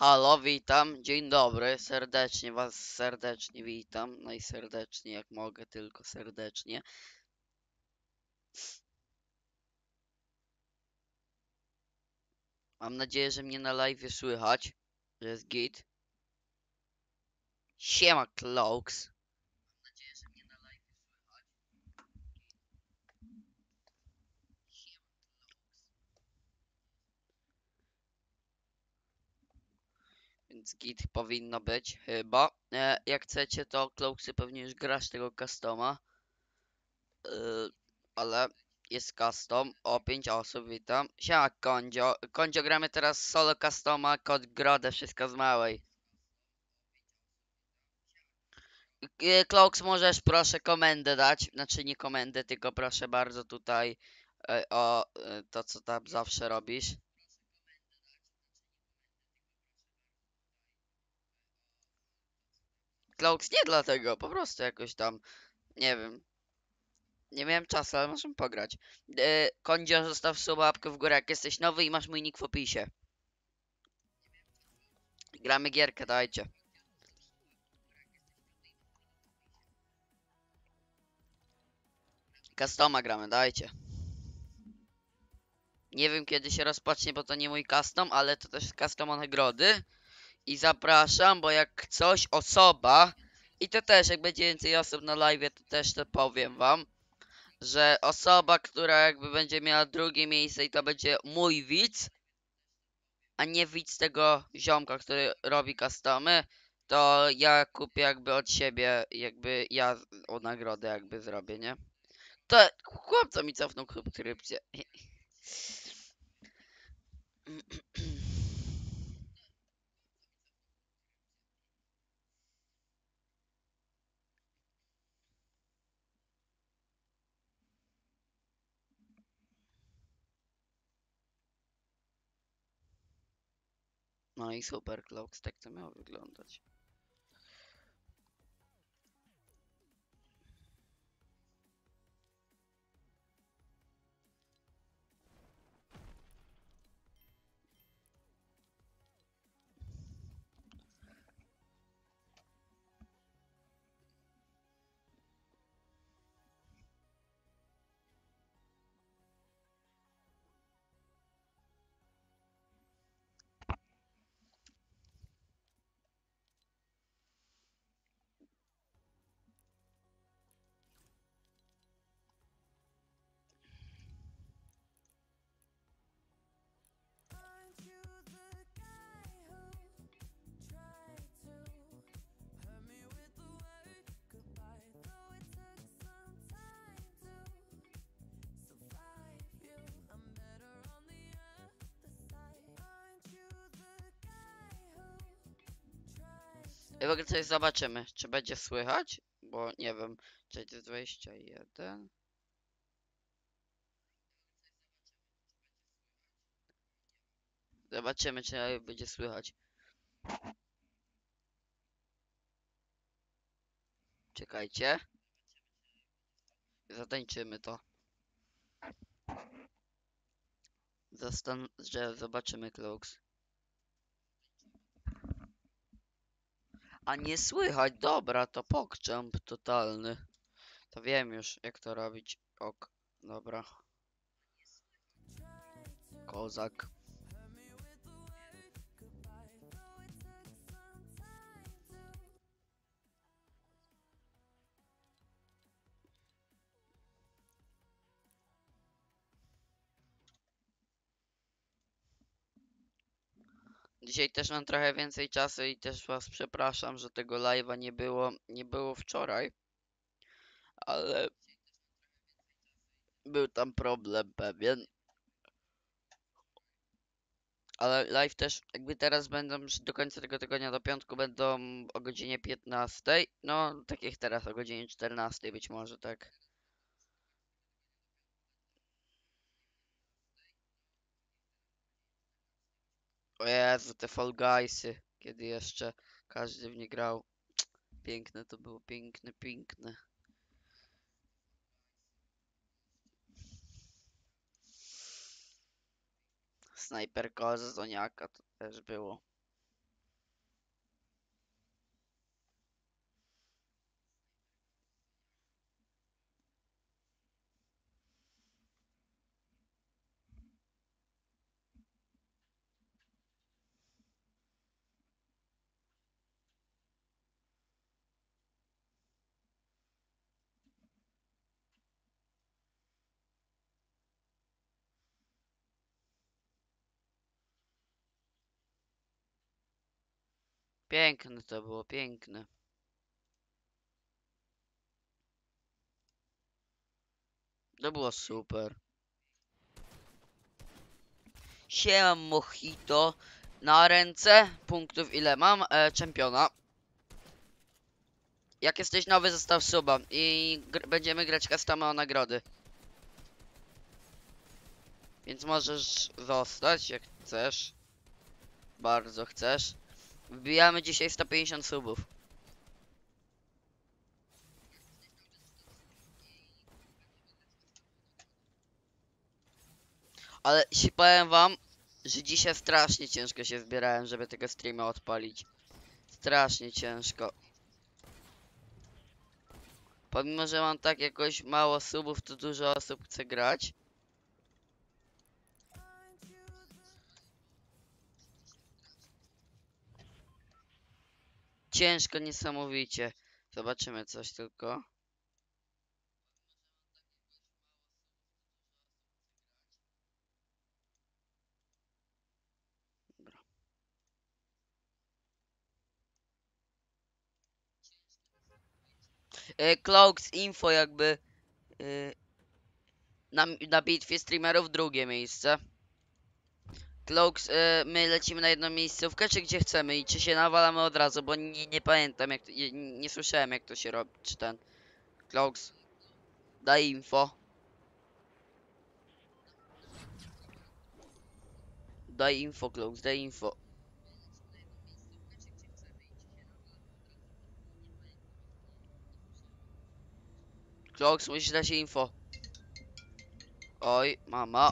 Halo, witam, dzień dobry, serdecznie was serdecznie witam, najserdeczniej jak mogę, tylko serdecznie. Mam nadzieję, że mnie na live słychać, że jest git. Siema, Cloaks. Więc git powinno być, chyba. Jak chcecie, to Cloaksy pewnie już grasz tego customa. E, ale jest custom, o 5 osób, witam. Siema, Kondzio. Kondzio, gramy teraz solo customa, kod Grodę, wszystko z małej. Cloaks, możesz proszę komendę dać, znaczy nie komendę, tylko proszę bardzo tutaj to, co tam zawsze robisz. Cloaks, nie dlatego, po prostu jakoś tam, nie wiem, nie miałem czasu, ale możemy pograć. Kondzio, zostaw suba, łapkę w górę, jak jesteś nowy i masz mój nick w opisie. Gramy gierkę, dajcie. Customa gramy, dajcie. Nie wiem kiedy się rozpocznie, bo to nie mój custom, ale to też jest custom o nagrody. I zapraszam, bo jak coś osoba, i to też jak będzie więcej osób na live, to też to powiem wam, że osoba, która jakby będzie miała drugie miejsce i to będzie mój widz, a nie widz tego ziomka, który robi customy, to ja kupię jakby od siebie, jakby ja o nagrodę jakby zrobię, nie? To chłopca mi cofnął subskrypcję. No i super, Cloaks, tak to miało wyglądać. I w ogóle coś zobaczymy, czy będzie słychać, bo nie wiem, czy jest 21. Zobaczymy, czy będzie słychać. Czekajcie. Zatańczymy to. Że zobaczymy, Cloaks. A nie słychać, dobra, to pokczamp totalny. To wiem już, jak to robić. Ok, dobra. Kozak. Dzisiaj też mam trochę więcej czasu i też was przepraszam, że tego live'a nie było wczoraj, ale był tam problem pewien. Ale live też, jakby teraz będą już do końca tego tygodnia, do piątku będą o godzinie 15. No, tak jak teraz o godzinie 14 być może, tak. O Jezu, te Fall Guysy, kiedy jeszcze każdy w nie grał. Piękne to było, piękne, piękne. Snajper Koza, Zoniaka to też było. Piękne to było, piękne. To było super. Siema Mojito. Na ręce punktów ile mam? Czempiona. Jak jesteś nowy, zostaw suba i będziemy grać customa o nagrody. Więc możesz zostać jak chcesz. Bardzo chcesz. Wbijamy dzisiaj 150 subów. Ale powiem wam, że dzisiaj strasznie ciężko się zbierałem, żeby tego streama odpalić. Strasznie ciężko. Pomimo, że mam tak jakoś mało subów, to dużo osób chce grać. Ciężko niesamowicie. Zobaczymy coś tylko. Cloaks Info jakby na bitwie streamerów drugie miejsce. Cloaks, my lecimy na jedną miejscówkę, czy gdzie chcemy i czy się nawalamy od razu, bo nie pamiętam jak to, nie słyszałem jak to się robi, czy ten. Cloaks, daj info. Daj info, Cloaks, daj info. Cloaks, musisz dać info. Oj, mama.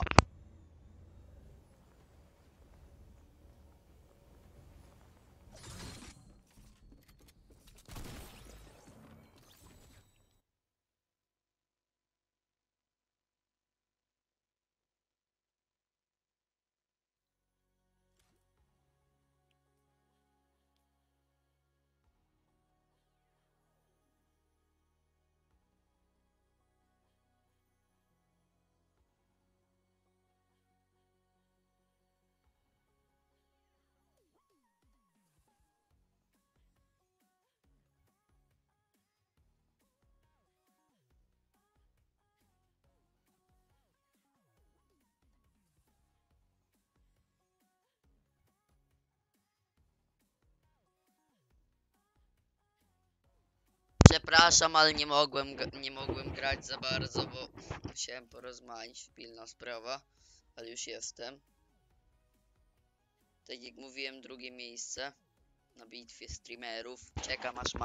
Przepraszam, ale nie mogłem grać za bardzo, bo musiałem porozmawiać, pilna sprawa, ale już jestem. Tak jak mówiłem, drugie miejsce na bitwie streamerów. Czekam aż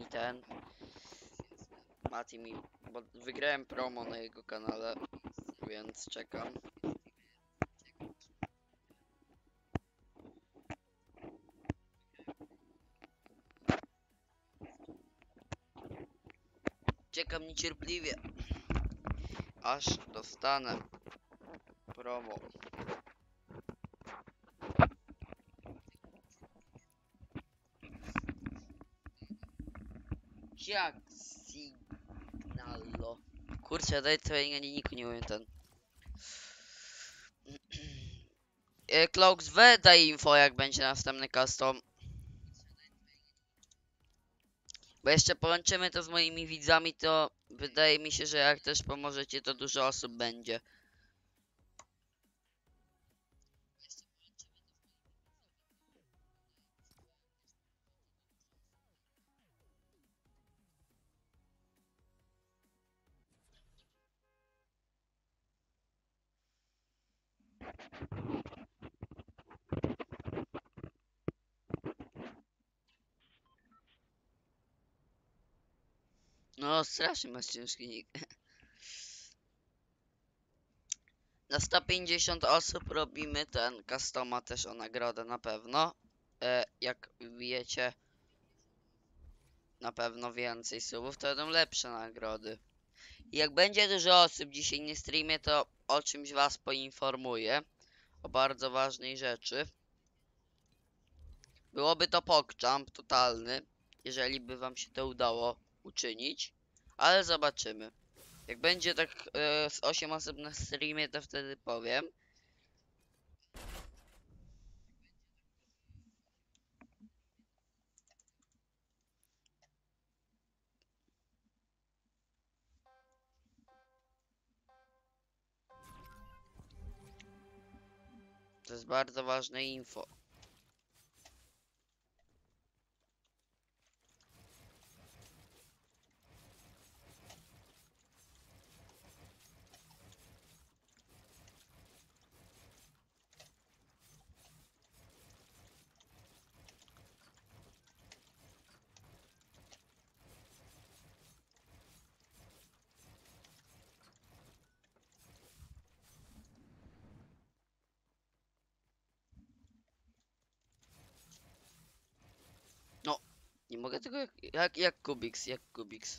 Mati mi, bo wygrałem promo na jego kanale, więc czekam. Czekam niecierpliwie, aż dostanę promo. Jak Signalo. Kurczę, daj twojego niku, nie umiem ten. Cloaks, daj info jak będzie następny custom. Bo jeszcze połączymy to z moimi widzami, to wydaje mi się, że jak też pomożecie, to dużo osób będzie. No, strasznie masz ciężki nick. Na 150 osób robimy ten customa też o nagrodę na pewno. Jak wiecie, na pewno więcej subów, to będą lepsze nagrody. I jak będzie dużo osób dzisiaj na streamie, to o czymś was poinformuję. O bardzo ważnej rzeczy. Byłoby to PogJump totalny, jeżeli by wam się to udało uczynić. Ale zobaczymy. Jak będzie tak z 8 osób na streamie, to wtedy powiem. jest bardzo ważne info. No, nie mogę tego jak Kubiks, jak Kubiks.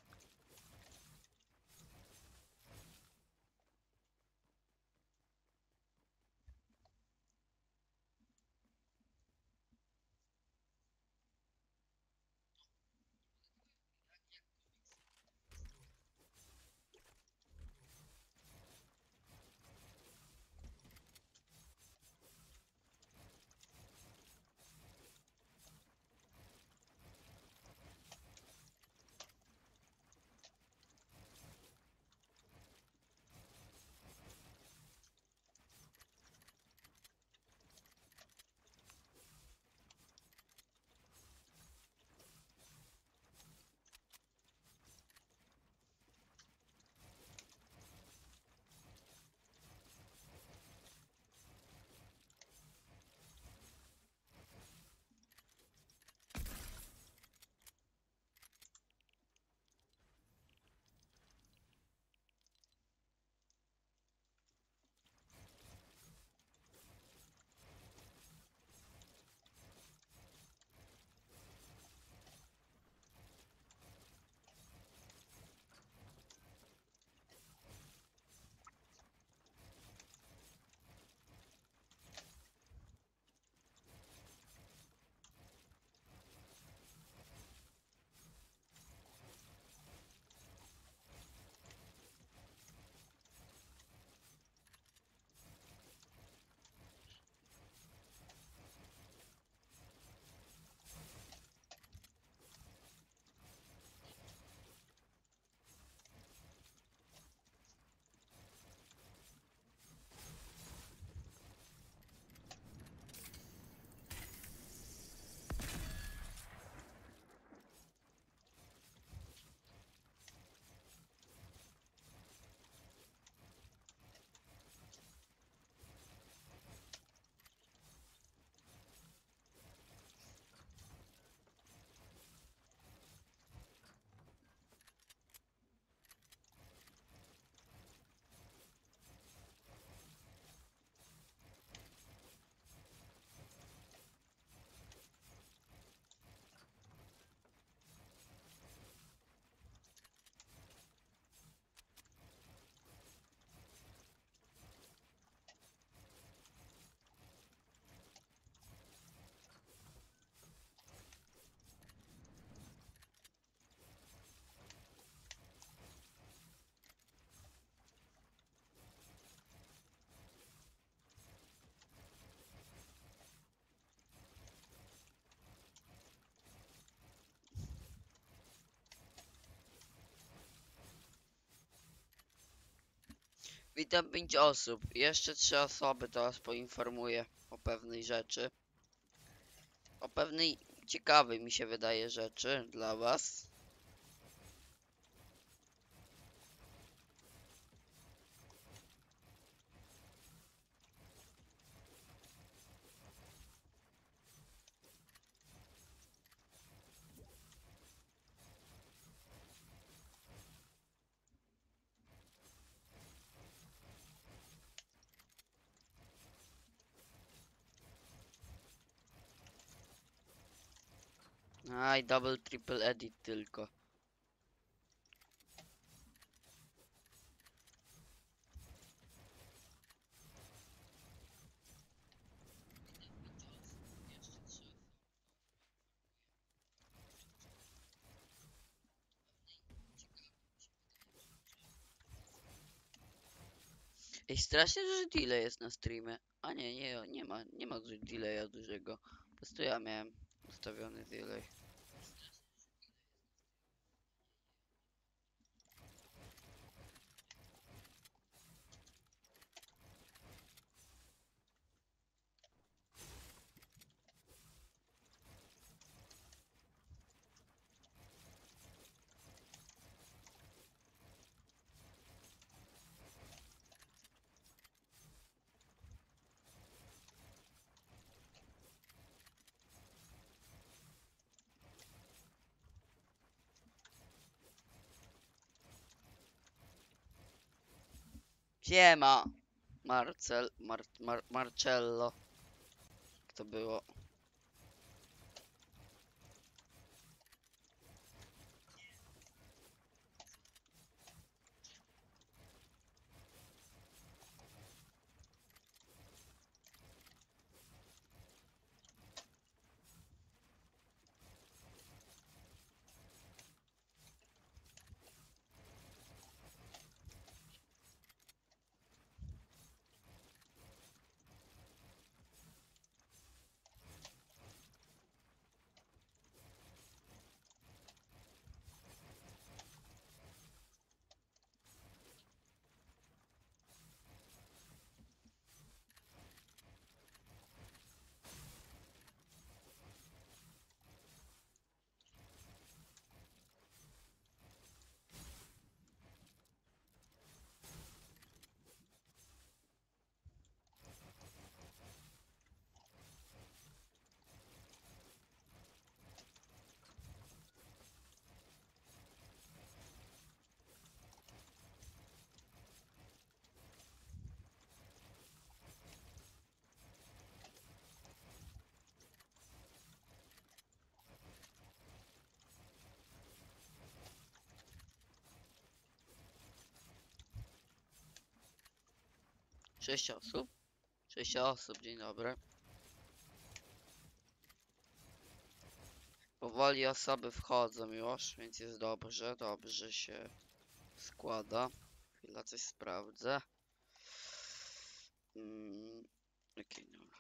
Witam 5 osób. Jeszcze 3 osoby teraz poinformuję o pewnej rzeczy. O pewnej ciekawej mi się wydaje rzeczy dla was. Aj, double triple edit tylko. Ej, strasznie duży delay jest na streamie. A nie ma delaya dużego. Po prostu ja miałem ustawiony delay. Siema. Marcello. Jak to było? Sześć osób? 6 osób, dzień dobry. Powoli osoby wchodzą już, więc jest dobrze, dobrze się składa. Chwila, coś sprawdzę. Okej, dobra.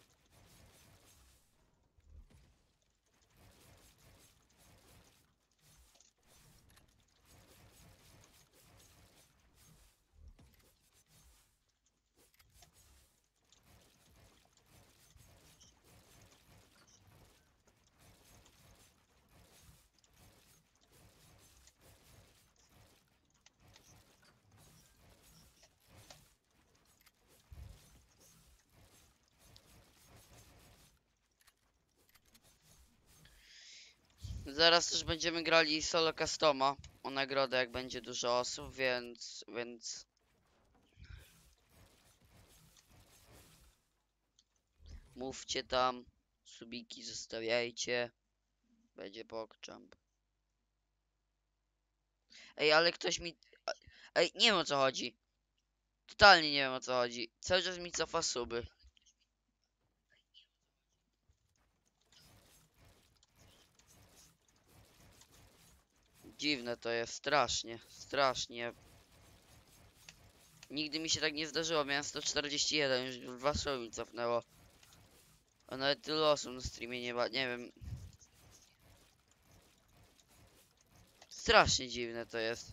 Zaraz też będziemy grali solo customa o nagrodę, jak będzie dużo osób, więc mówcie tam, subiki zostawiajcie, będzie pokczamp. Ej, ale ktoś mi... Ej, nie wiem o co chodzi. Totalnie nie wiem o co chodzi. Cały czas mi cofa suby. Dziwne to jest, strasznie, strasznie. Nigdy mi się tak nie zdarzyło, miałem 141, już 2 słowy mi cofnęło. A nawet tylu osób na streamie nie ma, nie wiem. Strasznie dziwne to jest.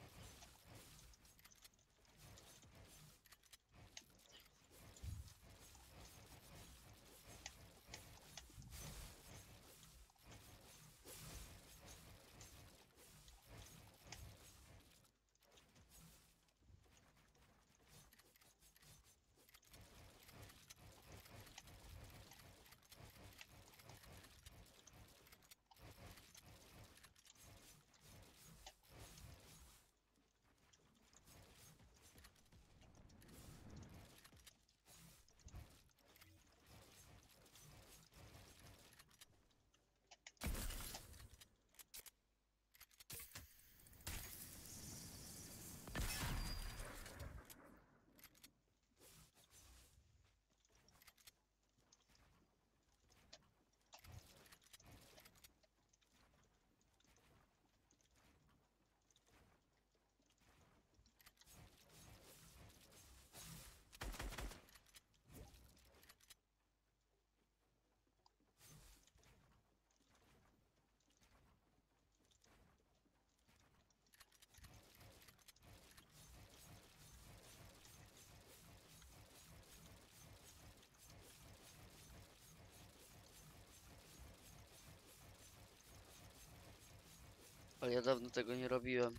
Ale ja dawno tego nie robiłem.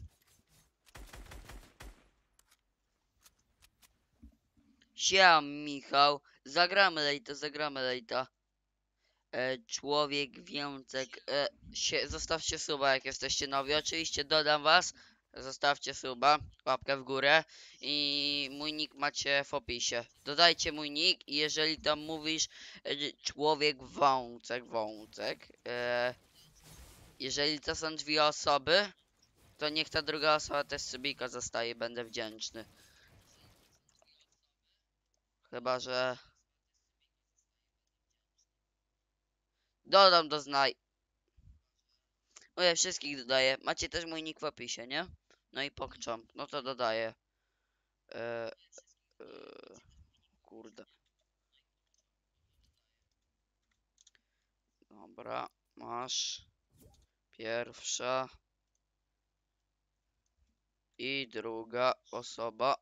Siam, Michał. Zagramy lejta, zagramy lejta. Człowiek Więcek. Zostawcie suba, jak jesteście nowi. Oczywiście dodam was. zostawcie suba, łapkę w górę i mój nick macie w opisie. Dodajcie mój nick i jeżeli tam mówisz człowiek wącek, jeżeli to są dwie osoby, to niech ta druga osoba też subika zostaje, będę wdzięczny. Chyba, że dodam do znaj... Mówię, wszystkich dodaję. Macie też mój nick w opisie, nie? No i pokczam. No to dodaję. E, e, kurde. Dobra, masz. Pierwsza. I druga osoba.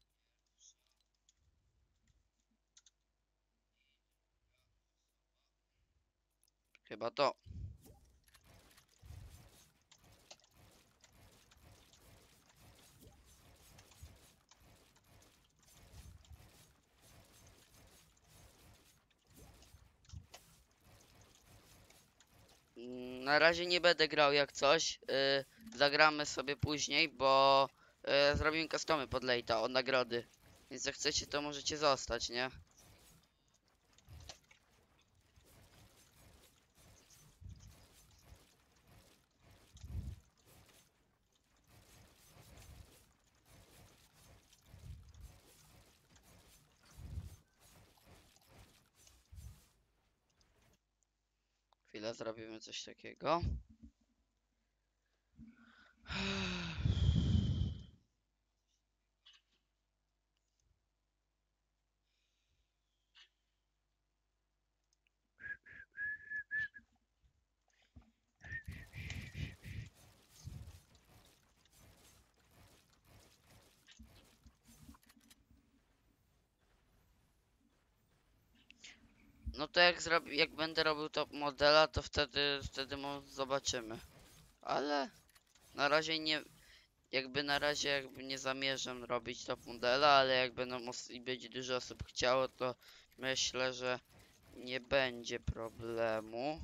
Chyba to. Na razie nie będę grał jak coś. Zagramy sobie później, bo zrobimy customy pod late'a od nagrody. Więc jak chcecie, to możecie zostać, nie? Chwilę zrobimy coś takiego. No to jak będę robił top modela, to wtedy zobaczymy. Ale na razie nie, jakby nie zamierzam robić top modela, ale jak będzie dużo osób chciało, to myślę, że nie będzie problemu.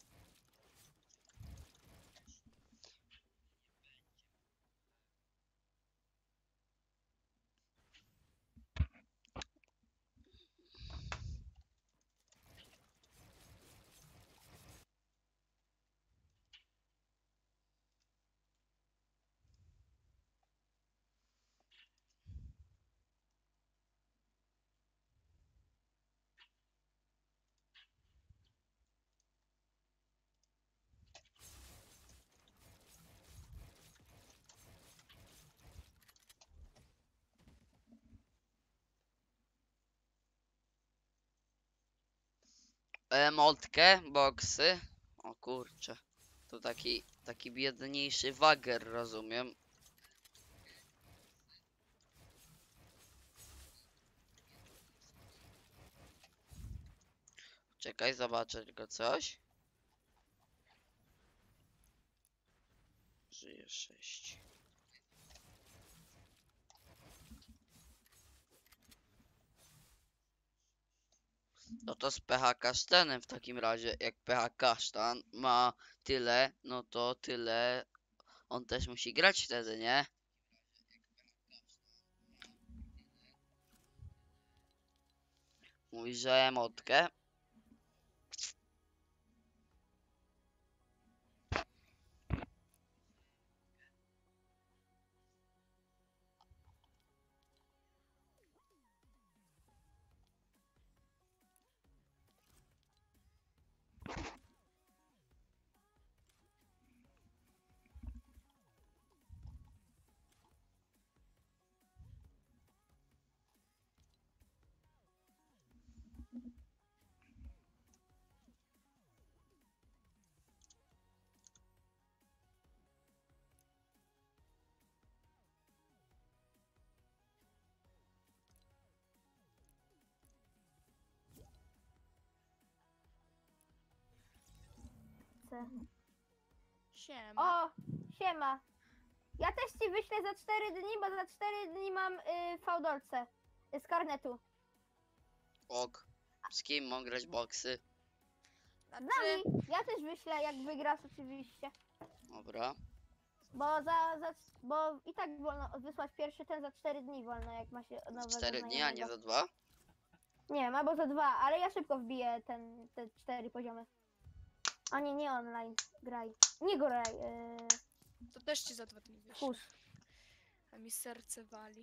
Emotkę, boksy. O kurczę. To taki biedniejszy wager, rozumiem. Czekaj, zobaczę tylko coś. Żyje 6. No to z PH Kasztanem w takim razie. Jak PH Kasztan ma tyle, no to tyle on też musi grać wtedy, nie? Mówi, że emotkę. Siema. O, siema. Ja też ci wyślę za 4 dni, bo za 4 dni mam fałdolce z karnetu. Ok. Z kim mogę grać boksy? Z nami. Ja też wyślę, jak wygrasz oczywiście. Dobra. Bo i tak wolno wysłać pierwszy ten za 4 dni wolno, jak ma się nowego 4 dni, a nie znajomego. za 2? Nie wiem, albo za 2, ale ja szybko wbiję te 4 poziomy. A nie online, graj. Nie graj, To też ci za 2 dni wyślę. twórz. A mi serce wali.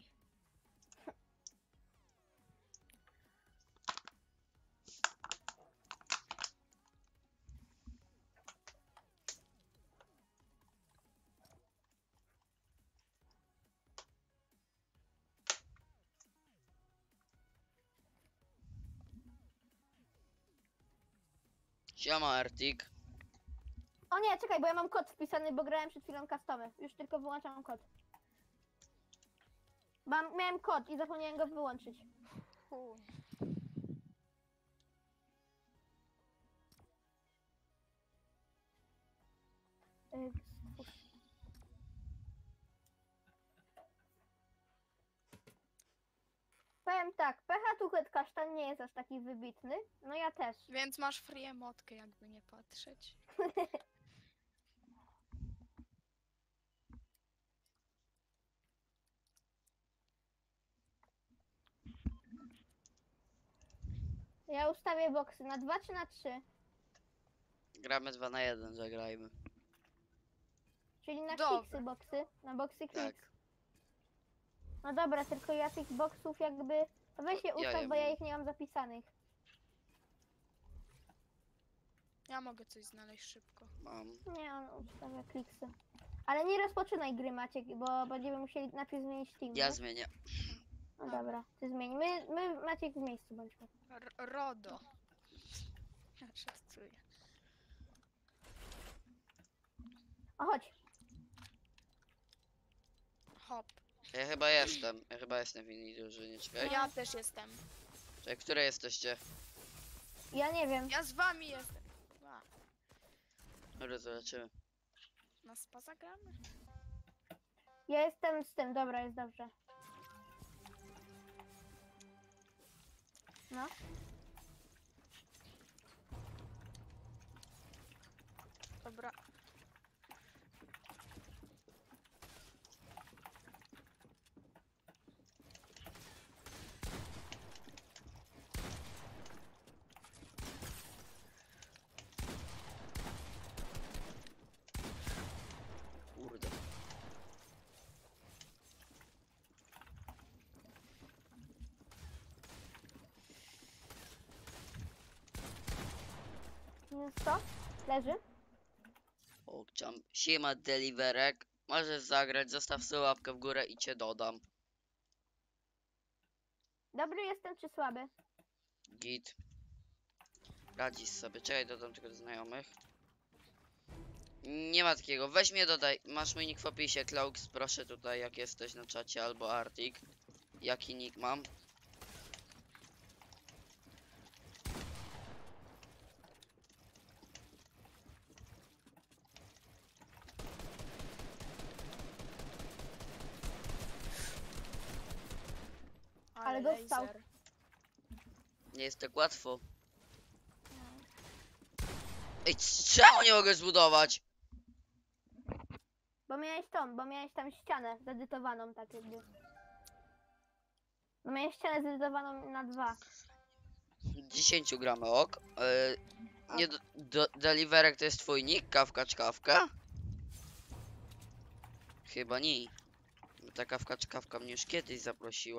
Siema Artik. O nie, czekaj, bo ja mam kod wpisany, bo grałem przed chwilą customy. Już tylko wyłączam kod. Miałem kod i zapomniałem go wyłączyć. Hu. Stwórz. Powiem tak, pecha tuchet kasztan nie jest aż taki wybitny. No ja też. Więc masz free emotkę, jakby nie patrzeć. Ja ustawię boksy na 2 czy na 3? Gramy 2 na 1, zagrajmy. Czyli na Dobra. kliksy boksy, na boksy Tak. kliks. No dobra, tylko ja tych boksów jakby... Weź je Ja ustaw, je bo ja mam. ich nie mam zapisanych. Ja mogę coś znaleźć szybko. Mam. Nie, on ustawia kliksy. Ale nie rozpoczynaj gry, Maciek, bo będziemy musieli najpierw zmienić team. Ja nie? zmienię. No dobra, ty zmień. My Maciek w miejscu bądźmy. RODO. Ja żartuję. O, chodź. Hop. Ja chyba jestem w innej drużynie, czekaj. Ja też jestem. Czekaj, które jesteście? Ja nie wiem. Ja z wami jestem. A, Dobra, zobaczymy. na spa zagramy? Ja jestem z tym, dobra, jest dobrze. No. Dobra. Kurde. Minus 100. Leży. Okciam. Siema Deliverek. Możesz zagrać, zostaw sobie łapkę w górę i cię dodam. Dobry jestem czy słaby? Git. Radzisz sobie. Czekaj, dodam tylko do znajomych. Nie ma takiego. Weź mnie dodaj. Masz mój nick w opisie. Klauks, proszę tutaj, jak jesteś na czacie, albo Artik. Jaki nick mam? Ale dostał. laser. Nie jest tak łatwo. Ej, czemu nie mogę zbudować? Bo miałeś tam ścianę zedytowaną tak jakby. Bo miałeś ścianę zedytowaną na 2. 10 gramy, ok. Nie Deliverek to jest twój nick? Kawka czkawka? Chyba nie. Bo ta kawka czkawka mnie już kiedyś zaprosiła.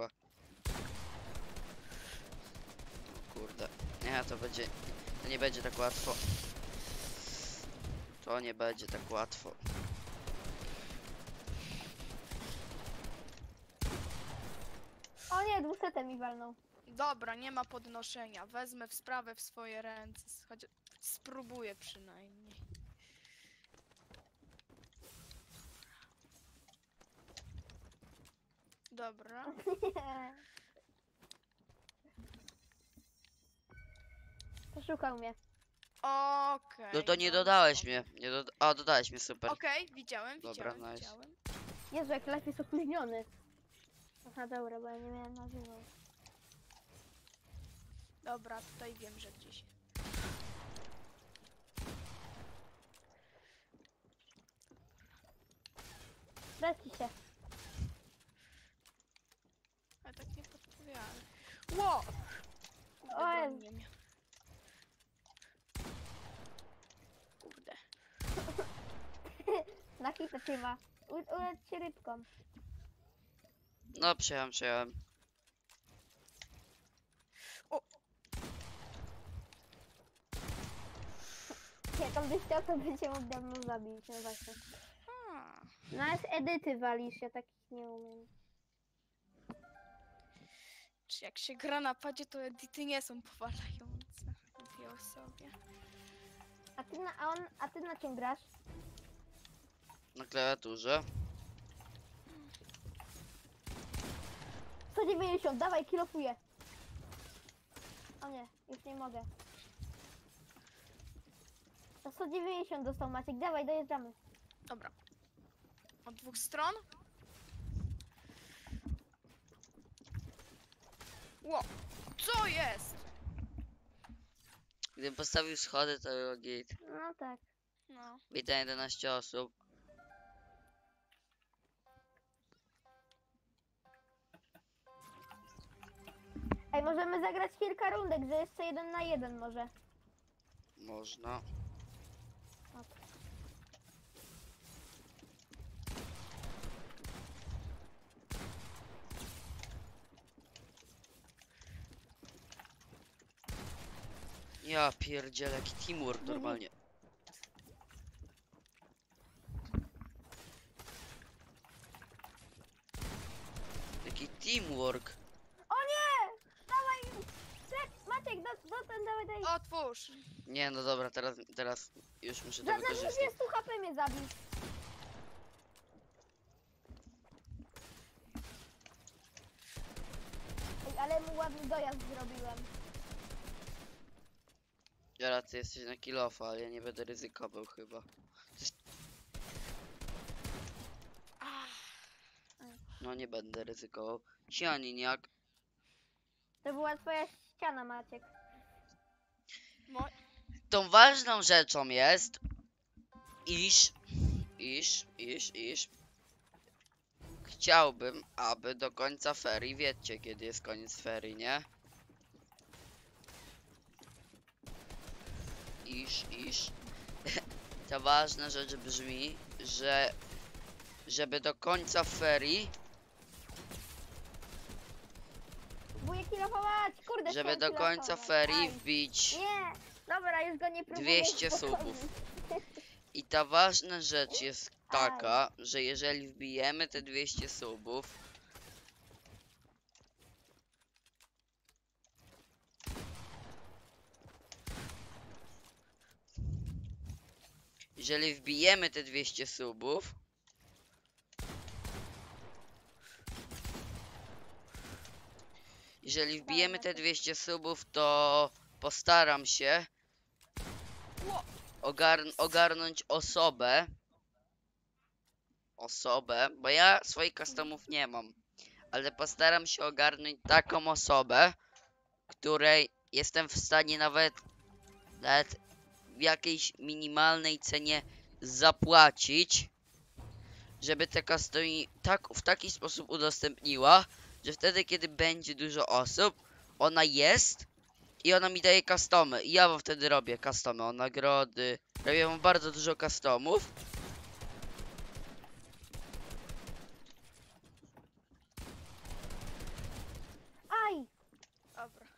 O kurde. Nie, to nie będzie tak łatwo. To nie będzie tak łatwo. O nie, 200 mi walnął. Dobra, nie ma podnoszenia. Wezmę w sprawę w swoje ręce. Choć spróbuję przynajmniej. Dobra. Poszukał mnie. Okej. No to nie dobra. dodałeś mnie. A, dodałeś mnie, super. Okej, widziałem, Dobra, widziałem, nice. widziałem. Jezu, jak live jest opóźniony. Aha, dobra, bo ja nie miałem nazywał. Dobra, tutaj wiem, że gdzieś. Zeszli się. Ale tak nie podpowiadam. Ło! Kurde, O Jezu. bronię mnie. Kurde. Na hita cię ma. Ulecz się rybką. No, przejąłem. Jak on by chciał, to by cię mógł dawno zabić. No właśnie. A, Nawet edyty walisz, ja takich nie umiem. czy jak się gra na padzie, to edyty nie są powalające. Mówię o sobie. A ty na czym grasz? Na klawiaturze. 190, dawaj, kilofuję. O nie, już nie mogę. To 190 dostał Maciek, dawaj, dojeżdżamy. Dobra. Od dwóch stron? Ło! Co jest? Gdybym postawił schody, to było git. No tak. No. Witam 11 osób. Ej, możemy zagrać kilka rundek, że jeszcze 1 na 1 może. Można. Ja pierdzielę, jaki teamwork normalnie. Jaki teamwork. O nie! Dawaj! Maciek, dawaj. Otwórz! Nie, no dobra, teraz już muszę to Za wykorzystać. 30 HP mnie zabił. Ej, ale mu ładny dojazd zrobiłem. Jara, ty jesteś na kilofa, ale ja nie będę ryzykował chyba. Ach, No nie będę ryzykował. Sianiniak. To była twoja ściana, Maciek. mo- Tą ważną rzeczą jest, iż chciałbym, aby do końca ferii, wiecie kiedy jest koniec ferii, nie? Ta ważna rzecz brzmi, że żeby do końca ferii, Wujek kilofować! Kurde, żeby chciałem do końca kilofować. ferii Aj. wbić Nie! Dobra, już go nie próbuję. 200 spokojnie. subów. I ta ważna rzecz jest taka, że jeżeli wbijemy te 200 subów, jeżeli wbijemy te 200 subów, jeżeli wbijemy te 200 subów, to postaram się Ło! ogarnąć osobę, bo ja swoich customów nie mam, ale postaram się ogarnąć taką osobę, której jestem w stanie nawet w jakiejś minimalnej cenie zapłacić, żeby te customy w taki sposób udostępniła, że wtedy kiedy będzie dużo osób, ona jest i ona mi daje customy i ja wam wtedy robię customy o nagrody, robię wam bardzo dużo customów. Aj! Dobra.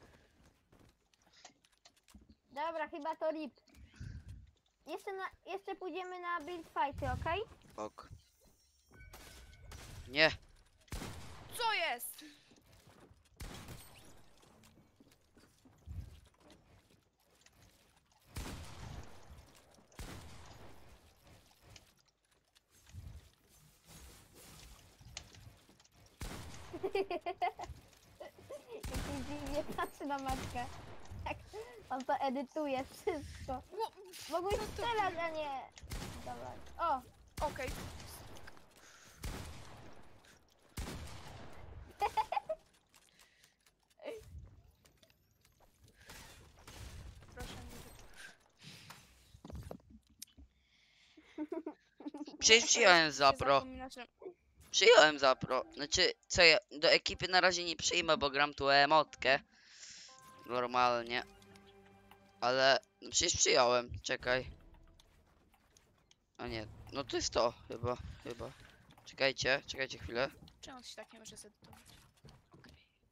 Dobra, chyba to rip. Jeszcze pójdziemy na build fighty, okej? Ok. Nie, Co jest? Jakiś dziwnie patrzy na matkę. Jak on to edytuje wszystko. Ło! Mogłeś strzelać, a nie... Dobra. O! Okej. Proszę nie Przecież przyjąłem zapro. Zapomina, że... Przyjąłem zapro. Znaczy, co ja do ekipy na razie nie przyjmę, bo gram tu emotkę. Normalnie. Ale no przecież przyjąłem. Czekaj. A nie, no to jest to chyba. Czekajcie chwilę. Czemu on się tak nie może zedytować? Okej.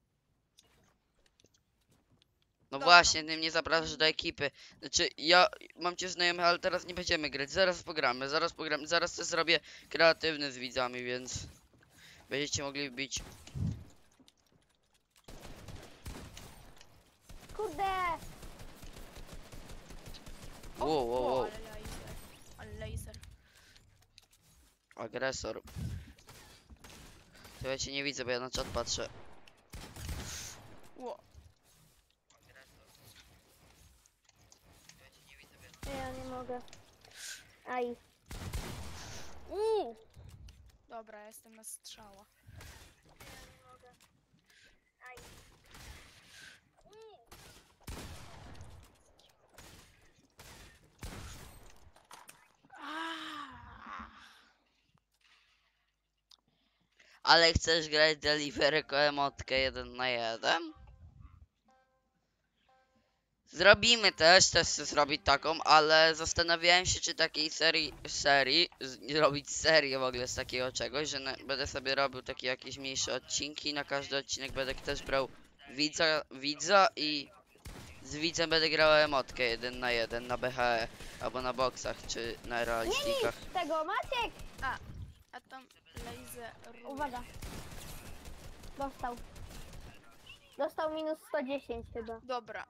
No Dobra. właśnie, ty mnie zapraszasz do ekipy. Znaczy, ja mam cię znajomych, ale teraz nie będziemy grać. Zaraz pogramy. Zaraz też zrobię kreatywny z widzami, więc będziecie mogli bić. Kurde! Wow. Ale laser. Ale laser. Agresor. To ja cię nie widzę, bo ja na czat patrzę. Ło. Ja nie mogę. Aj. Dobra, ja jestem na strzała. Ale chcesz grać deliveryko emotkę 1 na 1? Zrobimy też chcę zrobić taką, ale zastanawiałem się, czy takiej robić serię w ogóle z takiego czegoś, że będę sobie robił takie jakieś mniejsze odcinki, na każdy odcinek będę też brał widza i z widzem będę grał emotkę 1 na 1 na BHE, albo na boksach, czy na realistikach. Tego, Maciek! A tam laser. Uwaga. Dostał. Dostał minus 110 chyba. Dobra.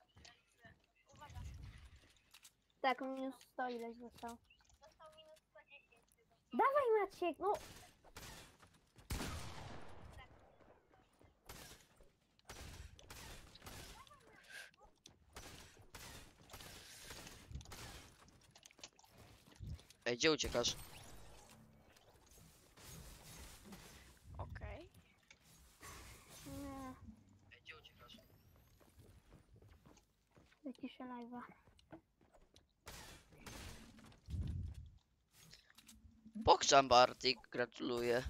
Tak, minus 100 ileś dostał. Dawaj Maciek, no! Ej, gdzie uciekasz? Okej. Nie, Ej, gdzie uciekasz? wyciszę live'a. Pokrzam Bartik, gratuluję.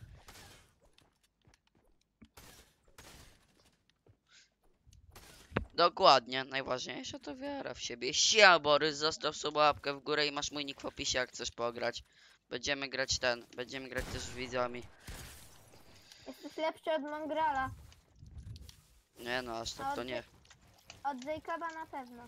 Dokładnie, najważniejsze to wiara w siebie. Siema Borys, zostaw sobie łapkę w górę i masz mój nick w opisie, jak chcesz pograć. Będziemy grać też z widzami. Jesteś lepszy od Mongrala. Nie no, aż tak to nie. Od Jacoba na pewno.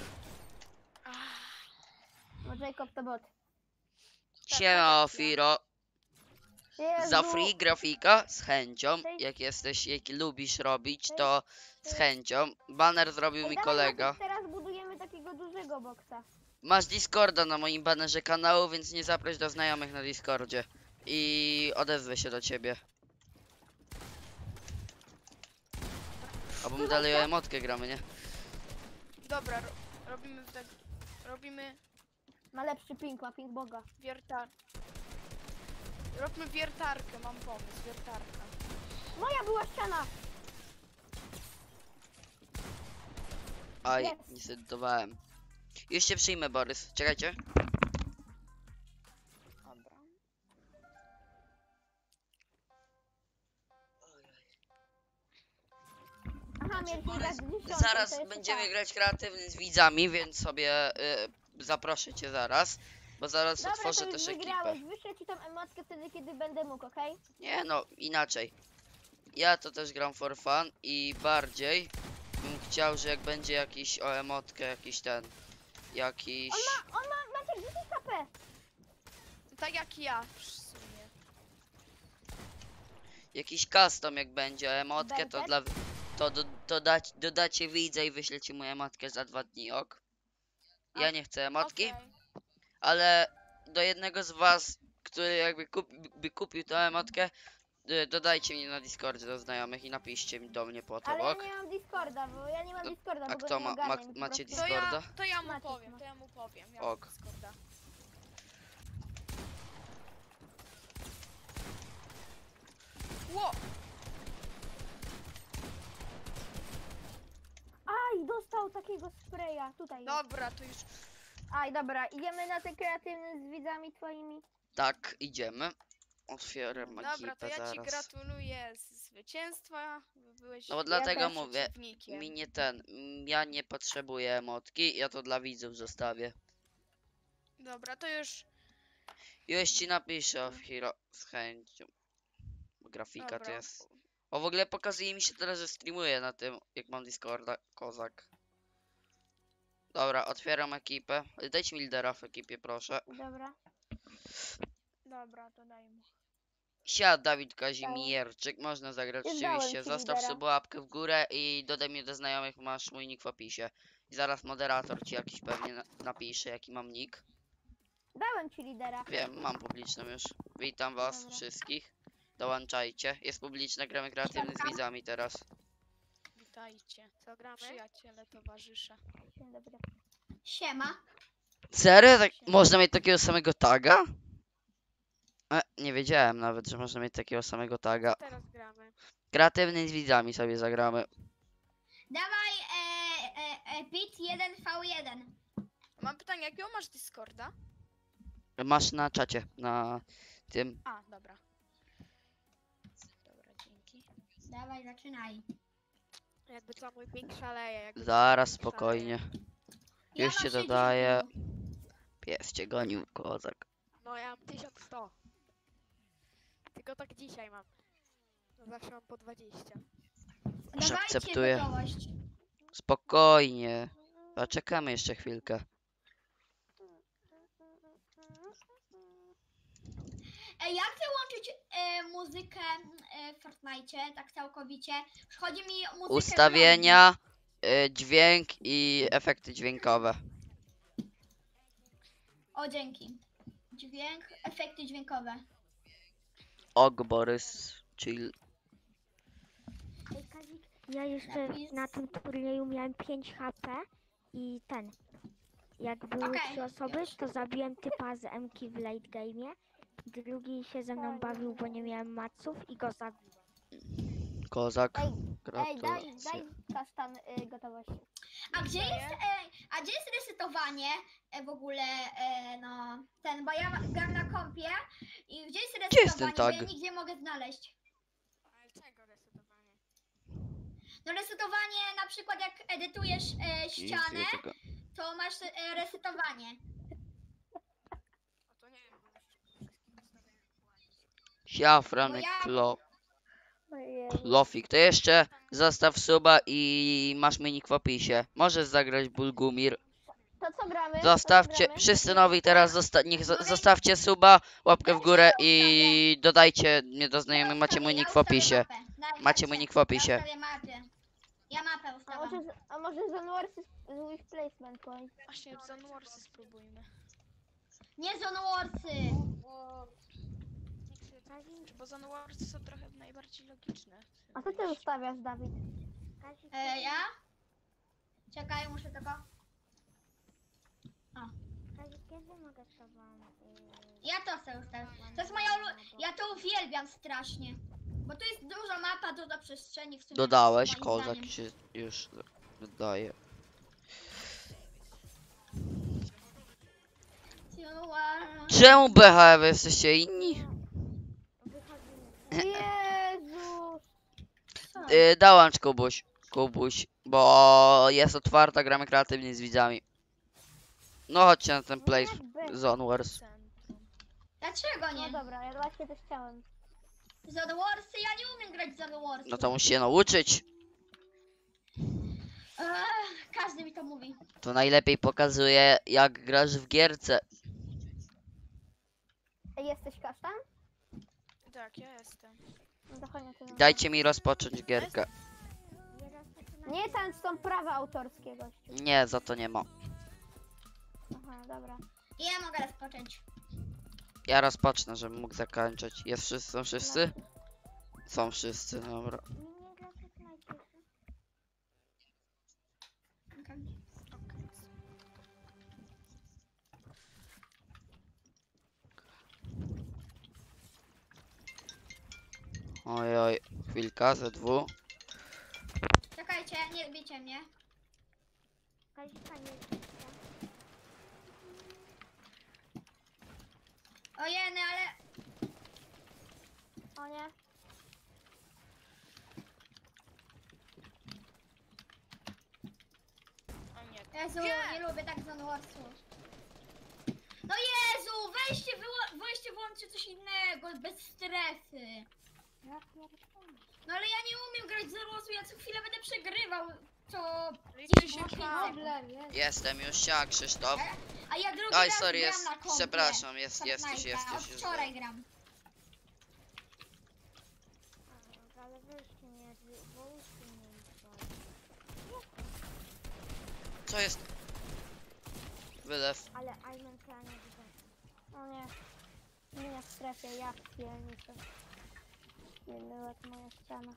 Bo Jacob to bot. Siema Ofiro, Jezu. za free grafika z chęcią, Cześć. jak lubisz robić, to z chęcią. Banner zrobił Ej, mi dawaj, kolega. Maciek, teraz budujemy takiego dużego boksa. Masz Discorda na moim banerze kanału, więc nie zaproś do znajomych na Discordzie. I odezwę się do ciebie. Albo my dalej o emotkę gramy, nie? Dobra, robimy tak. Robimy Ma lepszy ping, ma ping boga. wiertar. Robimy wiertarkę, mam pomysł, wiertarka. Moja była ściana! Aj, Jest. nie zdecydowałem. Już się przyjmę, Borys. Czekajcie. Dobra. Aha, mieliśmy grać w 10, Zaraz to jeszcze będziemy tak. grać kreatywny z widzami, więc sobie zaproszę cię zaraz. Bo zaraz Dobra, otworzę to już też ekipę. wygrałeś. Wyślę ci tą emotkę wtedy, kiedy będę mógł, okej? Nie no, inaczej. Ja to też gram for fun i bardziej bym chciał, że jak będzie jakiś o emotkę, jakiś... On ma, Maciek, 10 HP! Tak jak ja w sumie. Jakiś custom jak będzie o emotkę, to Będzie? dla... Dodacie widza i wyślecie mu emotkę za 2 dni, ok? Ja nie chcę emotki, Okej. ale do jednego z was, który jakby kupił tę emotkę, dodajcie mnie na Discordzie do znajomych i napiszcie mi do mnie potem, Ale ja ok? nie mam Discorda, bo ja nie mam To- Discorda, a bo go kto nie ma- ogarniam po macie prostu. Discorda? To ja mu Maciek powiem, ma. to ja mu powiem. Ja Ok. mam Discorda. Ło! Aj, dostał takiego spraya, tutaj jest. Dobra, to już. Aj, dobra, idziemy na te kreatywne z widzami twoimi. Tak, idziemy. Otwieram Dobra, to ekipę ja ci zaraz. gratuluję zwycięstwa. Byłeś No bo dlatego też. mówię, przeciwnikiem. mi nie ten, ja nie potrzebuję emotki, ja to dla widzów zostawię. Dobra, to już. Już ci napiszę w Hero z chęcią. Bo grafika to Dobra. jest... O, w ogóle pokazuje mi się teraz, że streamuję na tym, jak mam Discorda, kozak. Dobra, otwieram ekipę. Dajcie mi lidera w ekipie, proszę. Dobra. Dobra, to daj mu. Siad Dawid Kazimierczyk, można zagrać Już dałem oczywiście. ci Zostaw lidera. sobie łapkę w górę i dodaj mnie do znajomych, masz mój nick w opisie. I zaraz moderator ci jakiś pewnie napisze, jaki mam nick. Dałem ci lidera. Wiem, mam publiczną już. Witam was Dobra. wszystkich. Dołączajcie. Jest publiczna, gramy kreatywny z widzami teraz. Witajcie. Co gramy? Przyjaciele, towarzysze. Dzień dobry. Siema. Serio? Tak, można mieć takiego samego taga? Nie wiedziałem nawet, że można mieć takiego samego taga. Teraz gramy. Kreatywny z widzami sobie zagramy. Dawaj bit 1v1. Mam pytanie, jakiego masz Discorda? Masz na czacie, na tym. A, dobra. Dobra, dzięki. Dawaj, zaczynaj. Jakby co, mój ping szaleje. Jakby co, Zaraz, mój ping spokojnie. Ja Już mam cię 60 dodaję. minut. Pies cię gonił, kozak. No ja mam 1100. Tylko tak dzisiaj mam. No zawsze mam po 20. Już Dawajcie akceptuję. gotowość. Spokojnie. A czekamy jeszcze chwilkę. Ja chcę łączyć muzykę w Fortnite, tak całkowicie. Chodzi mi o muzykę Ustawienia, dźwięk i efekty dźwiękowe. O, dzięki. Dźwięk, efekty dźwiękowe. Og, Borys, chill. Ja jeszcze Napis. na tym turnieju miałem 5 HP i ten. Jak były Okej, 3 osoby, już. to zabiłem typa z MK w late game'ie. Drugi się ze mną bawił, bo nie miałem maców i go zabił. Kozak. Ej, daj Gratulacje. kasztan gotowość. A gdzie jest resetowanie w ogóle, no, ten, bo ja gram na kompie i gdzie jest Gdzie jest ten resetowanie, bo tag? ja nigdzie mogę znaleźć. Ale czego resetowanie? No resetowanie, na przykład jak edytujesz ścianę, Nic tego. to masz resetowanie. O to nie wiem, bo musisz wszystkich ustawień. Siafranek, Bo ja- Klofik. To jeszcze zostaw suba i masz mój nick w opisie. Możesz zagrać Bulgumir. To co gramy? Zostawcie, wszyscy nowi teraz zostawcie suba, łapkę w górę i dodajcie mnie do znajomych, macie mój nick w opisie. Macie mój nick w opisie. Ja ustawię mapę. Ja mapę A ustawiam. może Zanuarsy z ich placement point? Właśnie w Zanuarsy spróbujmy. Nie Zonoworsy. Bo Zanuarsy są trochę najbardziej logiczne. w tym A co ty wyjściu. ustawiasz, Dawid? Ja? Czekaj, muszę tylko... Kiedy mogę z tobą? Ja to chcę ustawić. To jest moja Ja to uwielbiam strasznie. Bo tu jest duża mapa, dużo przestrzeni w sumie. Dodałeś, moim kozak zdaniem. się już dodaje. Czemu BHF jesteście inni? Jezus! Dołącz Kubuś, bo jest otwarta, gramy kreatywnie z widzami. No chodźcie na ten place Zone Wars. Centrum. Dlaczego No nie? dobra, ja właśnie też chciałem. Zonoworsy? Ja nie umiem grać w Zonoworsy. No to musisz się nauczyć. Każdy mi to mówi. To najlepiej pokazuje jak grasz w gierce. Ej, jesteś kasztan? Tak, ja jestem. No to chodź na to. Dajcie mi rozpocząć gierkę. Nie, tam są prawa autorskie, gościu. Nie, za to nie ma. Aha, dobra. I ja mogę rozpocząć. Ja rozpocznę, żebym mógł zakończyć. Są wszyscy? Są wszyscy, dobra. Okay. Oj, chwilka, ze dwu. Czekajcie, nie bijcie mnie. Ojeny, ale... O nie. O nie. Jezu, Nie! nie lubię tak Zonewarsów. No Jezu, weźcie włączcie coś innego, bez strefy. Ja pierdolę. No ale ja nie umiem grać Zonewarsu, ja co chwilę będę przegrywał. Co... Liczy się 10 czas. sekund. Jestem już, siema Krzysztof. A ja drugi Oj, raz sorry, gram jest, na kompie. przepraszam, jest Fortnite'a. Od już. wczoraj gram. Ale weźcie mnie, wywołujcie mnie i Co jest? Wylew. ale Iron to ja nie widzę. O nie. Nie w strefie, ja pierniczę. Nie była to moja ściana.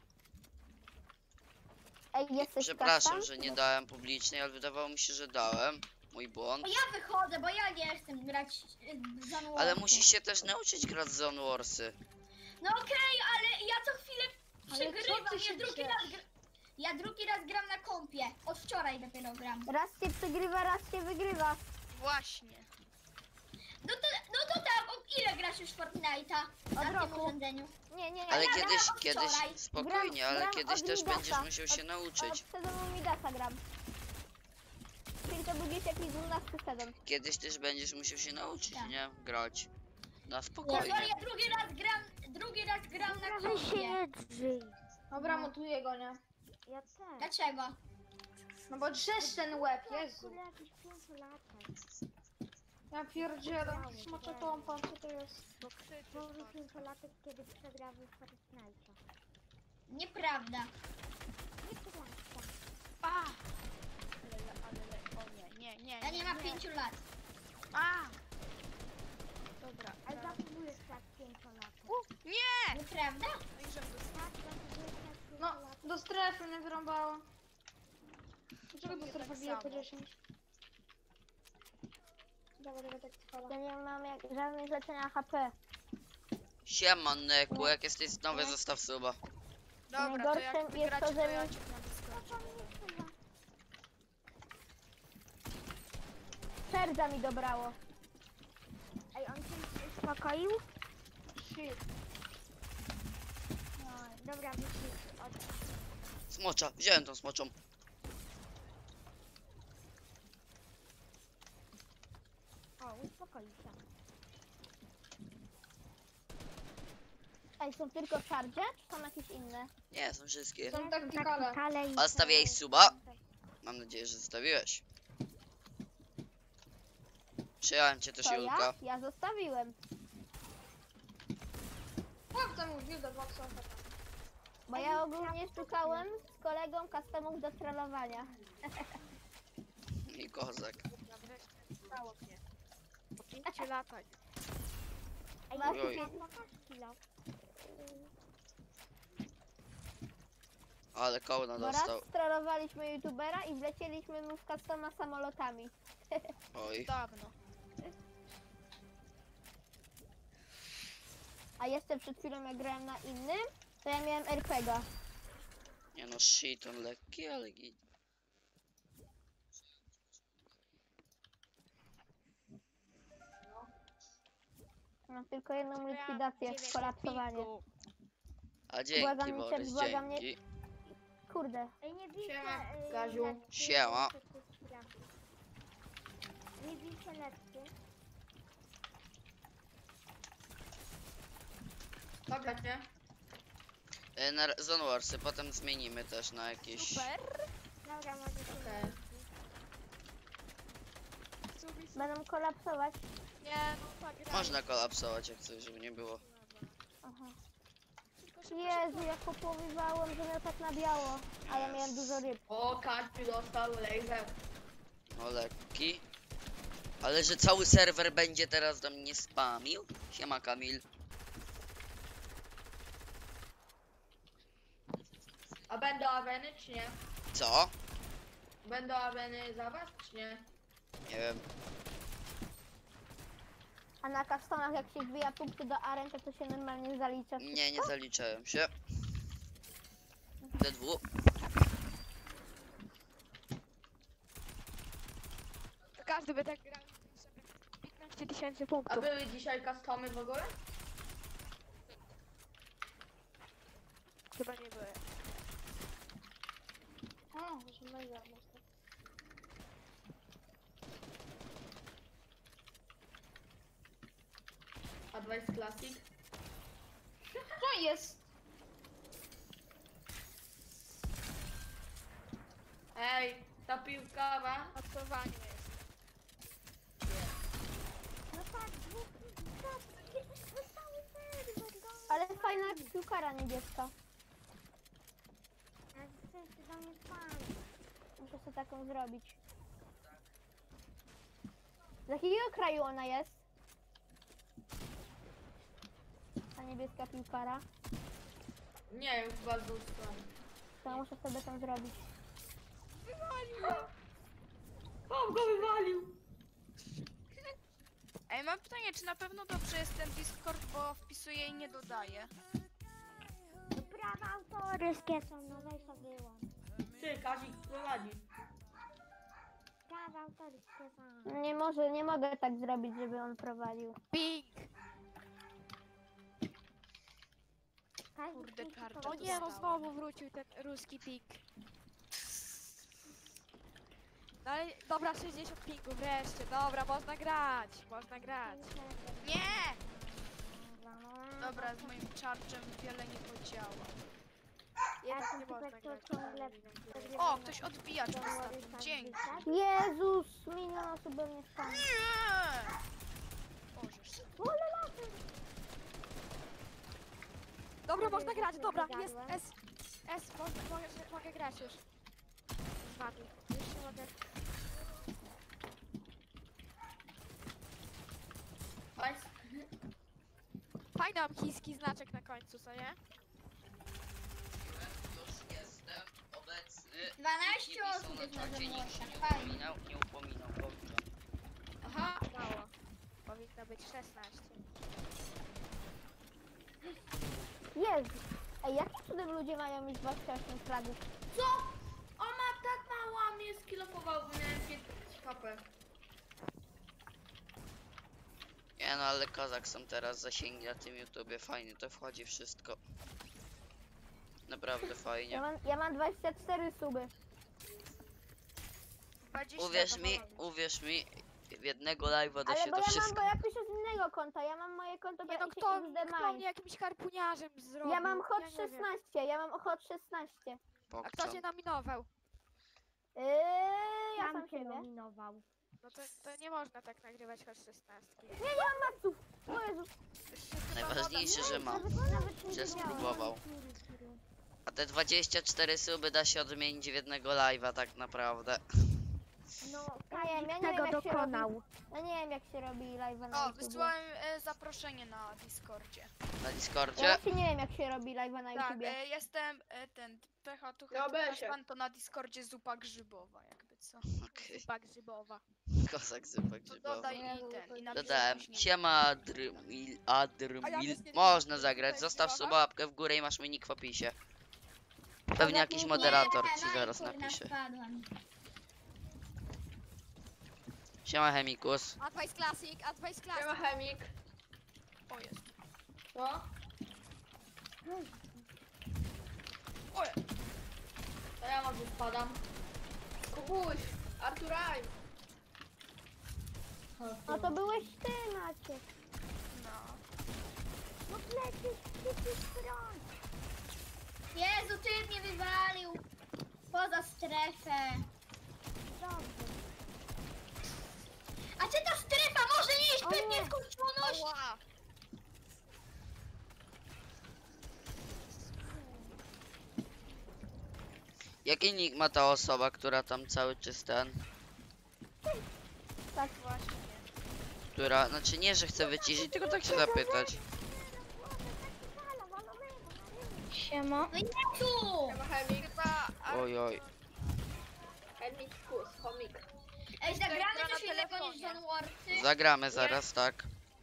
Ej, jesteś Przepraszam, kastan? że nie dałem publicznej, ale wydawało mi się, że dałem. Mój błąd. O, ja wychodzę, bo ja nie chcę grać w Zonewarsy. Ale musisz się też nauczyć grać w Zone Warsy. No okej, ale ja co chwilę Ale przegrywam, co ty się ja drugi raz gram na kompie. Od wczoraj dopiero gram. Raz się przegrywa, raz się wygrywa. Właśnie. No to tam, ile grasz już w Fortnite'a na tym roku. urządzeniu? Nie. Ale ja kiedyś, grałam wczoraj. spokojnie, ale gram kiedyś od też Midasa. będziesz musiał się nauczyć. Od sezonu Midasa gram. Czyli to był gdzieś jakiś 12 sezon. Kiedyś też będziesz musiał się nauczyć, Tak. nie? Grać. Na Ja spokojnie. drugi raz gram na Prawie się kompie. nie drzyj. Dobra, montuję go, nie? Ja też. Dlaczego? No bo drzesz ten łeb, Jezu. Kurde, jakiś 5 latek. Ja pierdzielę, smoczę pompa, co to jest? Bo krzyczy. Był 5 latek, kiedy przegrał w Fortnite. Nieprawda. Nieprawda. A! O nie, nie. Ja nie mam 5 lat. A! Dobra. Ale zachowujesz tak 5 latek. Nieprawda? No i żem dostał. Tak, zachowujesz tak 5 No, latek. do strefy mnie wyrąbało. Dlaczego do Mnie strefy tak bije po samo. 10? Dawaj, tak spala. Ja nie mam żadnych leczenia HP. Siema Neku, jak jesteś nowy, zostaw suba. Dobra, to jak Najgorszym jest to, wygracie, to że ja mi- cię na Discordzie. Serca mi dobrało. Ej, on się uspokoił? Shit. No, dobra, wyszli. Smocza, wziąłem tą smoczą. O, uspokoił się. Ej, są tylko charge, czy są jakieś inne? Nie, są wszystkie. Są taktykale. i... A stawiałeś suba? Mam nadzieję, że zostawiłeś. Przyjąłem cię też, To Julka. ja? Ja zostawiłem. Łap temu builda, bo są Bo ja ogólnie szukałem z kolegą customów do trollowania. I kozak. Dobra, wreszcie stało mnie. Po 5 latach. Ej, Masz Ojoj. jakieś- chwilę. Ale kołna Bo raz dostał. strollowaliśmy youtubera i wlecieliśmy mu w customa samolotami. Oj. Dawno. A jeszcze przed chwilą jak grałem na innym, to ja miałem RPGa. Nie no, shit, on lekki, ale git. Mam tylko jedną Miałam likwidację, 9 skolapsowanie. pingu. A dzięki, Błagam, nie Borys, błagam, nie- dzięki. Kurde, Ej, nie bijcie... Siema, Gaziu. Letty, Siema. Nie bijcie letty. Dobra, nie? Na Zone Warsy, potem zmienimy też na jakieś... Super. Dobra, może się Okej. będą kolapsować. Nie, no tak gra. Można kolapsować jak coś, żeby nie było. Aha. Tylko się Jezu, jak popływałem, że miał tak na biało. A ja miałem dużo ryb. O, Kaciu dostał laser. No lekki. Ale że cały serwer będzie teraz do mnie spamił? Siema Kamil. A będą aweny, czy nie? Co? Będą aweny za was, czy nie? Nie wiem. A na customach jak się wbija punkty do aren, to się normalnie zalicza. Nie, nie zaliczałem się. D2. Każdy by tak grał. 16 000 A punktów. były dzisiaj customy w ogóle? Chyba nie były. O, że mega mocno. Advice Classic. Co jest? Ej, ta piłka ma. Odsuwanie jest. No tak, dwóch, zostały serwer, Ale fajna piłkara niebieska. to mnie fajnie. Muszę sobie taką zrobić. Z jakiego kraju ona jest? Ta niebieska piłkara. Nie wiem, chyba z dwóch stron. To muszę sobie tam zrobić. O, go wywalił! Ej, mam pytanie, czy na pewno dobrze jest ten Discord, bo wpisuję i nie dodaję. To prawa autorskie są, no weź sobie wyłącz. Ty, Kazik prowadzi. Prawa autorskie są. Nie mogę tak zrobić, żeby on prowadził. Ping! Kurde, tarcza O nie, no dostałam. znowu wrócił ten ruski ping. No ale, dobra, 60 pingów wreszcie, dobra, można grać, można grać. Nie! Dobra, z moim charge'em wiele nie podziała. Jednak ten nie można typek to grać. ciągle O, ktoś odbijacz postawił. Dzięki. Jezus, milion osób we mnie stanie. Nie! Bożeż. Dobra, można grać, się dobra, wygadłem. jest S, mogę grać już. Z wami, już się mogę. Państw. Fajny mam chiński znaczek na końcu, co nie? Już jestem obecny. 12 Nie osób pisał jest na na czacie, nikt się zewnątrz, nie fajnie. upominał, dobrze. Aha, Mało. Powinno być 16. Jezus. Ej, jakim cudem ludzie mają mieć 28 fragów? co? On ma tak mało, a mnie skilofował, bo miałem 5 HP. Nie no, ale kozak są teraz zasięgi na tym YouTubie, fajnie to wchodzi wszystko. Naprawdę fajnie. Ja mam 24 suby. 20 Uwierz mi, w jednego live'a da Ale się bo to wszystko. bo ja piszę z innego konta. Ja mam moje konto Nie no, XD kto mnie Mine. jakimś harpuniarzem zrobił? Ja mam hot nie wiem. 16, ja mam hot 16. A kto cię nominował? Ja Sam sam się siebie. nominował. No to nie można tak nagrywać choć 16. Maców. O Jezus. Najważniejsze, że mam. Nawet nie Że wiedziałam. spróbował. A te 24 suby da się odmienić w jednego live'a tak naprawdę. No, ja nie wiem, tego jak się dokonał. Ja nie wiem jak się robi live'a na O, YouTube. wysłałem zaproszenie na Discordzie. Na Ja Discordzie. właśnie nie wiem jak się robi live'a na Tak, YouTubie. jestem ten Pecha Na OBS-ie. pan to na Discordzie zupa grzybowa, jakby co. Okej. Zupa grzybowa. Kozak zupa To grzybowa. dodaj i ten, i napisz Dodałem. później. Siema Adrmil. A ja też nie Można wiem, zagrać. co Zostaw jest suba łapkę w górę i masz mój nick w opisie. Pewnie jakiś moderator ci no i zaraz kurna, napisze. spadłam. Siema Chemikus. Advice Classic, Advice Nie ma Classic. chemik. O, jest. Co? Oj. To ja może spadam. Kubuś, Arturaj. No to byłeś ty, Maciek. No. No lecisz broń. Jezu, ty mnie wywalił. Poza strefę. Dobrze. A czy ta strefa może iść O bez nie. nieskończoność? Ała. Jaki nick ma ta osoba, która tam cały czas ten... Tak właśnie. Która... Znaczy nie, że chce wyciszyć, tylko tak się zapytać. Siema. No i tu. Nie ma chemik. Chyba Oj, oj. Chemik kus, chomik. Ej, gra zagramy na coś innego niż telefonie. John Warsy? Zagramy zaraz, tak.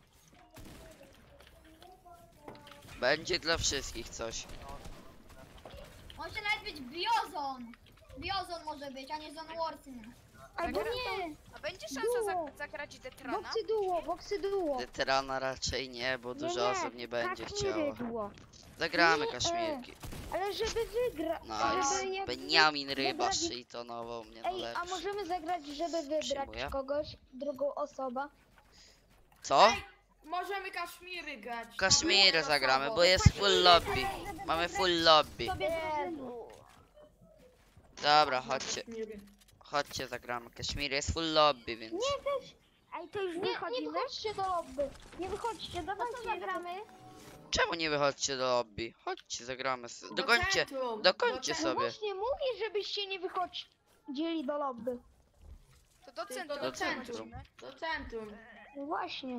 Będzie dla wszystkich coś. Może nawet być Biozon. Biozon może być, a nie John Warsy. Albo nie! A będzie szansa Duo. zagrać Detrana? Boksy duo. Weterana raczej nie, bo dużo osób nie będzie chciało. Kaszmirydło. Zagramy Nie, kaszmirki. Ale żeby wygrać. Nice. Beniamin Rybasz i to nowo mnie Ej, a najlepszy. możemy zagrać, żeby wybrać Przyjmuję. kogoś, drugą osobę? Co? Możemy Kaszmiry grać. Kaszmiry Mamy zagramy, osobą. bo jest full lobby. Mamy full lobby. Jezu. Dobra, chodźcie. Kaszmiry. Chodźcie, zagramy. Kaszmir jest full lobby, więc... Ej, to już Nie wychodzimy? wychodźcie do lobby. Nie wychodźcie, dawajcie. Zagramy. Czemu nie wychodźcie do lobby? Chodźcie, zagramy. Do Dokończcie, centrum, dokończcie do centrum. sobie. Właśnie mówię, żebyście nie wychodzili do lobby. To do Tylko centrum. do centrum. wchodzimy. Do centrum. No właśnie.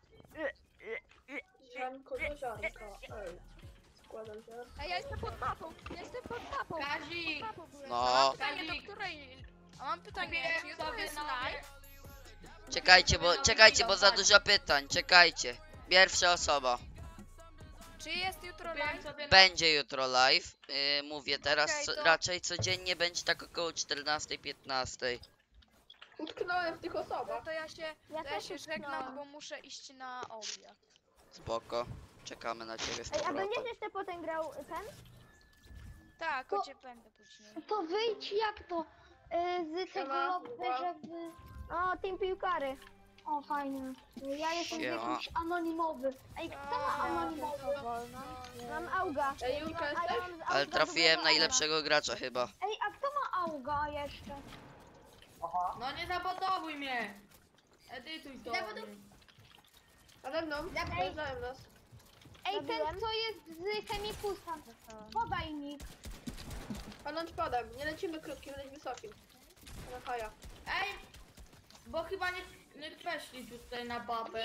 Ziarnko do ziarnka. Ej. Składam ziarnko. Ej, ja jestem pod mapą. Ja jestem pod mapą. Kazik, Pod mapą byłem. No. Mam pytanie, Kazik. do której... A mam pytanie, czy wiem jutro sobie jest na live? Czekajcie, bo za dużo pytań. Czekajcie. Pierwsza osoba. Czy jest jutro kupiłem live? sobie na... Będzie jutro live. Mówię teraz, Okej, to- raczej codziennie będzie tak około 14-15. Utknąłem w tych No osobach. to ja się też żegnam, utknąłem. bo muszę iść na obiad. Spoko. Czekamy na ciebie z Ej, a powrotem. będziesz jeszcze potem grał ten? Tak, To- choć będę później. To wyjdź jak to z tego Siema, lobby, Kuba. żeby... O, team piłkary. O, fajnie. Ja jestem Siema. jakiś anonimowy. Ej, kto ma anonimowy? Mam auga. Ej, Julka, A ja jesteś? mam z Ale auga trafiłem dużego najlepszego gracza chyba. auga. Ej, a kto ma auga jeszcze? No nie zabotowuj mnie. Edytuj to. Zawodu- Nade mną. Dojeżdżają nas. Ej, Zabiłem? ten co jest z chemikusa. Podaj mi. Paląc padem. Nie lecimy krótkim, lecimy wysokim. Na haja. Ej, bo chyba nie weszli tutaj na papę.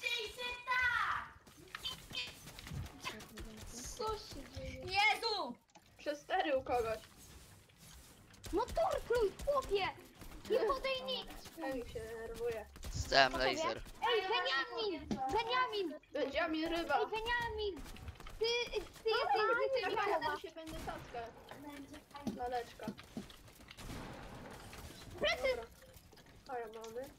Co się dzieje? Jezu! Przez 4 u kogoś. No tortuj, chłopie! Nie podaj nic! Ej, się denerwuje. Stałem laser. Ej, Beniamin! Beniamin! Będzie mi ryba. Ej, Beniamin! Ty jesteś Ja Mikoła. fajnie się będę tackę. Laleczka. Plecy! Dobra. Haja mamy.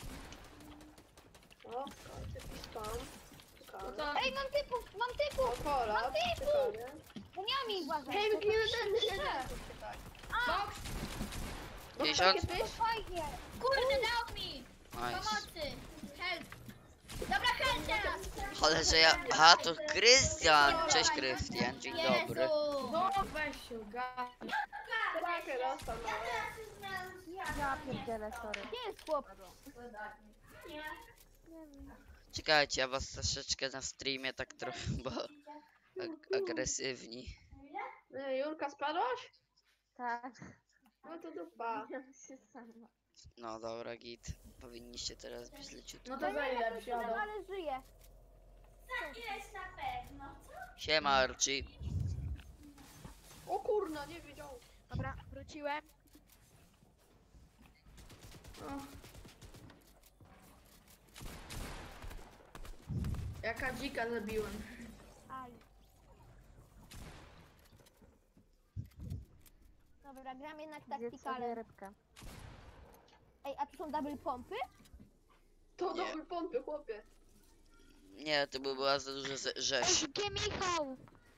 O, jakiś spam. No Czekamy. to Ej, mam typów! O, kola. Mam typu! Czekamy. Beniamin, uważaj! Hej, to lubimy tak ten źle. box. No, 50? takie tyś? Fajnie! Kurde, dał mi! Nice. Pomocy! Help! Dobra, help teraz! Ale że ja... Aha, to Krystian. Cześć Krystian, dzień dobry. Jezu! No weź się, ogarnij. Trakę dostał, no. Ja pierdzielę, sorry. Gdzie jest chłop? Czekajcie, ja was troszeczkę na streamie tak trochę, bo... Agresywni. Nie, Julka, spadłaś? Tak. No to dupa. No dobra, git. Powinniście teraz być leciutko. No to zajdę, wsiadę. Ale żyje. Jest na pewno. Siema Archie. O kurna, nie wiedział. Dobra, wróciłem. Jaka dzika zabiłem. Aj. Dobra, gram jednak Zjedz sobie taktikalem. rybkę. Ej, a tu są double pompy? To Nie. dobry pompy, chłopie. Nie, to by była za duża rzeź. Gdzie Michał?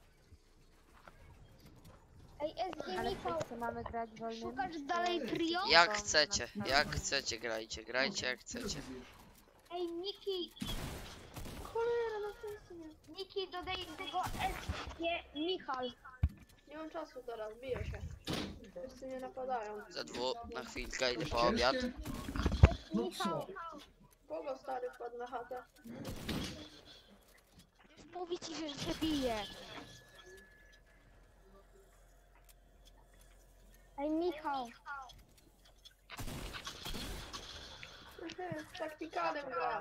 Ej, SG Ale Michał, wszyscy mamy grać wolnym. szukasz dalej trio? Jak chcecie, grajcie jak chcecie. Ej, Niki. Cholera, no to jest nie. Niki, dodaj tego SG Michał. Nie mam czasu teraz, biję się. Wszyscy mnie napadają. Za na chwilkę idę po obiad. Michał. Kogo stary wpadł na chatę? Już mówi ci, że się bije. Ej, Michał. Taktikalem gra.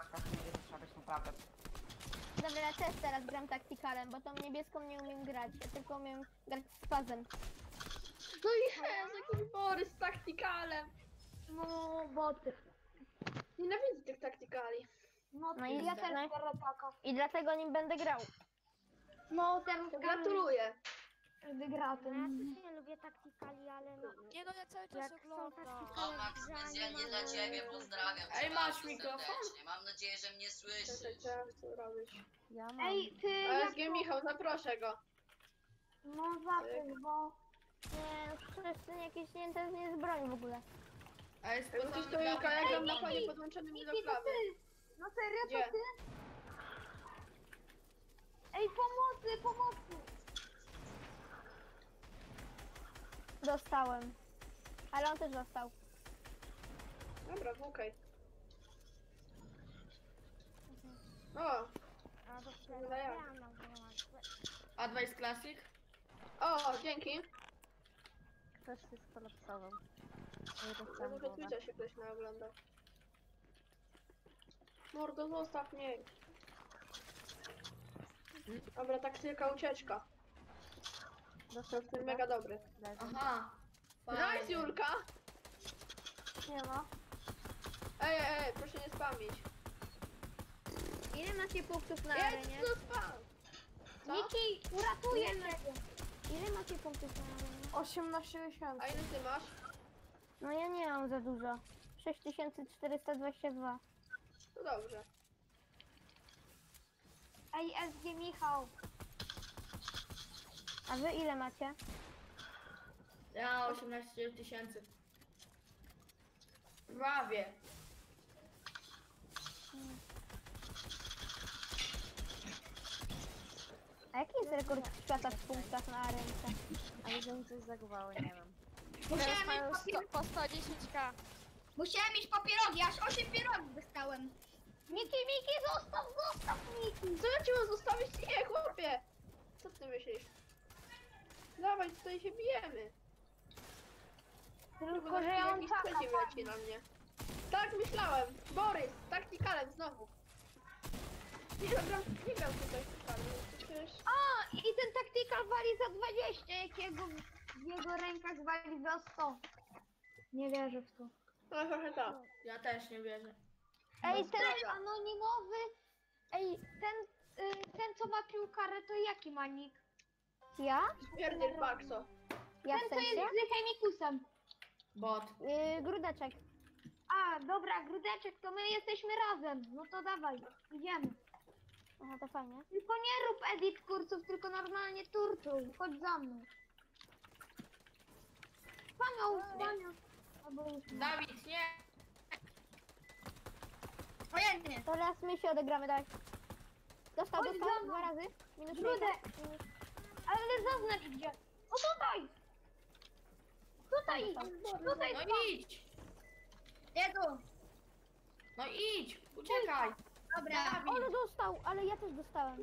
Dobra, ja też teraz gram taktikalem, bo tą niebieską nie umiem grać. Ja tylko umiem grać z fazem. No i Jezu, jaki Borys z taktikalem. No, boty. Nienawidzę tych taktykali. No i ja też biorę taka. I dlatego nim będę grał. No, ten Gratuluję. Każdy gra o No ja tym. też nie lubię taktykali, ale no... Nie no, ja cały czas Jak są oglądam. taktykale O, Max, w grze, a nie specjalnie ma dla żadnych ciebie innych. pozdrawiam cię Ej, masz bardzo mikrofon? serdecznie. Mam nadzieję, że mnie słyszysz. Czekaj, co ja chcę robić? Ja mam. Ej, ty, ASG Michał, zaproszę go. No zapisz, bo... Nie, no przecież ten jakiś nie, to jest nie z broni w ogóle. A jest Jakby coś to Julka, ja gram na fali podłączonym do klawy. No serio, Gdzie? to ty? Ej, pomocy, pomocy! Dostałem. Ale on też dostał. Dobra, włókaj. O, A to Dobra, ja. Advice Classic? o, dzięki. Ktoś się skolapsował. Ja może Twitcha się ktoś naoglądał. Mordo, zostaw mnie. Dobra, taktyka ucieczka. Dostał w tym mega dobry. Aha. Nice, Julka! Nie ma. Ej, proszę nie spamić. Ile macie punktów na Jedź, arenie? co spam! Co? Niki, uratuję cię! Ile macie punktów na arenie? 18 tysięcy. A ile ty masz? No ja nie mam za dużo. 6422. To dobrze. Ej, SG Michał. A wy ile macie? Ja 18 tysięcy. Prawie. A jaki jest rekord świata w punktach na arence? Ale że mi coś zagowało, nie wiem. Musiałem mieć, Po 110k. musiałem mieć papierogi, aż 8 pierogów dostałem. Miki, zostaw Miki! Co ja ci mam zostawić? Nie, chłopie! Co ty myślisz? Dawaj, tutaj się bijemy. Tylko, że ja mam jakiś czaka. trzeci leci na mnie. Tak myślałem. Borys, taktikalem znowu. Nie gram tutaj taktikalem. Przecież... A, i ten tactical wali za 20, jakiego w jego rękach wali za 100. Nie wierzę w to. No trochę tak. Ja też nie wierzę. Ej, No ten zdrada. anonimowy, ej, ten co ma piłkarę, to jaki ma nick? Ja? Pierdziel Baxo. Ja ten, co jest z chemikusem. Bot. Grudeczek. A, dobra, Grudeczek, to my jesteśmy razem. No to dawaj, idziemy. Aha, to fajnie. Tylko nie rób edit kursów, tylko normalnie turtuj. Chodź za mną. Wspaniał. Albo już nie. Dawid, nie. Ojej, Teraz my się odegramy, daj. Dostał 2 razy. Minus Grudek. Ale zaznacz gdzie. O tutaj! Tutaj! No idź. Jezu, No idź. Uciekaj. dobra. On dostał, ale ja też dostałem.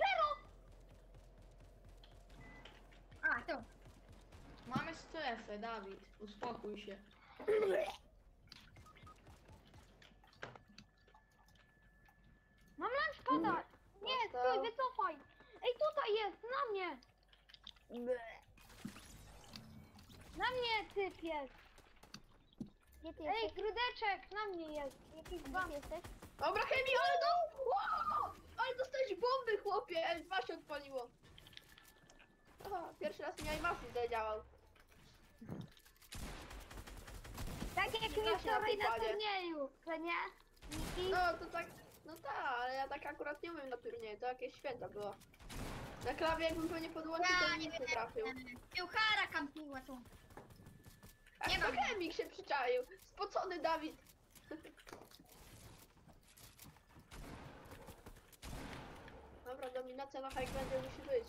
A, tu. Mamy strefę, Dawid. Uspokój się. Mam lunchpada! Nie, Dostał. stój, wycofaj! Ej, tutaj jest, na mnie! Na mnie, typ jest! Gdzie ty jesteś? Ej, Grudeczek, na mnie jest! Jakiś bam jesteś? Dobra, chemii, ale no! Wow! Ale dostałeś bomby, chłopie! L2 się odpaliło. Aha, pierwszy raz mi animacji zadziałał. Tak jak Nie mi da się na wczoraj na pokładzie. turnieju, co nie? Miki? No to tak, no tak, ale ja tak akurat nie umiem na turnieju, to jakieś święta było. Na klawie jakbym pewnie podłączył, to nic nie trafił. Piłkara kampiła tu. A Nie to mam. chemik się przyczaił. Spocony Dawid. Dobra, dominacja na high groundzie musi być.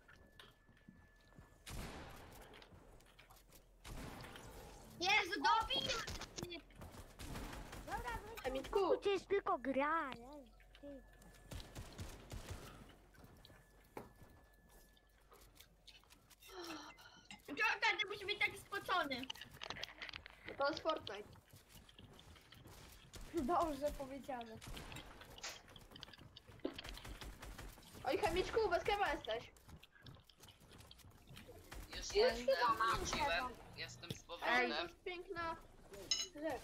Jezu, dobij! Chemiczku, To jest tylko gra, ale... Ty. Każdy musi być taki spocony. to jest Fortnite. Dobrze powiedziane. Oj, chemiczku, bez kewa jesteś. Już jestem, wróciłem. Jestem z Ej, to powrotem. jest piękna rzecz.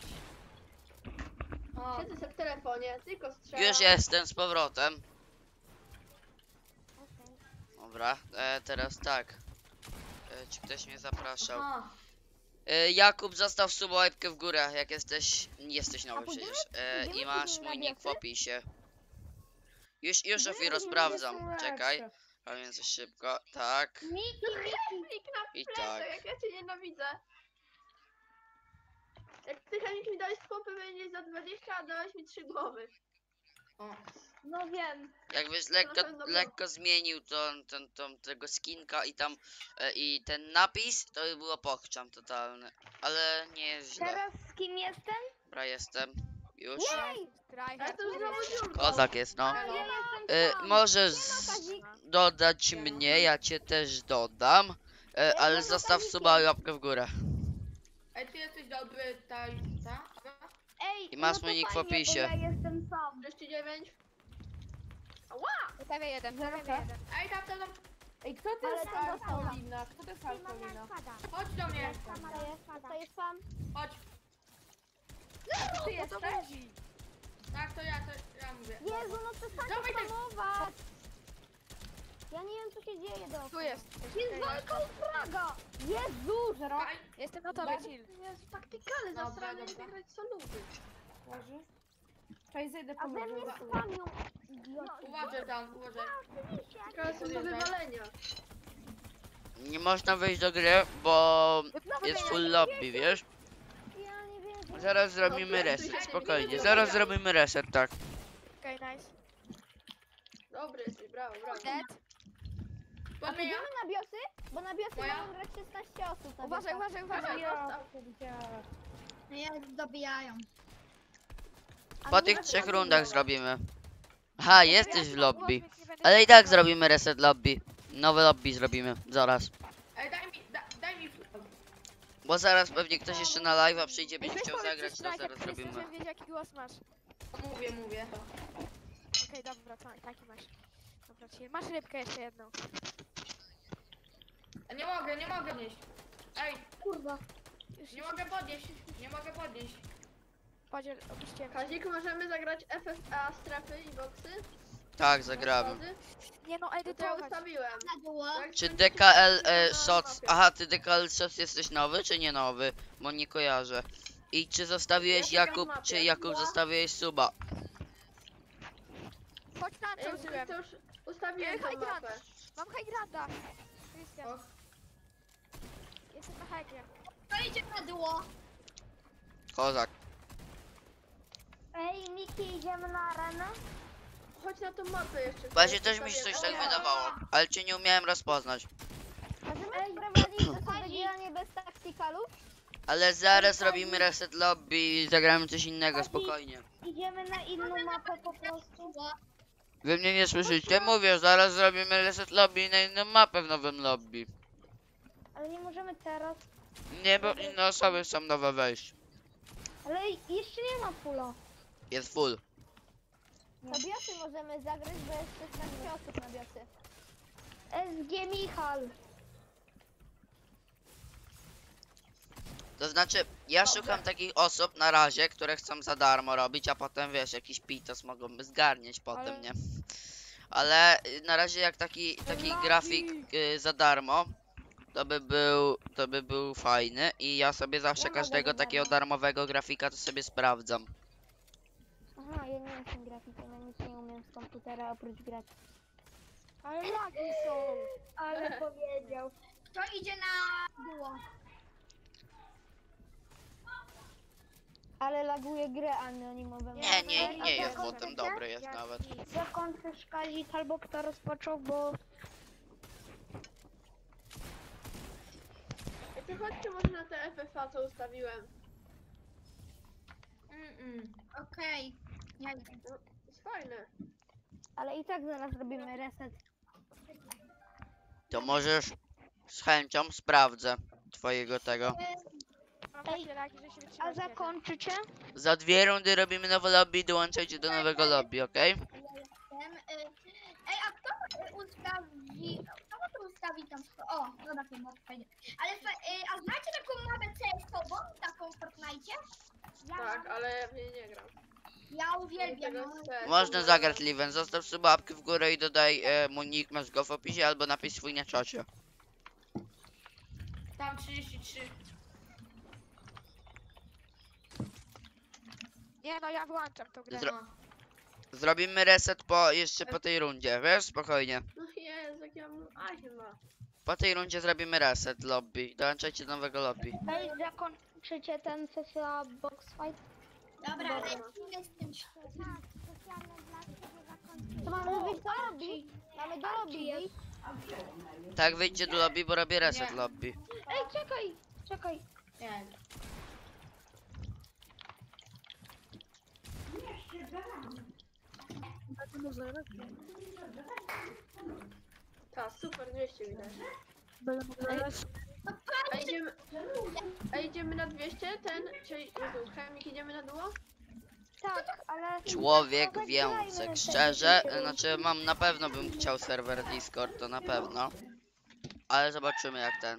O, Siedzę sobie w telefonie, tylko strzelam. Już jestem z powrotem. Okej. Dobra, teraz tak. czy ktoś mnie zapraszał. Aha. Jakub, zostaw suba, łapkę w górę, jak jesteś nowy pójdziemy- przecież. I pójdziemy masz później mój na nick w biosy? opisie. Już Ofiro sprawdzam, czekaj. A więc szybko, tak. Chemik na I plecach, tak. jak ja cię nienawidzę. Jak ty chemik mi dałeś skopy, będzie za 20, a dałeś mi 3 głowy. O. No wiem. Jakbyś na pewno było. lekko zmienił tego skinka i tam i ten napis, to by było pokczam totalny. Ale nie jest źle. Teraz z kim jestem? Dobra, jestem. Już. Jej! Tryhard. to już znowu dziurka. Kozak jest, no. Ja jestem tam. Możesz Kazik. dodać mnie, ja cię też dodam. Ale zostaw suba i łapkę w górę. Ej, ty jesteś dobry, ta. Ej, I masz no to mój nick w fajnie, bo opisie. Ja jestem sam. 39. Prawie jeden, prawie jeden. Ej, tam. Ej, kto to Ale jest ten dostał. Paulina? Kto to jest Paulina? Chodź do mnie. To jest sam. Chodź. Ty jesteś? Tak, to ja mówię. Jezu, no przestań Dawaj tak. spamować. Ja nie wiem co się dzieje do. Tu jest. Jest walka o fraga. Jezu, żero. Aj, Jestem na tobie, chill. Jest taktykany, Dobra, zastrany, nie dobra. grać soluby. Cześć, zejdę A we mnie spamią. Idioci. uważaj tam, uważaj. Teraz są do wywalenia. Nie można wejść do gry, bo Znowu jest mnie full nie- lobby, wiesz? Ja nie wiem. Zaraz zrobimy reset, spokojnie. Zaraz zrobimy reset, tak. Okej, nice. Dobry jesteś, brawo, brawo. Dead. A Podmienia. pójdziemy na biosy? Bo na biosy Moja? mają grać 16 osób. na Uważaj, biosach. uważaj, uważaj. Nie, dobijają. Po tych 3 rundach zrobimy. Aha, jesteś w lobby. Ale i tak zrobimy reset lobby. Nowe lobby zrobimy, zaraz. Ej, daj mi. Bo zaraz pewnie ktoś jeszcze na live'a przyjdzie, będzie Weź chciał powiedz zagrać, coś, to Tryhard, zaraz wszyscy zrobimy. żebym wiedział, jaki głos masz. Mówię. Okej, dobra, taki masz. Dobra, chill. Masz rybkę jeszcze jedną. Nie mogę nieść. Ej, Kurwa. Już nie mogę podnieść. Podziel, opuściłem cię. Kazik, możemy zagrać FFA, strefy i boksy? Tak, zagramy. Wtedy? Nie no, No to ja edytować. ustawiłem. Na dół. Jak Czy skończycie, DKL to na Shots... mapie. Aha, ty DKL Shots jesteś nowy, czy nie nowy? Bo nie kojarzę. I czy zostawiłeś Ja czekam w Jakub, mapie. czy Jakub zostawiłeś suba? Chodź na co Ej, użyłem. to już ustawiłem Ej, tą hydrant. mapę. Mam hydrata. Krystian. O. Jestem na hajkie. To idzie na dół. Kozak. Ej, Miki, idziemy na arenę? Chodź na tą mapę jeszcze. Właśnie też mi się coś Ustawiłem. tak wydawało, ale cię nie umiałem rozpoznać. Możemy wprowadzić zasady grania bez taktykalów? Ale zaraz robimy reset lobby i zagramy coś innego, spokojnie. Idziemy na inną mapę po prostu. Wy mnie nie słyszycie? Mówię, zaraz zrobimy reset lobby i na inną mapę w nowym lobby. Ale nie możemy teraz. Nie, bo inne osoby chcą nowe wejść. Ale jeszcze nie ma pula. Jest full. Na biosy możemy zagrać, bo jest 16 osób na biosy. SG Michal. To znaczy, ja szukam takich osób na razie, które chcą za darmo robić, a potem wiesz, jakiś pitos mogą zgarnieć potem, Ale- nie? Ale na razie jak taki grafik za darmo, to by był fajny i ja sobie zawsze Ja mogę każdego za takiego darmo. darmowego grafika to sobie sprawdzam. Aha, ja nie jestem grafikiem, ja nic nie umiem z komputera oprócz grać. Ale lagi są. Ale powiedział. To idzie na dół. Ale laguje grę anonimowe. Nie jest potem dobry jest nawet. Zakończysz Kazik albo kto rozpoczął, bo... Ej, to chodźcie może na te FFA, co ustawiłem. Okej. Ja idę. No, jest fajne. Ale i tak zaraz robimy reset. To możesz z chęcią sprawdzę twojego tego. Mam takie lagi, że się A wytrzymać nie da. zakończycie? Za 2 rundy robimy nowe lobby i dołączajcie do nowego lobby, okej? Ej, a kto ustawi... Kto to ustawi tam... O, no takie mapy fajnie. Ale a znacie taką mapę CS-ową? Taką w Fortnite? Tak, ale ja w niej nie gram. Ja uwielbiam. Tego No. CS-u Można nie zagrać gram. Liven, zostaw sobie łapkę w górę i dodaj mój nick, masz go w opisie albo napisz swój na czacie. Tam 33. Nie no, ja wyłączam tą grę. Zro- Zrobimy reset jeszcze po tej rundzie, wiesz? Spokojnie. No Jezu, jak ja mam... A, chyba. Po tej rundzie zrobimy reset lobby. Dołączajcie do nowego lobby. Ej, zakończycie ten sesja box fight? Dobra, lecimy z tym. To mamy wyjść do lobby? Mamy do lobby wyjść? Tak, wyjdźcie do lobby, bo robię reset Nie. lobby. Ej, czekaj. Nie. Ta, super, 200 widać. A idziemy na 200? Czyli Jezu, chemik idziemy na duo? Tak, ale... Człowiek więcej, szczerze, znaczy na pewno bym chciał serwer Discord, to na pewno. Ale zobaczymy jak ten.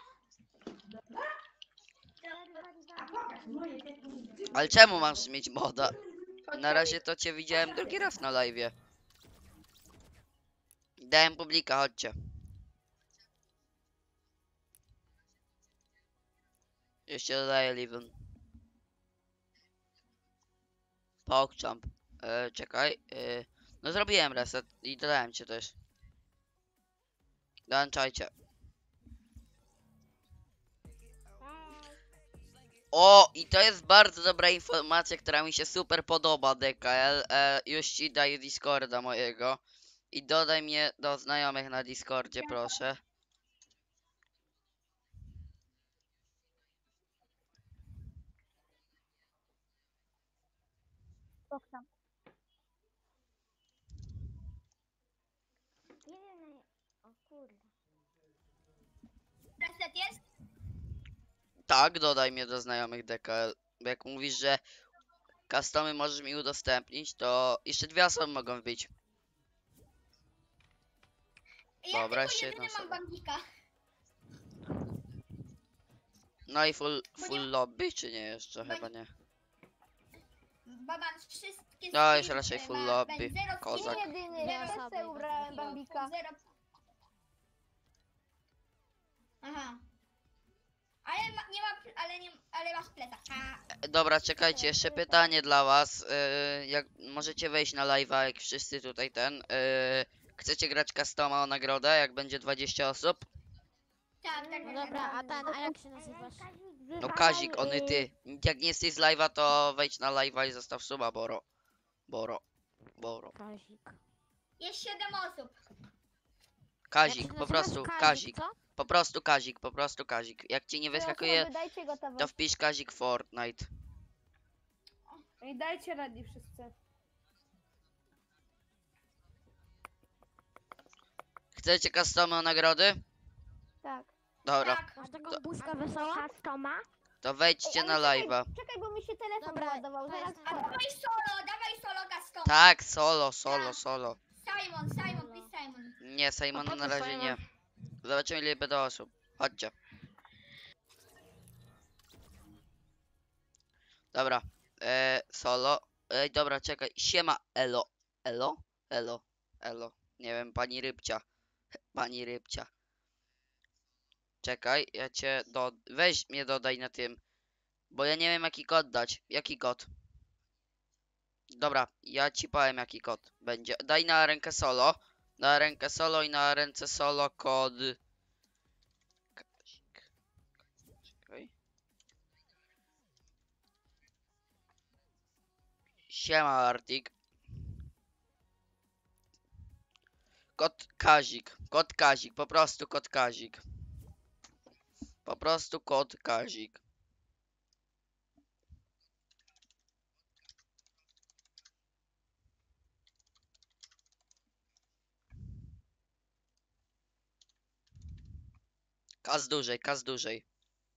Ale czemu masz mieć moda? Na razie to cię widziałem drugi raz na live'ie. Dałem publika, chodźcie. Jeszcze dodaję Livin. PogChamp. Czekaj. No zrobiłem reset i dodałem cię też. Dołączajcie. O, i to jest bardzo dobra informacja, która mi się super podoba, DKL. Już ci daję Discorda mojego. I dodaj mnie do znajomych na Discordzie, proszę. O kurde. Reset jest? Tak, dodaj mnie do znajomych DKL. Bo jak mówisz, że customy możesz mi udostępnić, to jeszcze 2 osoby mogą wbić. Ja Dobra, tylko jeszcze jedyny jedna mam osoba. bambika. No i full lobby, czy nie jeszcze? Chyba nie. Baban wszystkie No, jest skiny, raczej które full ma, lobby. będzie zero Kozak. skinów, Jedyny, zero ja też osoby sobie ubrałem bambika. zero... Aha. Ale masz plecak. Dobra, czekajcie, jeszcze pytanie dla was. Jak możecie wejść na live'a, jak wszyscy tutaj chcecie grać customa o nagrodę, jak będzie 20 osób? Tak, tak, No tak. dobra, a jak się nazywasz? No Kazik, ony ty. Jak nie jesteś z live'a, to wejdź na live'a i zostaw suba, Boro. Boro. Kazik. Jest 7 osób. Kazik, Jak się po nazywasz? prostu Kazik. Co? Po prostu Kazik. Jak ci nie wyskakuje, Dajcie gotowe. to wpisz Kazik Fortnite. Ej, dajcie ready wszyscy. Chcecie customy o nagrody? Tak. Dobra, Tak. Masz taką buźkę wesoła? Customa? to wejdźcie na live'a. Czekaj, bo mi się telefon Dobra, ładował, zaraz to jest- A wchodzę. dawaj solo custom. Tak, solo. Simon, please Simon. Nie, Simon po na co razie Simon? nie. Zobaczymy ile będą osób. Chodźcie. Dobra. Solo. Ej, dobra, czekaj. Siema, elo. Elo. Nie wiem, pani Rybcia. Pani Rybcia. Czekaj, ja cię weź mnie dodaj na tym. Bo ja nie wiem jaki kod dać. Jaki kod? Dobra, ja ci powiem jaki kod będzie. Daj na rękę solo. Na rękę solo i na ręce solo kod. Czekaj. Siema Artik. Kod Kazik. Kod Kazik. Po prostu kod Kazik. Po prostu kod Kazik. Kas dłużej, kas dłużej.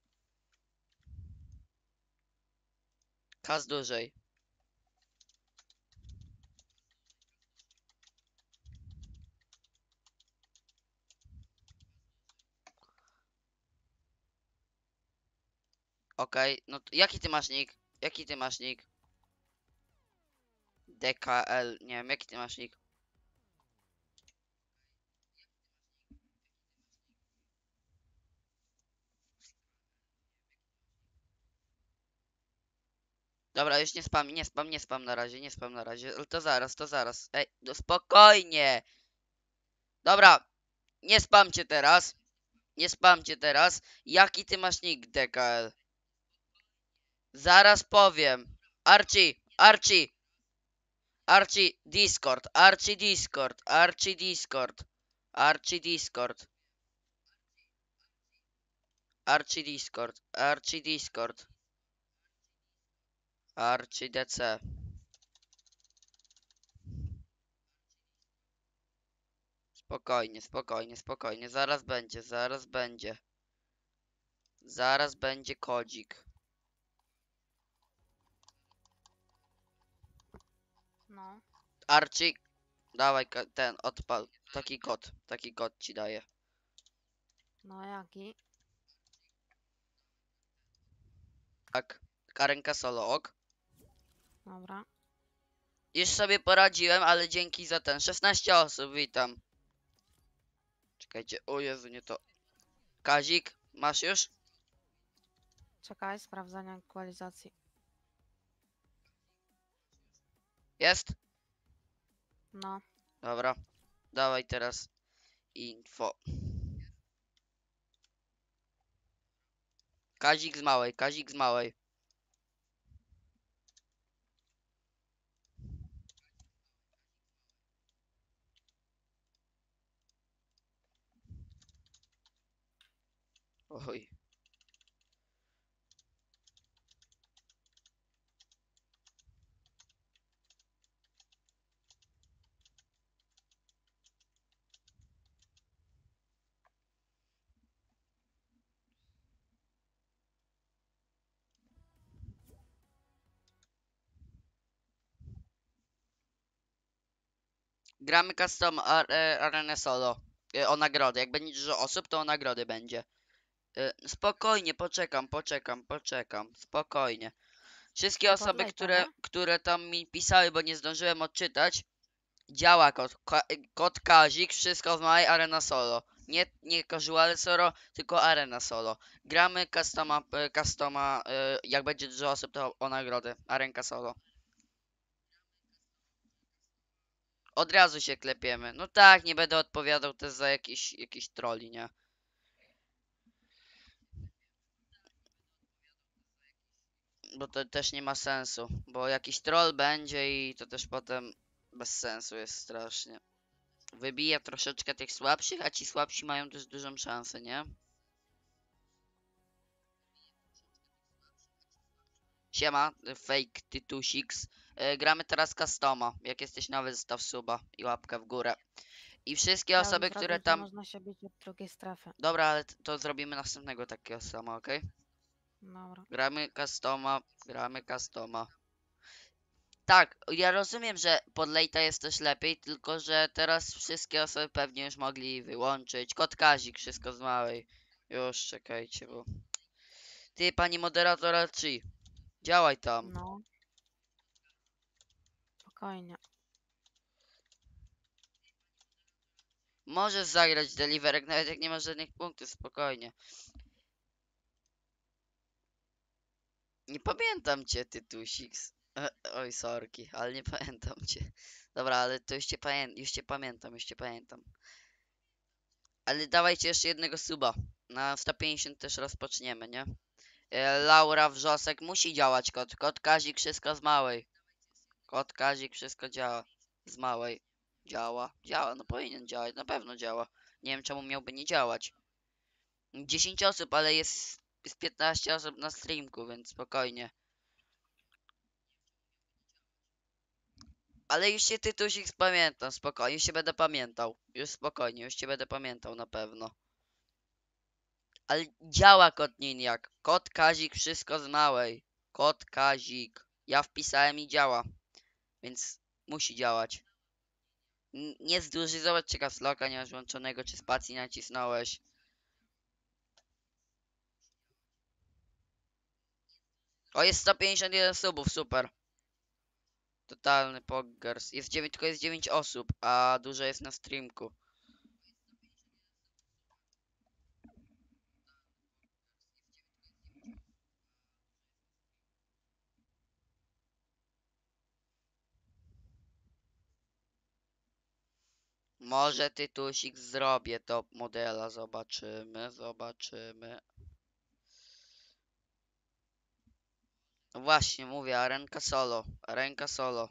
Kas dłużej. Okej, no to jaki ty masz nick? Jaki ty masz nick? DKL, nie wiem, jaki ty masz nick? Dobra, już nie spam na razie, nie spam na razie. Ale to zaraz. Ej, no spokojnie. Dobra, nie spamcie teraz. Nie spamcie teraz. Jaki ty masz nick, DKL? Zaraz powiem. Archie, Discord, Archie, Discord, Archie, Discord, Archie, Discord, Archie, Discord, Archie, Discord, Archie, DC. Spokojnie, zaraz będzie, zaraz będzie kodzik. No. Archie, dawaj ten, odpal, taki kod ci daję. No jaki? Tak, Karenka solo, ok. Dobra. Już sobie poradziłem, ale dzięki za ten, 16 osób, witam. Czekajcie, o Jezu, nie to. Kazik, masz już? Czekaj, sprawdzanie aktualizacji. Jest? No. Dobra, dawaj teraz info. Kazik z małej. Oj. Gramy custom arenę solo. O nagrody. Jak będzie dużo osób, to o nagrody będzie. Spokojnie, poczekam. Spokojnie. Wszystkie osoby, Podlej to, nie? które tam mi pisały, bo nie zdążyłem odczytać, działa kod Kazik, wszystko w małej arena solo. Nie casual solo, tylko arena solo. Gramy customa, jak będzie dużo osób, to o nagrody. Arenka solo. Od razu się klepiemy. No tak, nie będę odpowiadał też za jakiś trolli, nie? Bo to też nie ma sensu. Bo jakiś troll będzie i to też potem bez sensu jest strasznie. Wybija troszeczkę tych słabszych, a ci słabsi mają też dużą szansę, nie? Siema, fake Tytusix. Gramy teraz customa. Jak jesteś nowy, zostaw suba i łapkę w górę. I wszystkie Ja bym osoby, które zrobił, że tam... można się bić od drugiej strefy. Dobra, ale to zrobimy następnego takiego sama, okej? Dobra. Gramy customa. Tak, ja rozumiem, że pod late'a jest też lepiej, tylko że teraz wszystkie osoby pewnie już mogli wyłączyć. Kod Kazik, wszystko z małej. Już, czekajcie, bo... Ty, pani moderator czy działaj tam. No. Spokojnie. Możesz zagrać deliverek, nawet jak nie masz żadnych punktów, spokojnie. Nie pamiętam cię, Tytusix. Oj, sorki, ale nie pamiętam cię. Dobra, ale to już cię pamiętam. Ale dawajcie jeszcze jednego suba. Na 150 też rozpoczniemy, nie? Laura Wrzosek musi działać kod. Kod Kazik, wszystko z małej. Kod Kazik, wszystko działa. Z małej. Działa, no powinien działać, na pewno działa. Nie wiem czemu miałby nie działać. 10 osób, ale jest 15 osób na streamku, więc spokojnie. Ale już się Tytusik pamiętam, spokojnie, już się będę pamiętał. Już spokojnie, już cię będę pamiętał na pewno. Ale działa kod Niniak. Kod Kazik, wszystko z małej. Kod Kazik. Ja wpisałem i działa. Więc musi działać. Nie zdłuży, zobacz czy kapsloka nie masz włączonego, czy spacji nacisnąłeś. O, jest 151 subów, super. Totalny poggers. Tylko jest 9 osób, a dużo jest na streamku. Może Tytusik zrobię top modela, zobaczymy. No właśnie, mówię, ręka solo.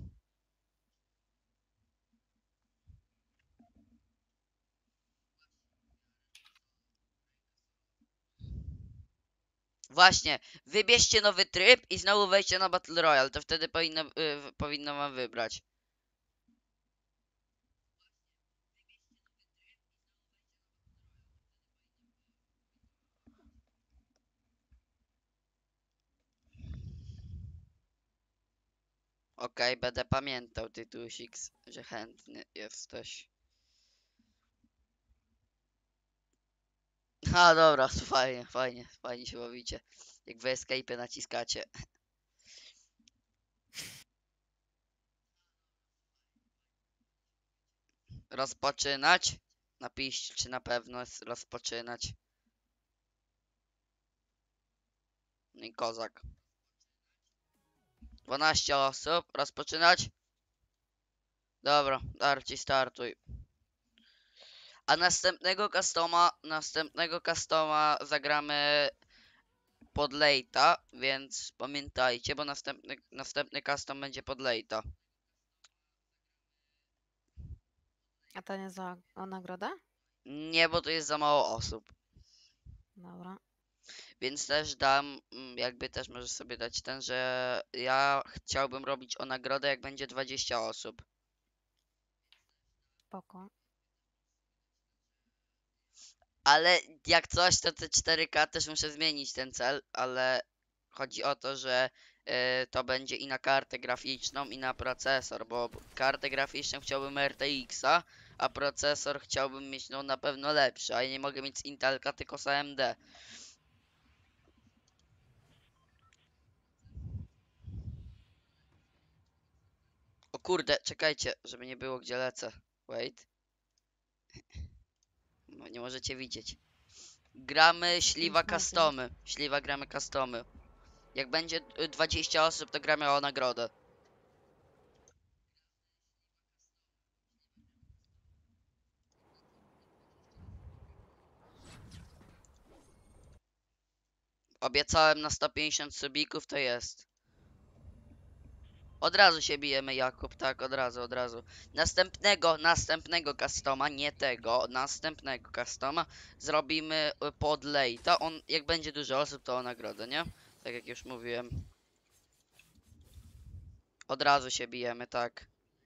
Właśnie, wybierzcie nowy tryb i znowu wejdźcie na Battle Royale, to wtedy powinno wam wybrać. Okej, będę pamiętał, Tytusik, że chętny jesteś. A dobra, fajnie się bawicie. Jak wy escape naciskacie. Rozpoczynać? Napiszcie, czy na pewno jest rozpoczynać. No i kozak. 12 osób, rozpoczynać? Dobra, Darci, startuj. A następnego customa zagramy pod late'a, więc pamiętajcie, bo następny custom będzie pod late'a. A to nie o nagrodę? Nie, bo to jest za mało osób. Dobra. Więc też dam, jakby też możesz sobie dać ten, że ja chciałbym robić o nagrodę, jak będzie 20 osób. Spoko. Ale jak coś, to te 4K też muszę zmienić ten cel, ale chodzi o to, że to będzie i na kartę graficzną, i na procesor, bo kartę graficzną chciałbym RTX-a, a procesor chciałbym mieć no na pewno lepszy, a ja nie mogę mieć z Intelka, tylko z AMD. O kurde, czekajcie, żeby nie było gdzie lecę. Wait. No, nie możecie widzieć. Gramy śliwa customy. Śliwa gramy customy. Jak będzie 20 osób, to gramy o nagrodę. Obiecałem na 150 subików, to jest. Od razu się bijemy, Jakub, tak, od razu. Następnego customa, nie tego, następnego customa zrobimy pod late'a. On, jak będzie dużo osób, to o nagrodę, nie? Tak jak już mówiłem. Od razu się bijemy, tak.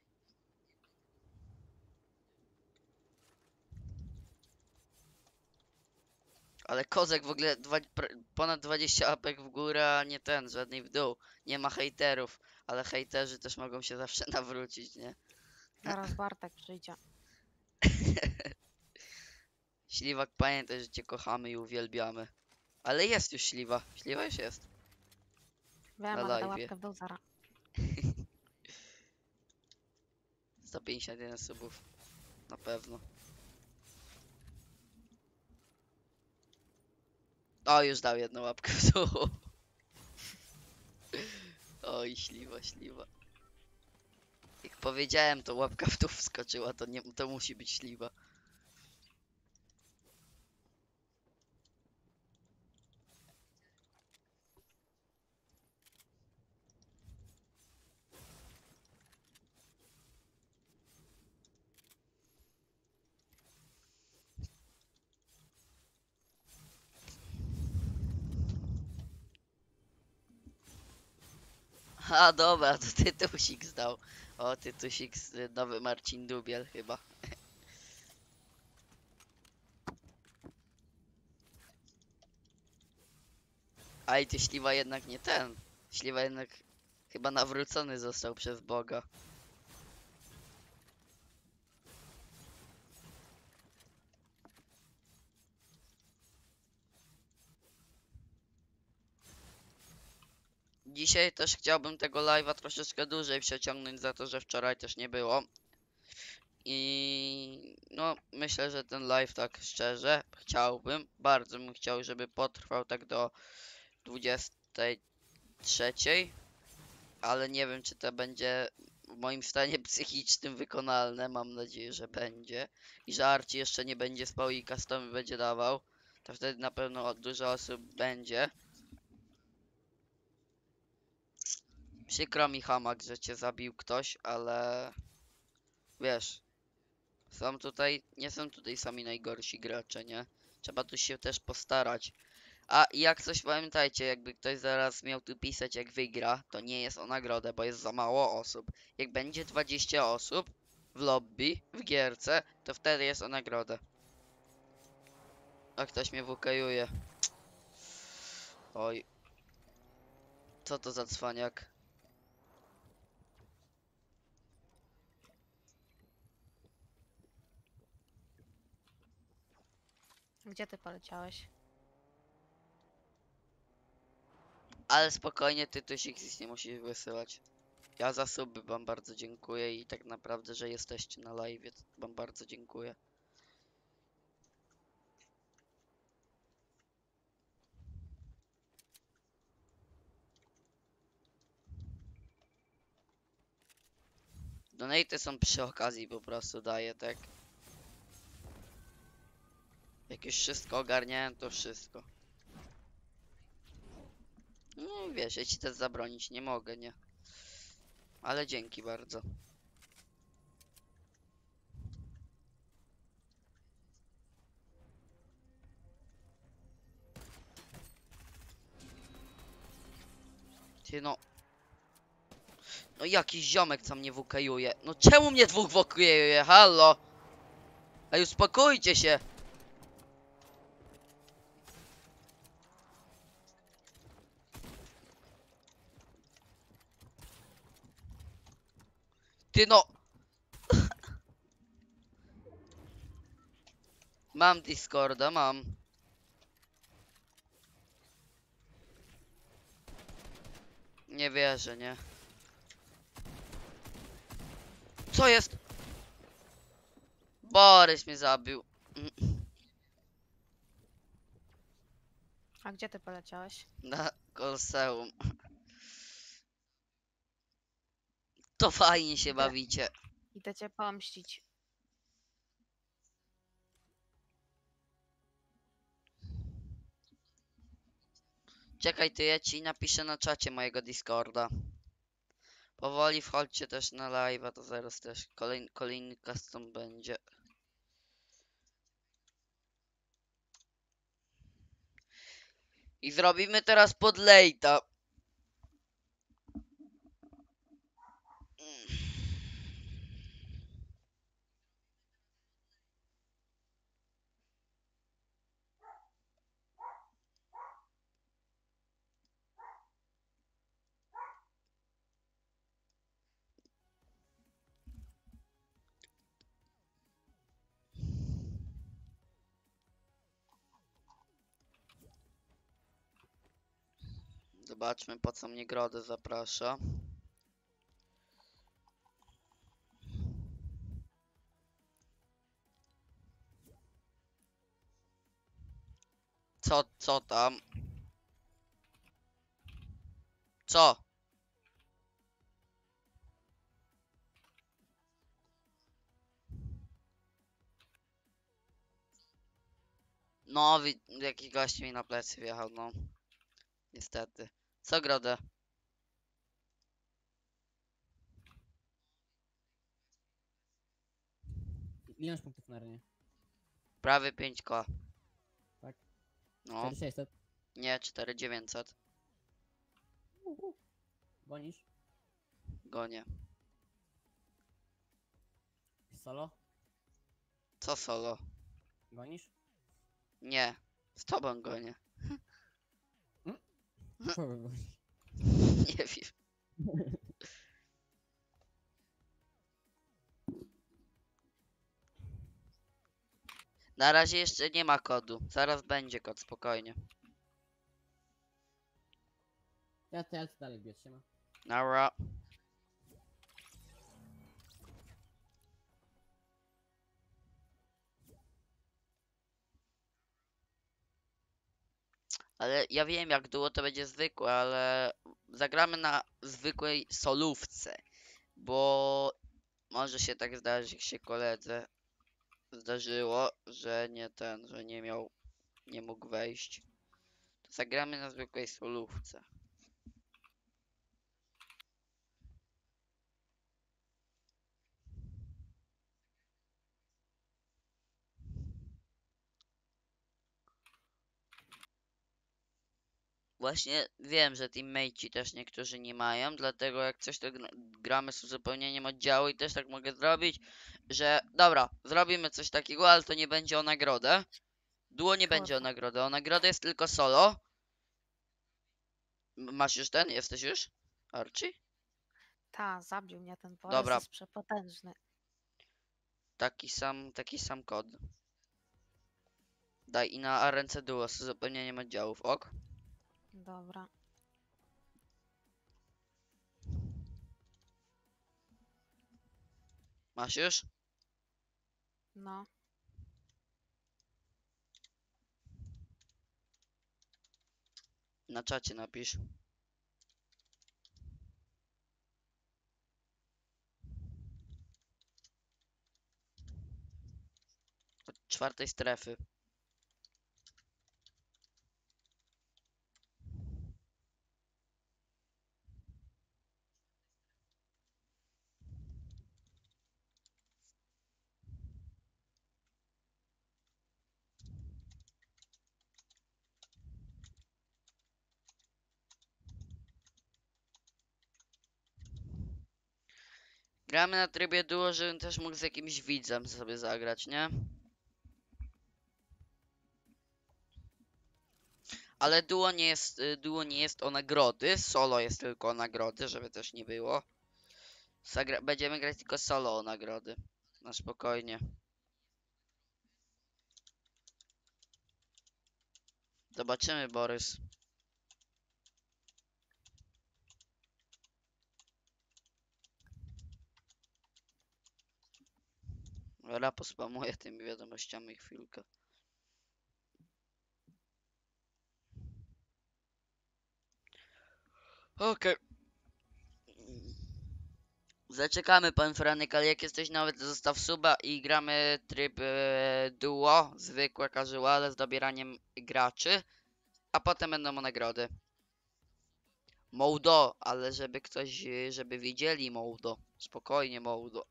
Ale kozak w ogóle ponad 20 apek w górę, a nie ten, żadnej w dół. Nie ma hejterów, ale hejterzy też mogą się zawsze nawrócić, nie? Zaraz Bartek przyjdzie. Śliwak, pamiętaj, że cię kochamy i uwielbiamy. Ale jest już śliwa. Śliwa już jest. Wiem, Na ale dał live'ie. łapkę w dół zaraz. 151 subów. Na pewno. O, już dał jedną łapkę w dół. Oj, śliwa. Jak powiedziałem, to łapka w dół wskoczyła, to nie, to musi być śliwa. A dobra, to Tytusik zdał. O, Tytusik, nowy Marcin Dubiel chyba. A i ty śliwa jednak nie ten. Śliwa jednak chyba nawrócony został przez Boga. Dzisiaj też chciałbym tego live'a troszeczkę dłużej przeciągnąć za to, że wczoraj też nie było. I no myślę, że ten live tak szczerze bardzo bym chciał, żeby potrwał tak do 23, ale nie wiem, czy to będzie w moim stanie psychicznym wykonalne. Mam nadzieję, że będzie. I że Arci jeszcze nie będzie spał i customy będzie dawał. To wtedy na pewno dużo osób będzie. Przykro mi, Hamak, że cię zabił ktoś, ale wiesz, nie są tutaj sami najgorsi gracze, nie? Trzeba tu się też postarać. A jak coś pamiętajcie, jakby ktoś zaraz miał tu pisać jak wygra, to nie jest o nagrodę, bo jest za mało osób. Jak będzie 20 osób w lobby, w gierce, to wtedy jest o nagrodę. A ktoś mnie wukajuje. Oj. Co to za cwaniak? Gdzie ty poleciałeś? Ale spokojnie, ty X nie musisz wysyłać. Ja za suby wam bardzo dziękuję i tak naprawdę, że jesteście na live, to wam bardzo dziękuję. Donaty są przy okazji, po prostu daję, tak? Jak już wszystko ogarniałem, to wszystko. No i wiesz, ja ci też zabronić nie mogę, nie? Ale dzięki bardzo. Ty no. No jakiś ziomek co mnie wukajuje. No czemu mnie dwóch wukajuje? Halo? Ej, uspokójcie się. Ty no. Mam Discorda, mam. Nie wierzę, nie? Co jest? Borys mnie zabił. A gdzie ty poleciałeś? Na Kolseum. To fajnie się bawicie. Idę cię pomścić. Czekaj, ty ja ci napiszę na czacie mojego Discorda. Powoli wchodźcie też na live'a, to zaraz też kolejny custom będzie. I zrobimy teraz pod late'a. Zobaczmy, po co mnie Grodę zaprasza. Co tam? Co? No, jakiś gość mi na plecy wjechał, no. Niestety. Co Grodę? Ile masz punktów na arenie? Prawie 5K. Tak? No, 4600. nie, 4900. Gonisz? Gonię. Solo? Co solo? Gonisz? Nie. Z tobą gonię. Kogo gonisz? Nie wiem. Na razie jeszcze nie ma kodu. Zaraz będzie kod, spokojnie. Ja to dalej biec, siema. Nara. Ale ja wiem, jak duo to będzie zwykłe, ale zagramy na zwykłej solówce. Bo może się tak zdarzyć, jak się koledze zdarzyło, że że nie mógł wejść. To zagramy na zwykłej solówce. Właśnie wiem, że teammateci też niektórzy nie mają, dlatego jak coś to gramy z uzupełnieniem oddziału i też tak mogę zrobić, że dobra, zrobimy coś takiego, ale to nie będzie o nagrodę. Duo nie będzie o Kurwa. nagrodę, o nagrodę jest tylko solo. Masz już ten? Jesteś już? Archie? Ta, zabił mnie ten Borys, Dobra. jest przepotężny. Taki sam kod. Daj i na ręce duo z uzupełnieniem oddziałów, ok? Dobra. Masz już? No. Na czacie napisz. Od 4. strefy. Gramy na trybie duo, żebym też mógł z jakimś widzem sobie zagrać, nie? Ale duo nie jest o nagrody, solo jest tylko o nagrody, żeby też nie było. Będziemy grać tylko solo o nagrody. Na spokojnie. Zobaczymy, Borys. Dobra, pospamuję tymi wiadomościami chwilkę. Okej. Zaczekamy, pan Franek, ale jak jesteś nowy, to zostaw suba i gramy tryb duo, zwykłe casuale z dobieraniem graczy, a potem będą nagrody. Mołdo, ale żeby ktoś, żeby widzieli Mołdo. Spokojnie, Mołdo.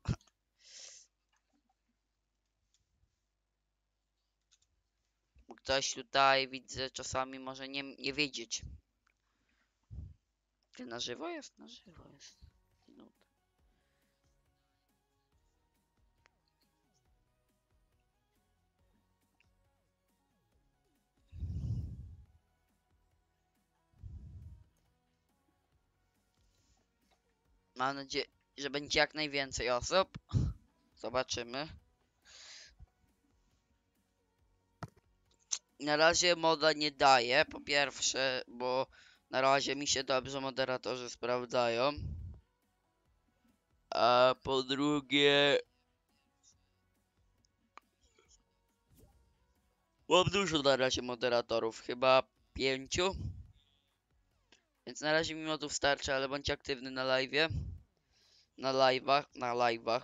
Bo ktoś tutaj, widzę, czasami może nie wiedzieć. Ty na żywo jest? Na żywo jest. Minut. Mam nadzieję, że będzie jak najwięcej osób. Zobaczymy. Na razie moda nie daje, po pierwsze, bo na razie mi się dobrze moderatorzy sprawdzają. A po drugie... Mam dużo na razie moderatorów, chyba 5. Więc na razie mi modów starczy, ale bądź aktywny na live'ie. Na live'ach.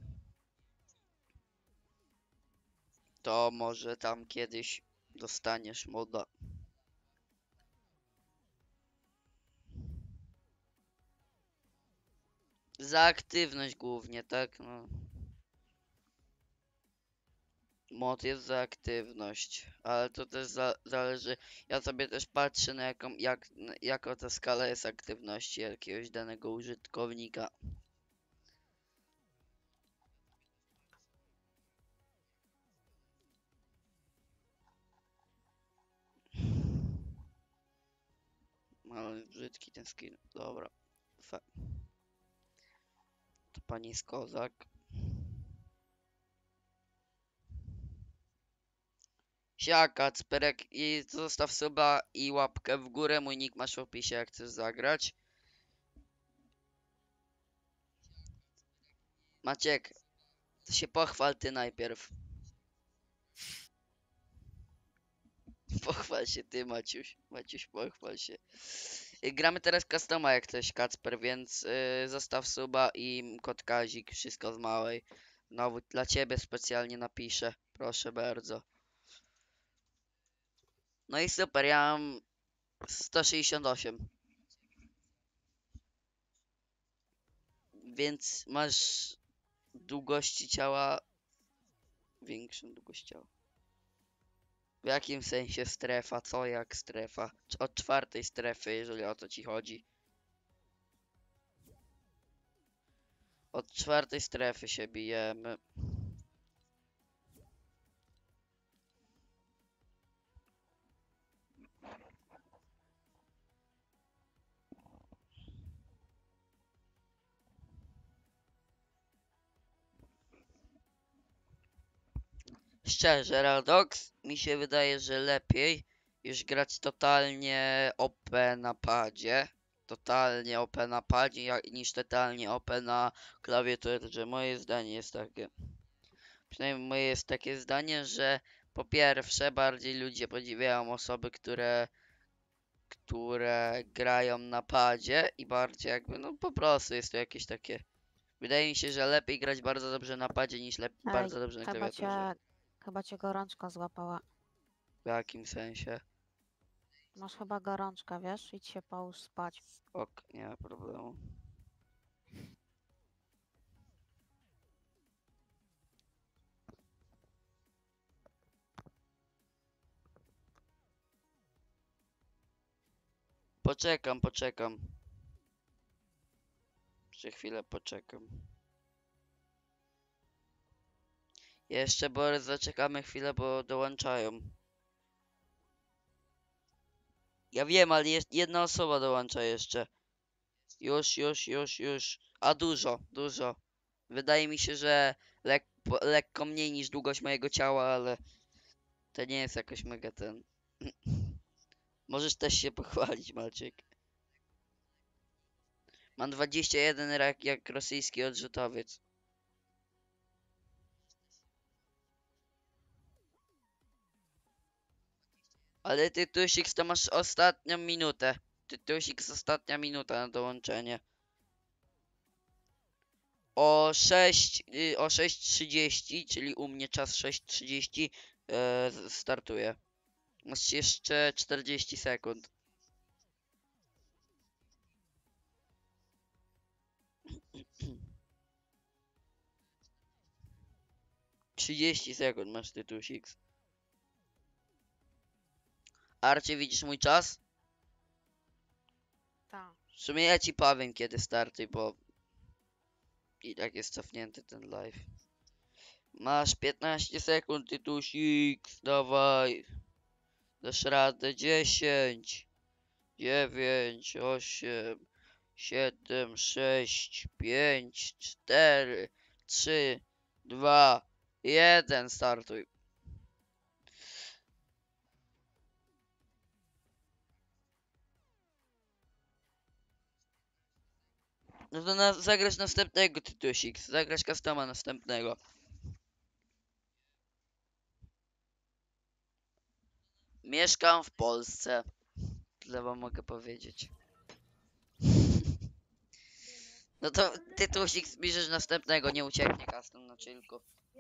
To może tam kiedyś dostaniesz moda. Za aktywność głównie, tak? No. Mod jest za aktywność, ale to też zależy. Ja sobie też patrzę na jaka ta skala jest aktywności jakiegoś danego użytkownika. Ale brzydki ten skin. Dobra. To pani jest kozak. Siaka, Cperek, i zostaw suba i łapkę w górę. Mój nick masz w opisie, jak chcesz zagrać. Maciek, to się pochwal ty najpierw. Pochwal się ty, Maciuś. Maciuś, pochwal się. Gramy teraz customa jak coś, Kacper, więc zostaw suba i kod Kazik, wszystko z małej. Znowu dla ciebie specjalnie napiszę, proszę bardzo. No i super, ja mam 168. Więc masz długości ciała, większą długość ciała. W jakim sensie strefa? Co jak strefa? Od czwartej strefy, jeżeli o to ci chodzi. Od czwartej strefy się bijemy. Szczerze, Radox, mi się wydaje, że lepiej już grać totalnie OP na padzie. Totalnie OP na padzie, niż totalnie OP na klawiaturze. Moje zdanie jest takie. Przynajmniej moje jest takie zdanie, że po pierwsze bardziej ludzie podziwiają osoby, które grają na padzie i bardziej jakby, no po prostu jest to jakieś takie. Wydaje mi się, że lepiej grać bardzo dobrze na padzie niż bardzo dobrze na klawiaturze. Chyba cię gorączka złapała. W jakim sensie? Masz chyba gorączkę, wiesz? Idź się połóż spać. Ok, nie ma problemu. Poczekam. Jeszcze chwilę poczekam. Jeszcze, Borys, zaczekamy chwilę, bo dołączają. Ja wiem, ale jedna osoba dołącza jeszcze. Już. A dużo. Wydaje mi się, że lekko mniej niż długość mojego ciała, ale to nie jest jakoś mega ten. Możesz też się pochwalić, Maciek. Mam 21 jak rosyjski odrzutowiec. Ale ty, Tusik, to masz ostatnią minutę. Ty, Tusik, ostatnia minuta na dołączenie. O 6:30, czyli u mnie czas 6:30, startuje. Masz jeszcze 40 sekund. Trzydzieści sekund masz, ty, Tusik. Arcie, widzisz mój czas? Tak. W sumie ja ci powiem, kiedy startuj, bo i tak jest cofnięty ten live. Masz 15 sekund, Tytusik, dawaj. Dasz radę. 10, 9, 8, 7, 6, 5, 4, 3, 2, 1, startuj. No to zagrasz następnego, Tytusik. Zagrasz customa następnego. Mieszkam w Polsce. Tyle wam mogę powiedzieć. No to Tytusik zbliżysz następnego, nie ucieknie custom na chillku.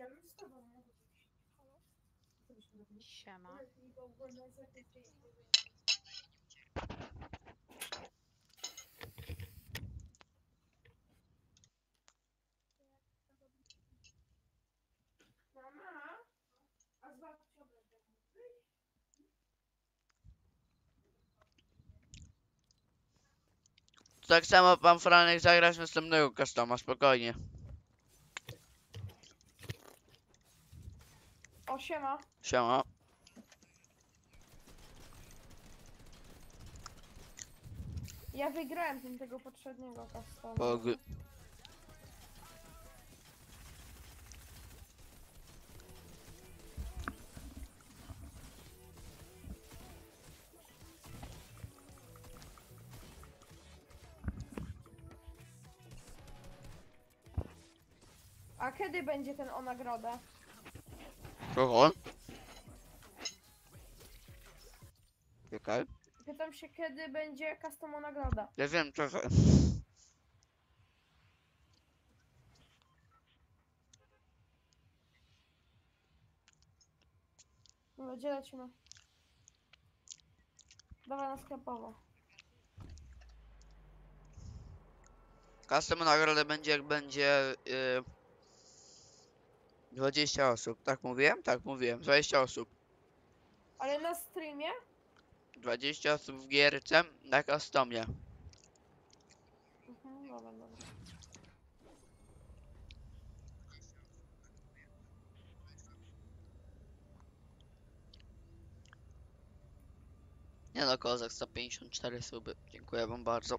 Siema. Tak samo pan Franek zagrać następnego customa, spokojnie. O, siema. Siema. Ja wygrałem tego poprzedniego customa. A kiedy będzie ten o nagrodę? Kogo? Czekaj. pytam się, kiedy będzie customo nagroda. Ja wiem, trochę. No, gdzie lecimy? Dawaj na sklepowo. Custom nagrodę będzie jak będzie 20 osób. Tak mówiłem? Tak mówiłem. 20 osób. Ale na streamie? 20 osób w gierce na customie. Mhm, dobra, dobra. Nie no, kozak 154 suby. Dziękuję wam bardzo.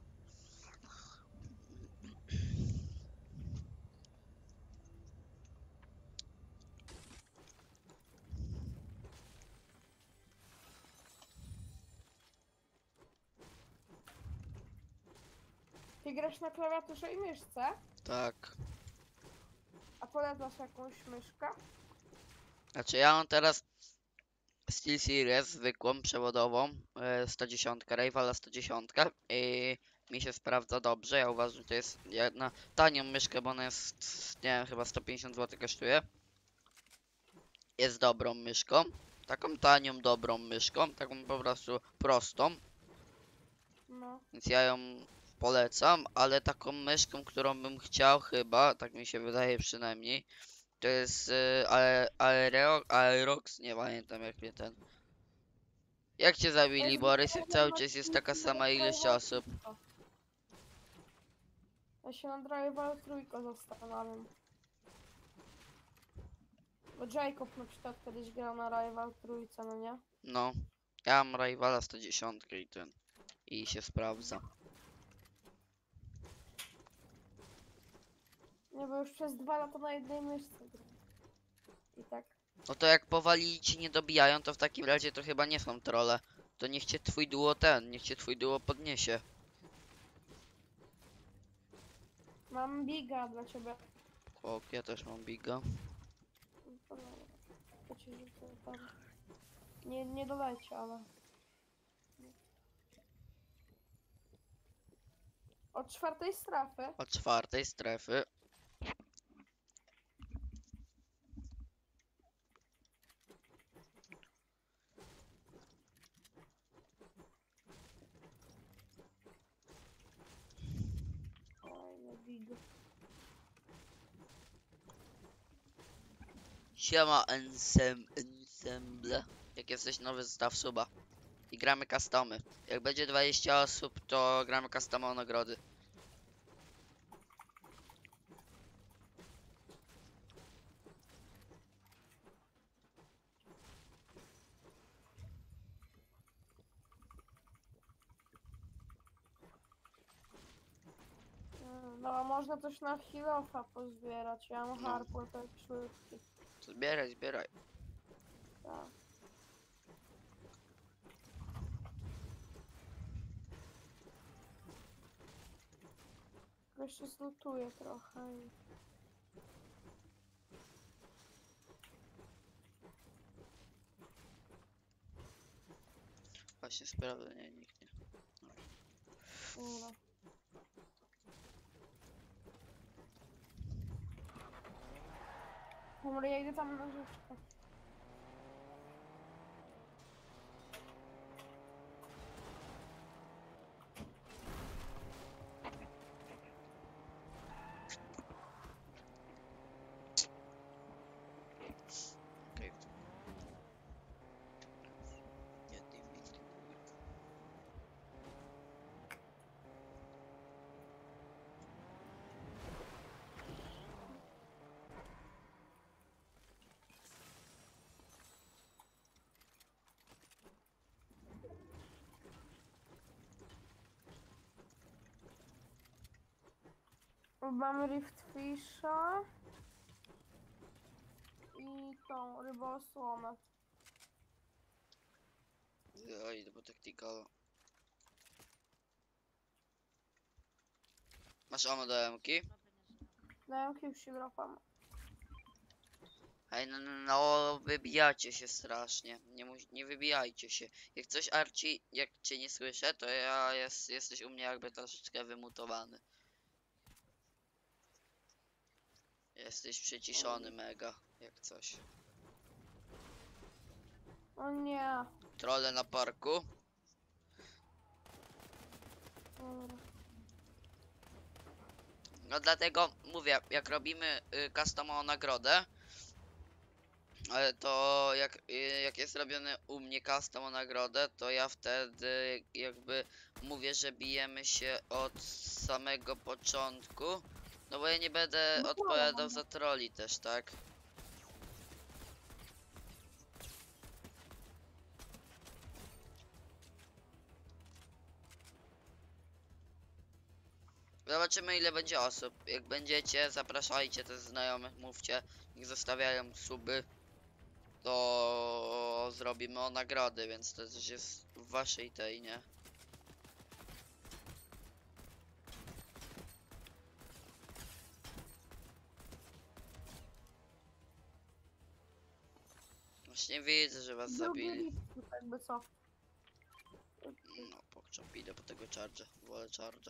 Ty grasz na klawiaturze i myszce? Tak. A polecasz jakąś myszkę? Znaczy ja mam teraz SteelSeries zwykłą, przewodową, 110, Rivala 110 i mi się sprawdza dobrze. Ja uważam, że to jest jedna tanią myszkę, bo ona jest, nie wiem, chyba 150 zł kosztuje. Jest dobrą myszką, taką tanią, dobrą myszką, taką po prostu prostą, No. więc ja ją polecam, ale taką myszką, którą bym chciał chyba, tak mi się wydaje przynajmniej, to jest Aerox, nie pamiętam jak mnie ten. Jak cię zabili, Borys? Jak cały czas jest taka sama ilość osób. Ja się na Drive trójkę zastanawiam. Bo Jacob na przykład kiedyś grał na Rival trójce, no nie? No, ja mam Rivala 110 i ten. I się sprawdza. Nie, bo już przez 2 lata na jednej myszce gram. I tak. No to jak powalili ci nie dobijają, to w takim razie to chyba nie są trolle. To niech cię twój duo niech cię twój duo podniesie. Mam biga dla ciebie. O, ja też mam biga. To dobra. To ci rzucę tam. Nie dodajcie, ale... Od 4 strefy. Od 4 strefy. Oj, no big. Siema ensemble. Jak jesteś nowy, zostaw suba. I gramy customy. Jak będzie 20 osób, to gramy customo nagrody. No, można też na Hilofa pozbierać. Ja mam No. harpun, to jest szybki. Zbieraj, zbieraj. Tak. Jeszcze zlutuję trochę i... Właśnie sprawdzę, nie, nikt nie. No. Dobra, ja idę tam na rzeczkę. Okej. Jednej bitki. Mam Riftfisha i tą rybosłomę. Ja idę po tacticala. Masz ammo do MK? Dałem już się dropam. A Ej, no, wybijacie się strasznie. Nie wybijajcie się. Jak coś, Arci, jak cię nie słyszę, to jesteś u mnie jakby troszeczkę wymutowany. Jesteś przyciszony mega, jak coś. O nie. Trolle na parku. Dobra. No dlatego mówię, jak robimy custom o nagrodę, to jak jest robiony u mnie custom o nagrodę, to ja wtedy jakby mówię, że bijemy się od samego początku. No bo ja nie będę odpowiadał za trolli też, tak? Zobaczymy ile będzie osób. Jak będziecie, zapraszajcie też znajomych, mówcie, niech zostawiają suby. To zrobimy o nagrody, więc to też jest w waszej tej, nie? Właśnie widzę, że was Drugi zabili. lift, jakby co. No, pokczop, idę po tego charge'a. Wolę charge'a.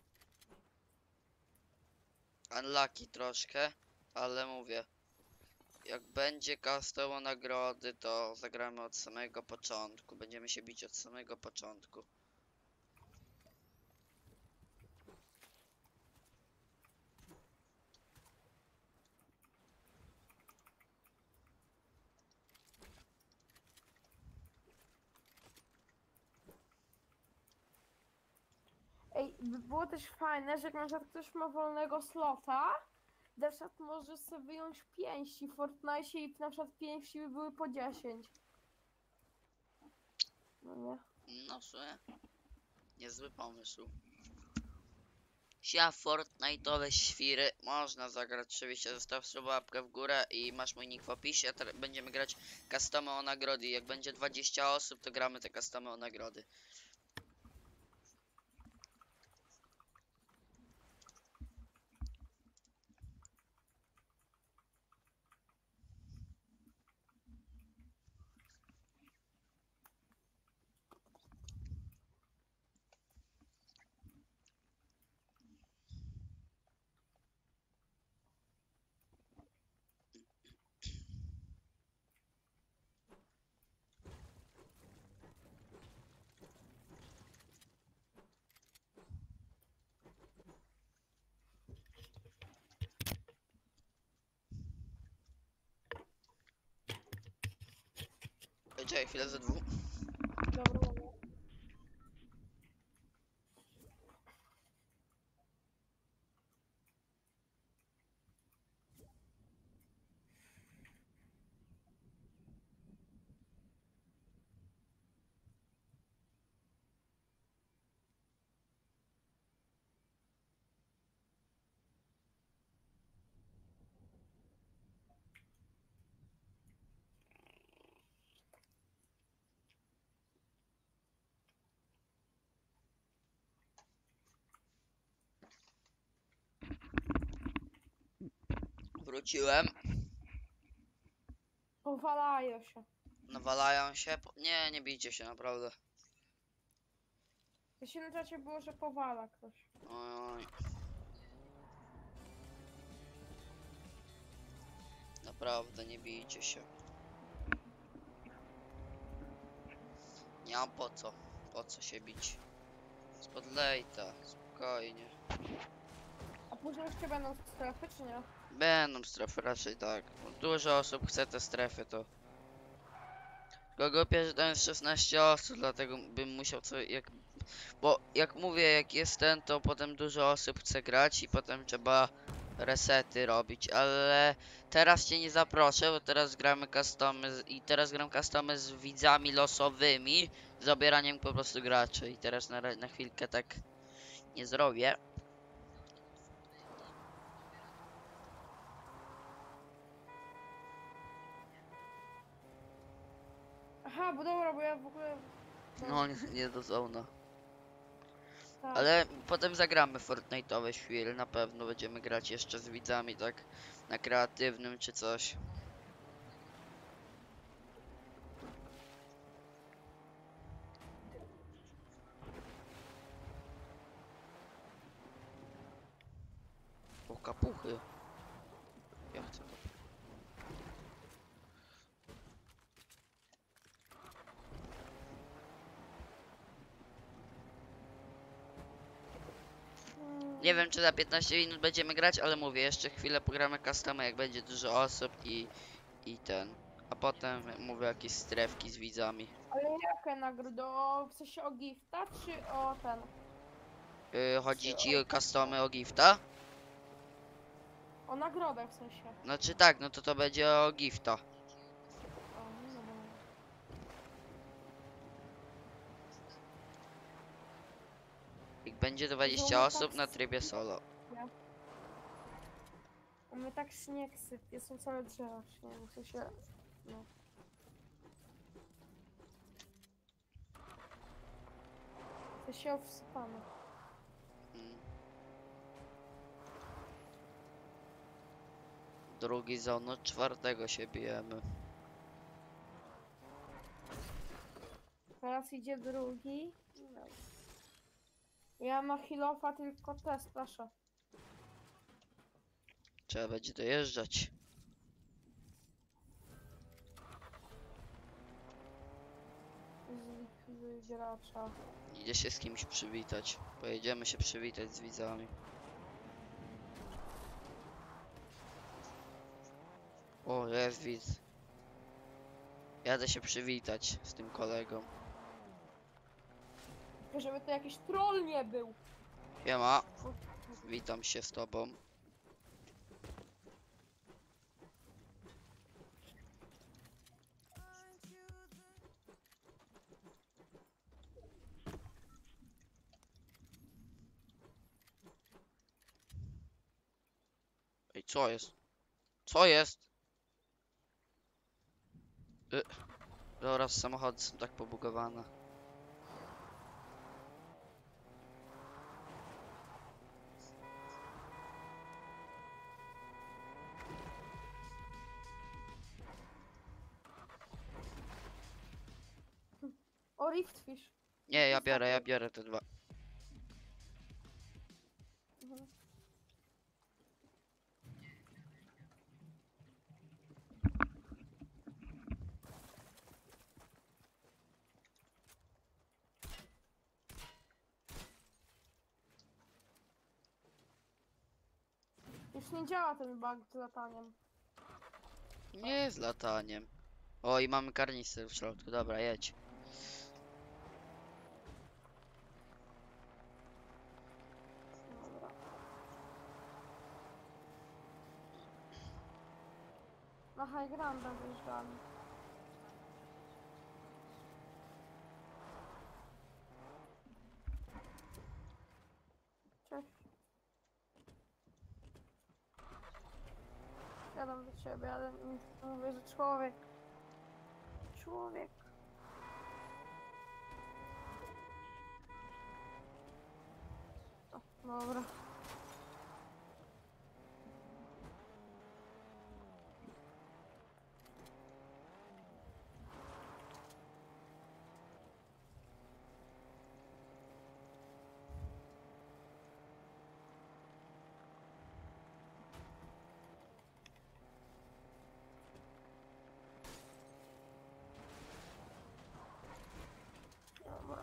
Unlucky troszkę, ale mówię. Jak będzie custom o nagrody, to zagramy od samego początku. Będziemy się bić od samego początku. Ej, by było też fajne, że jak na przykład ktoś ma wolnego slota, na przykład może sobie wyjąć pięści w Fortnite i na przykład pięści by były po 10. No nie? No w sumie. Niezły pomysł. Fortnite'owe świry. Można zagrać oczywiście. Zostaw łapkę w górę i masz mój nick w opisie. Będziemy grać customy o nagrody. Jak będzie 20 osób, to gramy te customy o nagrody. Czekaj chwilę ze dwóch. Dobra, dobra. Wróciłem. Powalają się. Nawalają się. Nie bijcie się naprawdę. Jeśli na czacie było, że powala ktoś. Oj. Naprawdę nie bijcie się. Nie mam po co. Po co się bić? Spod lejta. Spokojnie. A później jeszcze będą strefy, czy nie? Będą strefy raczej tak. Bo dużo osób chce te strefy to. Głupie, że tam jest 16 osób, dlatego bym musiał bo jak mówię, jak jest ten, to potem dużo osób chce grać i potem trzeba resety robić, ale teraz cię nie zaproszę, bo teraz gramy customy i teraz gram customy z widzami losowymi, z zabieraniem po prostu graczy i teraz na chwilkę tak nie zrobię. Aha, bo dobra, bo ja w ogóle... No nie do zona. Tak. Ale potem zagramy Fortnite'owe świry, na pewno będziemy grać jeszcze z widzami, tak na kreatywnym czy coś. O, kapuchy. Ja chcę to. Nie wiem, czy za 15 minut będziemy grać, ale mówię, jeszcze chwilę pogramy customy, jak będzie dużo osób i ten. A potem mówię jakieś strefki z widzami. Ale jakie nagrody? W sensie o gifta, czy o ten? Chodzi ci o customy o gifta? O nagrodę w sensie. Znaczy tak, no to będzie o gifta. O, no dobra. Jak będzie 20 Żołnierz osób tak na trybie solo. U mnie tak śnieg sypie, są całe drzewa w śniegu, w sensie... No. W sensie wsypane. Mm. Drugi zon, od 4 się bijemy. Teraz idzie drugi. No. Ja mam heal-offa tylko te splasze. Trzeba będzie dojeżdżać. Zlikwiduj gracza. Idzie się z kimś przywitać. Pojedziemy się przywitać z widzami. O, jest widz. Jadę się przywitać z tym kolegą. Tylko żeby to jakiś troll nie był. Siema. Witam się z tobą. Ej, co jest? Co jest? Dobra, samochody są tak pobugowane. O, Riftfish. Nie, ja biorę te dwa. Mhm. Już nie działa ten bug z lataniem. Nie z lataniem. O, i mamy karnister w środku. Dobra, jedź. Dobra. Na High Granda wyjeżdżamy. Cześć. Jadam do ciebie, ale mówię, że człowiek. Człowiek. O, dobra. Dobra.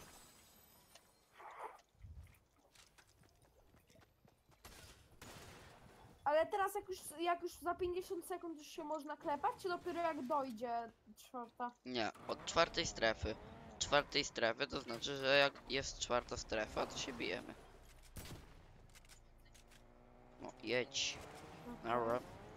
Ale teraz jak już za 50 sekund już się można klepać, czy dopiero jak dojdzie czwarta? Nie, od 4 strefy. Od 4 strefy to znaczy, że jak jest 4 strefa, to się bijemy. No, jedź. Dobra.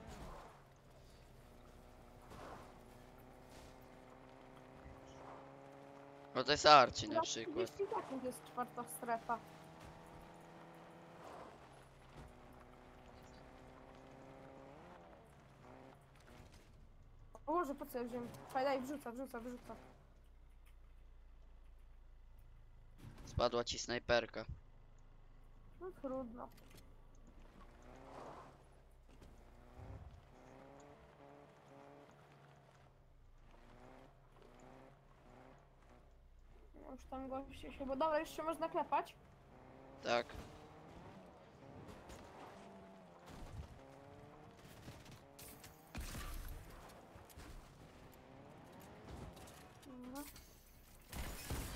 No to jest Archie na przykład. 30 sekund jest czwarta strefa. O Boże, po co ja wziąłem? Daj, wrzucę. Spadła ci snajperka. No trudno. Już tam goście się, bo dobra, już się można klepać. Tak.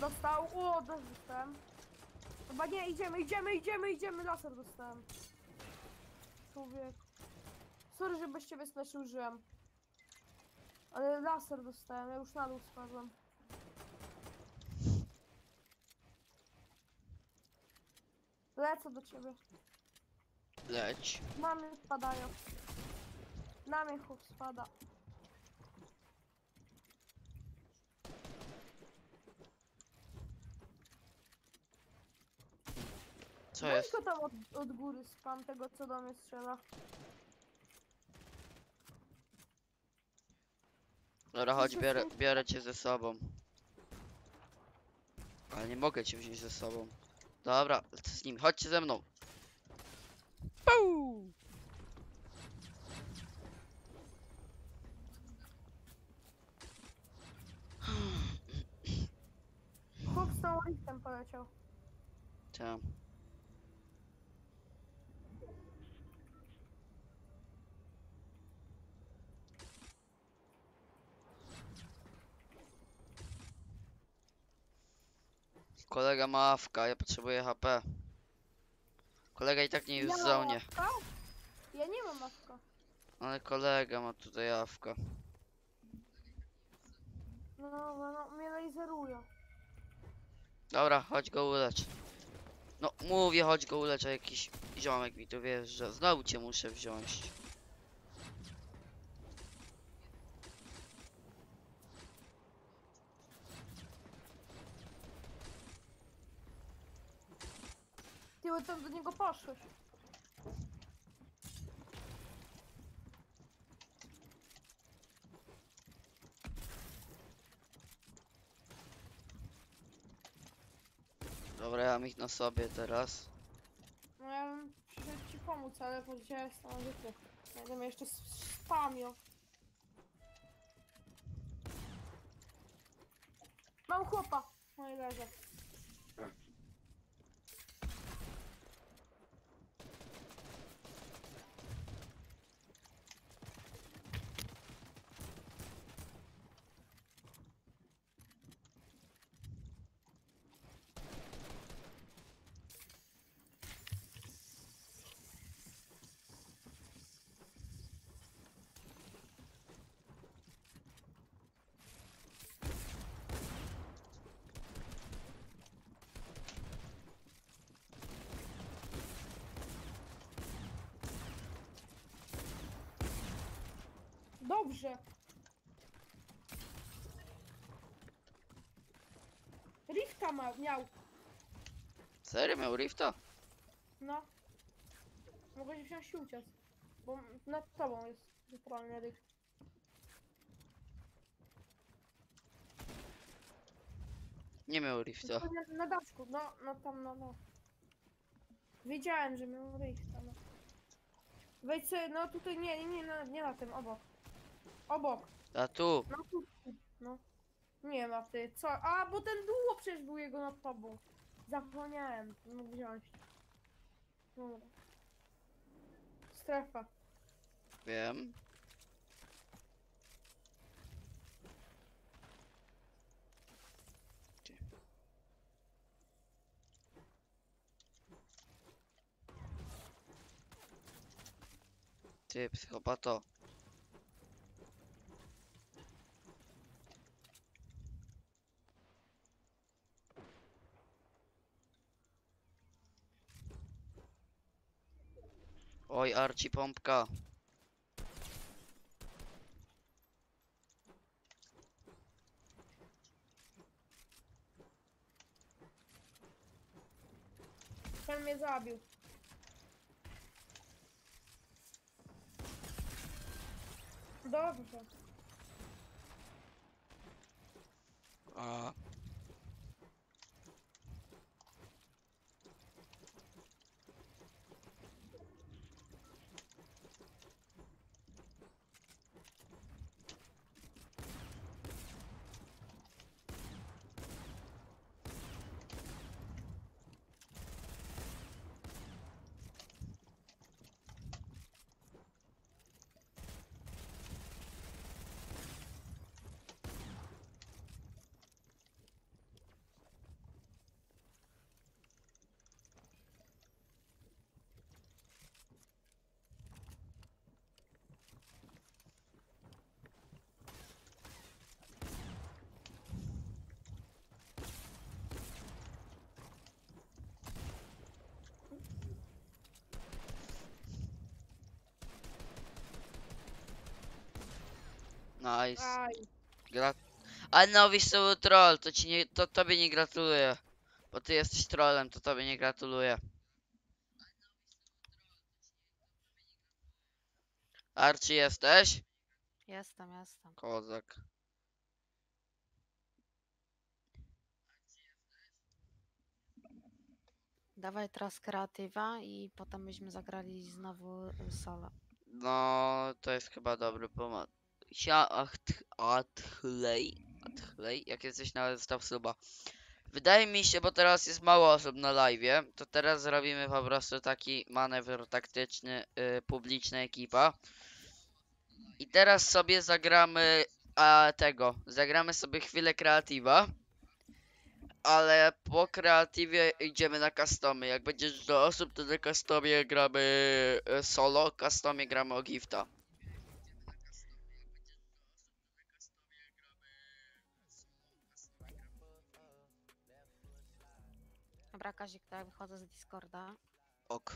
Dostał. O, dostałem. Chyba nie, idziemy, laser dostałem. Człowiek. Sorry, że bez ciebie splash użyłem. Ale laser dostałem, ja już na dół spadłem. Lecę do ciebie. Leć. Na mnie spadają. Na mnie chłop spada. Co jest? Weź go tam od góry spam tego, co do mnie strzela. Dobra, chodź, biorę cię ze sobą. Ale nie mogę cię wziąć ze sobą. Dobra, lecę z nim. Chodźcie ze mną. Puu! Chłop z tą liftem poleciał. Tam. Kolega ma awka, ja potrzebuję HP. Kolega i tak nie jest w zonie. Awka? Ja nie mam awka. Ale kolega ma tutaj awka. No, mnie laserują. Dobra, chodź go ulecz. No mówię, chodź go ulecz, a jakiś ziomek mi tu wjeżdża. Znowu cię muszę wziąć. Ty tam do niego poszłeś. Dobra, ja mam ich na sobie teraz. No ja bym przyszedł ci pomóc, ale powiedziałeś samodzielnie. Będę mnie jeszcze spamił. Mam chłopa. No i leżę. Dobrze. Rifta miał. Serio miał rifta? No. Mogę się wziąć i uciec. Bo nad tobą jest zupełnie rift. Nie miał rifta. Na daszku, no tam, no. Wiedziałem, że miał rifta, no. Wejdź sobie, no tutaj nie na tym, obok. Obok. A tu. No tu, no. Nie ma ty, co? A, bo ten długo przecież był jego nad tobą. Zapomniałem, mógł wziąć. Dobra. Strefa. Wiem. Ty, psychopato. Oj, Arci pompka. Ten mnie zabił. Dobrze. A. Nice. Aj. Ale nowiś to był troll, to ci nie, to tobie nie gratuluję. Bo ty jesteś trollem, to tobie nie gratuluję. Archie jesteś? Jestem. Kozak. Dawaj teraz kreatywa i potem byśmy zagrali znowu solo. No, to jest chyba dobry pomysł. Athlej, jak jesteś nawet zostaw suba. Wydaje mi się, bo teraz jest mało osób na live, to teraz zrobimy po prostu taki manewr taktyczny, publiczna ekipa. I teraz sobie zagramy zagramy sobie chwilę kreatywa. Ale po kreatywie idziemy na customy. Jak będzie dużo osób, to na customie gramy solo, customie gramy o gifta. Dobra, Kazik, to ja wychodzę z Discorda. Ok.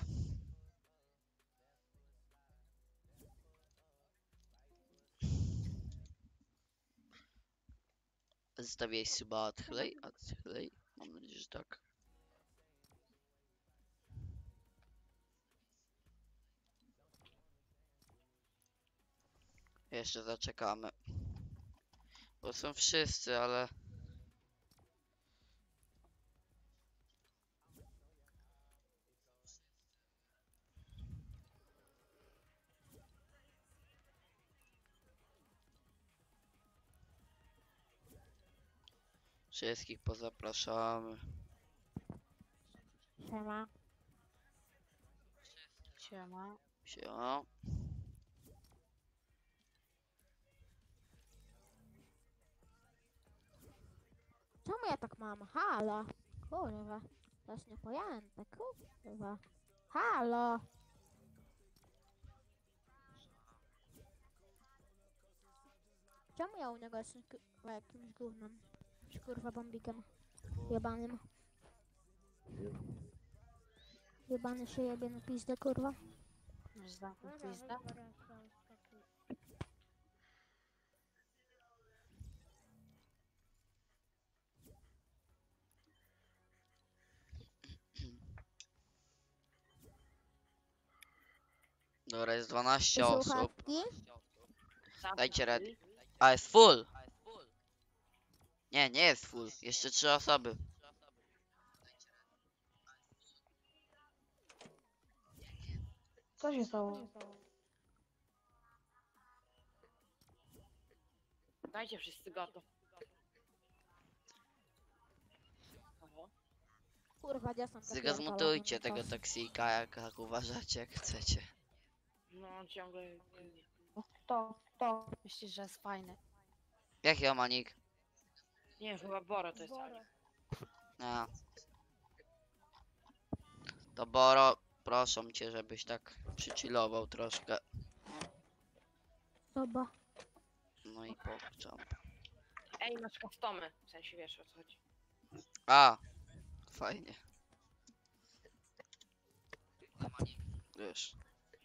Zostawiaj suba Athlej. Mam nadzieję, że tak. Jeszcze zaczekamy. Bo są wszyscy, ale... Wszystkich pozapraszamy. Siema. Siema. Siema. Czemu ja tak mam? Halo. Kurwa. To jest niepojęte. Kurwa. Halo. Czemu ja u niego jestem jakimś gównem? Kurwa bombikiem. Jebanym. Jebany się jebie na pizdę, kurwa. Masz zamknąć pizdę? Dobra, jest 12 osób. Słuchawki? Dajcie ready. A, jest full! Nie, nie jest full. Jeszcze 3 osoby. Co się stało? Dajcie wszyscy gato. Kurwa, gdzie są te Tylko pierdolone zmutujcie tego kosy? toksika, jak uważacie, jak chcecie. No ciągle... To. Myślisz, że jest fajny? Jaki omanik? Nie, chyba Bora to jest. A. To Boro, proszę cię, żebyś tak przychillował troszkę. Dobra. No i pokczam. Ej, masz customy. W sensie wiesz o co chodzi. A, fajnie. Wiesz.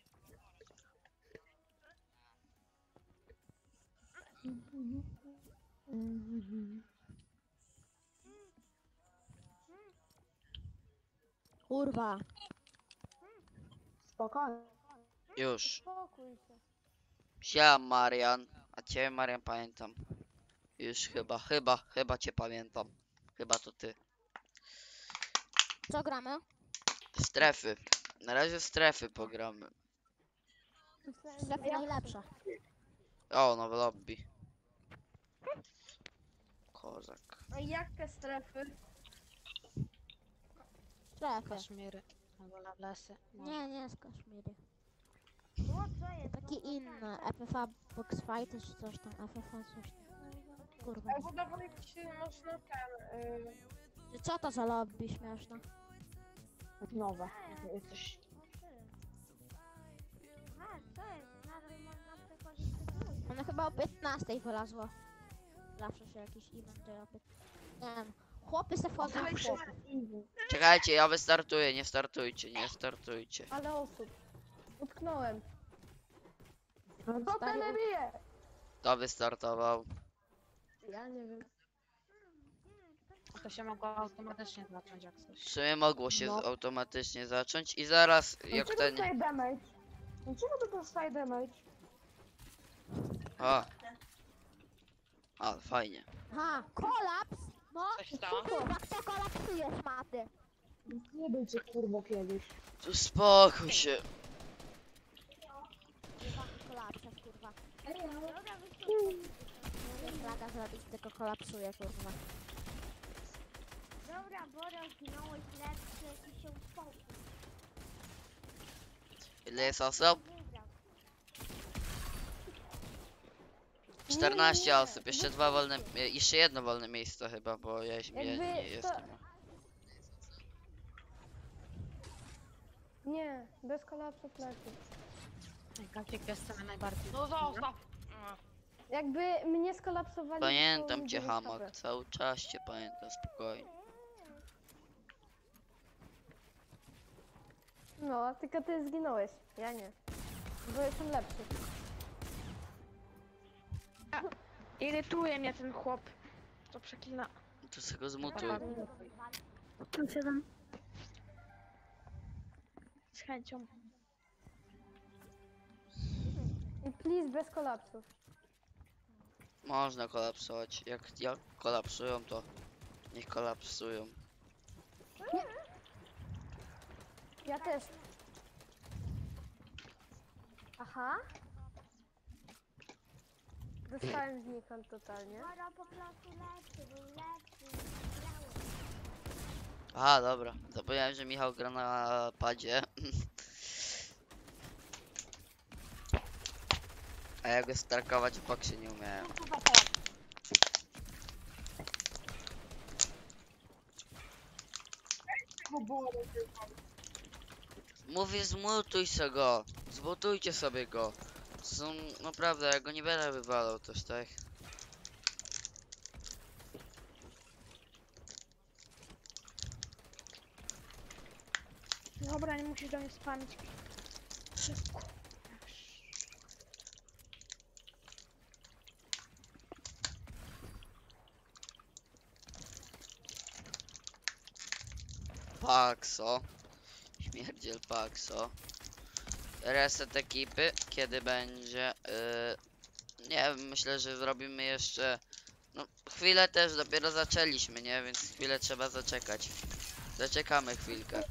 Kurwa. Spokojnie. Już. Spokój się. Siema Marian. A ciebie Marian pamiętam. Już chyba cię pamiętam. Chyba to ty. Co gramy? Strefy. Na razie strefy pogramy. Strefy najlepsza. O, nowe lobby. Kozak. A jakie strefy? Strefy. Kaszmiry. Albo Lavlesy. Nie z Kaszmiry. O, co jest? Taki inny. FFA Box Fighter czy coś tam. FFA coś tam. Kurwa. Albo dawaj się można Co to za lobby śmieszne? nowe. Jesteś... A, co jest? Nadal można przechodzić do góry. Ono chyba o 15 wylazło. Zawsze się jakiś event dzieje o 15. Nie wiem. Chłopy se wchodzą w chłopy. Czekajcie, ja wystartuję, nie startujcie. Ale osób. Utknąłem. No, Co stary, tyle bije? Kto wystartował? Ja nie wiem. To się mogło automatycznie zacząć jak coś. W sumie mogło się No. automatycznie zacząć i zaraz jak Dlaczego ten... dostaje damage? Dlaczego to dostaje damage? A, fajnie. Ha, kolaps! No, Co się stało? kurwa, kto kolapsuje szmaty? Nie był cię kurwo kiedyś. Tu spokój się. Kolapsa, kurwa. Nie flaga zrobić, tylko kolapsuje, kurwa. Dobra, Bora, zginąłeś lepszy i się uspokój. Ile jest osób? Wygrał. 14 osób, jeszcze dwa wolne... jeszcze jedno wolne miejsce chyba, bo ja nie jestem. Nie, bez kolapsów lepiej. Kaciek jest ten najbardziej. No zostaw. Jakby mnie skolapsowali. Pamiętam to cię, ludzie Hamok, zostawię. cały czas cię pamiętam, spokojnie. No, tylko ty zginąłeś. Ja nie. Bo jestem lepszy. Irytuje mnie ten chłop. To przeklina. To sobie go zmutuj. Tu siedem. Z chęcią. I please bez kolapsów. Można kolapsować. Jak kolapsują, to niech kolapsują. Ja też. Aha. Dostałem znikąd totalnie. Bora po prostu lepszy, był lepszy. Wygrałeś. Aha, dobra. Zapomniałem, że Michał gra na padzie. A ja go starkować w boksie nie umiałem. Mówię, zmutuj se go. Zmutujcie sobie go. Są, naprawdę, ja go nie będę wywalał też, tak? Dobra, nie musisz do mnie spamić. Paxo. Śmierdziel Paxo. Reset ekipy. Kiedy będzie? Nie wiem, myślę, że zrobimy jeszcze... No, chwilę też, dopiero zaczęliśmy, nie? Więc chwilę trzeba zaczekać. Zaczekamy chwilkę.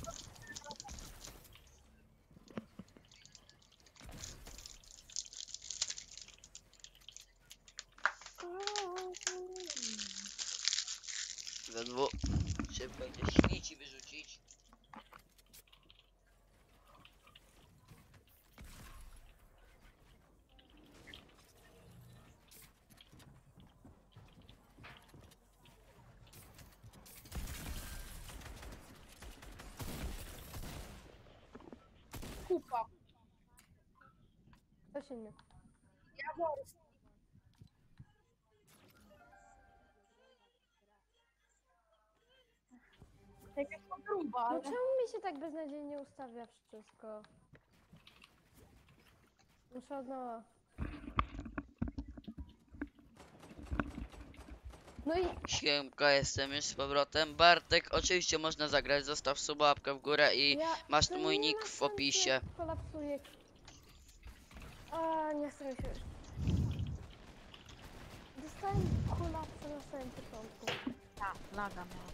We dwóch. Szybko gdzieś śmieci wyrzucić. Kupa. Coś inny. No czemu mi się tak beznadziejnie ustawia wszystko? Muszę od nowa. No i Siemka, jestem już z powrotem. Bartek, oczywiście można zagrać, zostaw suba, łapkę w górę i ja... masz to mój nie nick na w końcu opisie. Kolapsuje. A nie chcę się. Dostałem kolapsę na samym początku. Tak, laga miała.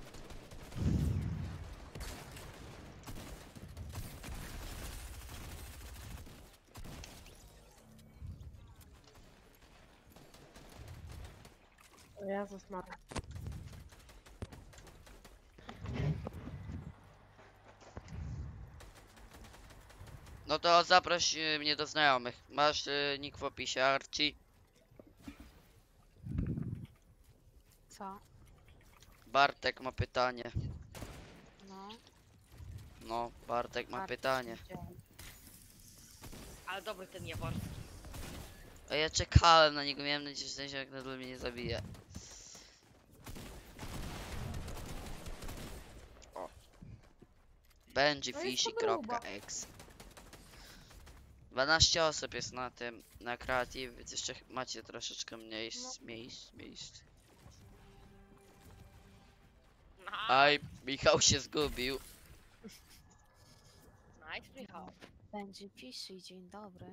Jezus Maria. No to zaproś mnie do znajomych. Masz nick w opisie, Archie. Co? Bartek ma pytanie. No. No, Bartek ma Bartek pytanie. się dzieje. Ale dobry ten Jaworski. A ja czekałem na niego, miałem nadzieję, że jak na dole mnie nie zabije. O. No jest to Benjyfishy.exe. 12 osób jest na tym, na kreatyw, więc jeszcze macie troszeczkę mniej miejsc. Aj, Michał się zgubił. Nice, Michał. Będzie fishy, dzień dobry.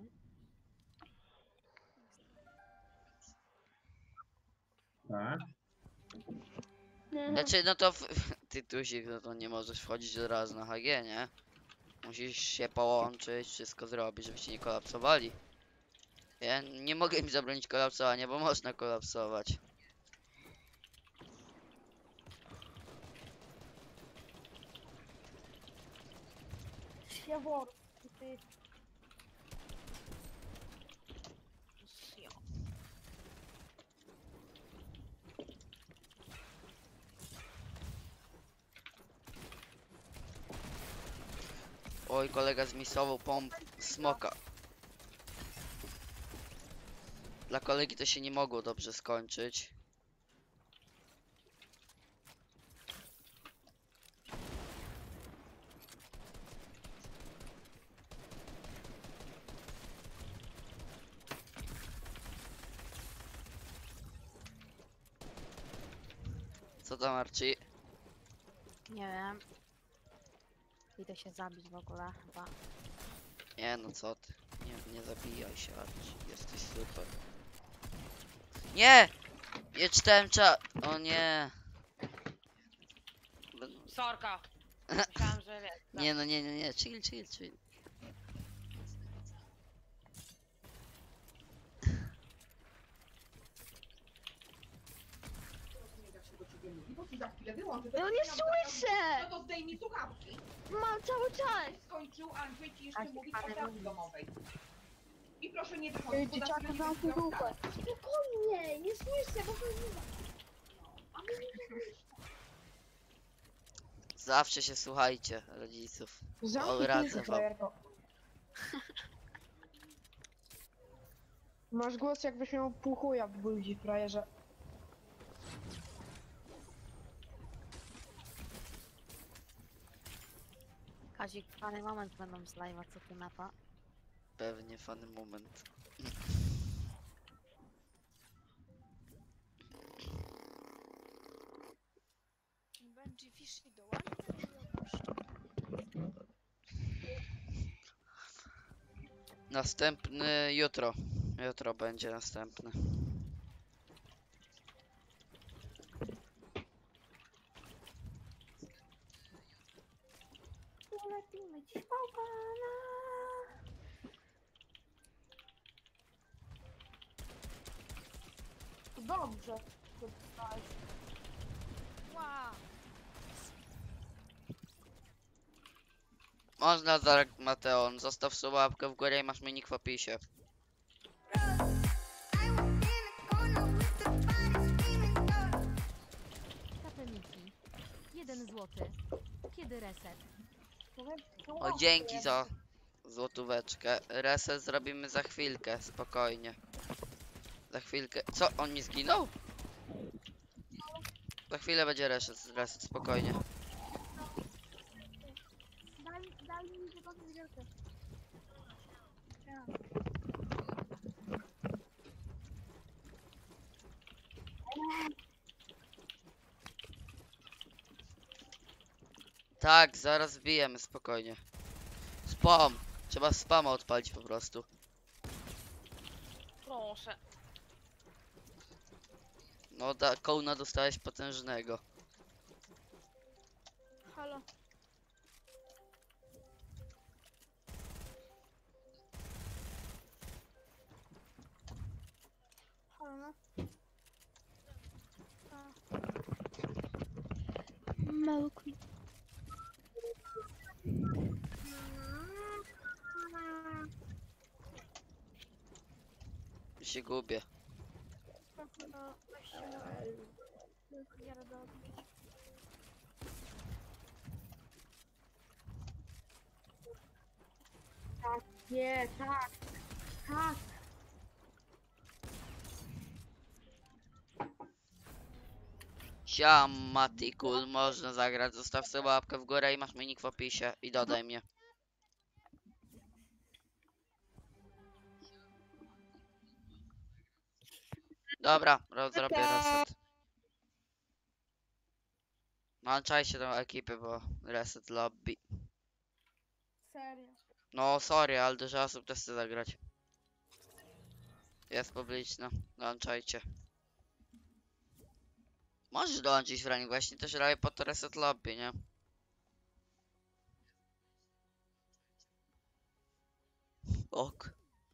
Tak? Znaczy, no to ty Tuzik, no to nie możesz wchodzić od razu na HG, nie? Musisz się połączyć, wszystko zrobić, żebyście nie kolapsowali. Ja nie mogę im zabronić kolapsowania, bo można kolapsować. Siewor, ty. Oj, kolega zmisował pomp smoka. Dla kolegi to się nie mogło dobrze skończyć. Co tam, Archie? Nie wiem. Idę się zabić w ogóle chyba. Nie no, co ty? Nie zabijaj się, Archie. Jesteś super. Nie! Nie czytałem O nie. Sorka. Myślałam, że wiesz. Nie no, nie. Chill. No nie słyszę! No to zdejmij słuchawki. Mam cały czas! Skończył Andrzej ci jeszcze Tak, mówić ale o pracy mówię. domowej. I proszę nie wychodzić, bo Dzieciaki zaraz wam będzie dupę. Spokojnie, nie słyszę, bo to nie... A my nie słyszę. Zawsze się słuchajcie rodziców. Zamknij radzę pizdę, wam. frajerko. Masz głos jakbyś miał pół chuja w buzi, frajerze. Kazik, fany moment będą z live'a, co ty na to? Pewnie fany moment. Będzie fish i dołączy. Następny jutro. Jutro będzie następny. Lecimy ci spokojna. Dobrze, że dostałeś. Wow. Można Darek Mateon. Zostaw sobie łapkę w górę i masz minik w opisie. Kapelniki. 1 złoty. Kiedy reset? O, dzięki za złotóweczkę. Reset zrobimy za chwilkę, spokojnie. Za chwilkę. Co? On nie zginął? Za chwilę będzie reset, spokojnie. Daj mi tylko wielkę. Tak, zaraz wbijemy, spokojnie. Spam! Trzeba spama odpalić po prostu. Proszę. No, kołna dostałeś potężnego. Halo. Halo, no. Małku. Się gubię. No, weź się. Nie radę odbić. Nie, tak. Tak. Siema, Tikul, można zagrać. Zostaw sobie łapkę w górę i masz minik w opisie. I dodaj mnie. Dobra, zrobię reset. Włączajcie tą ekipę, bo reset lobby. Serio. No sorry, ale dużo osób też chce zagrać. Jest publiczna, dołączajcie. Możesz dołączyć w rank, właśnie też robię po to reset lobby, nie? Ok.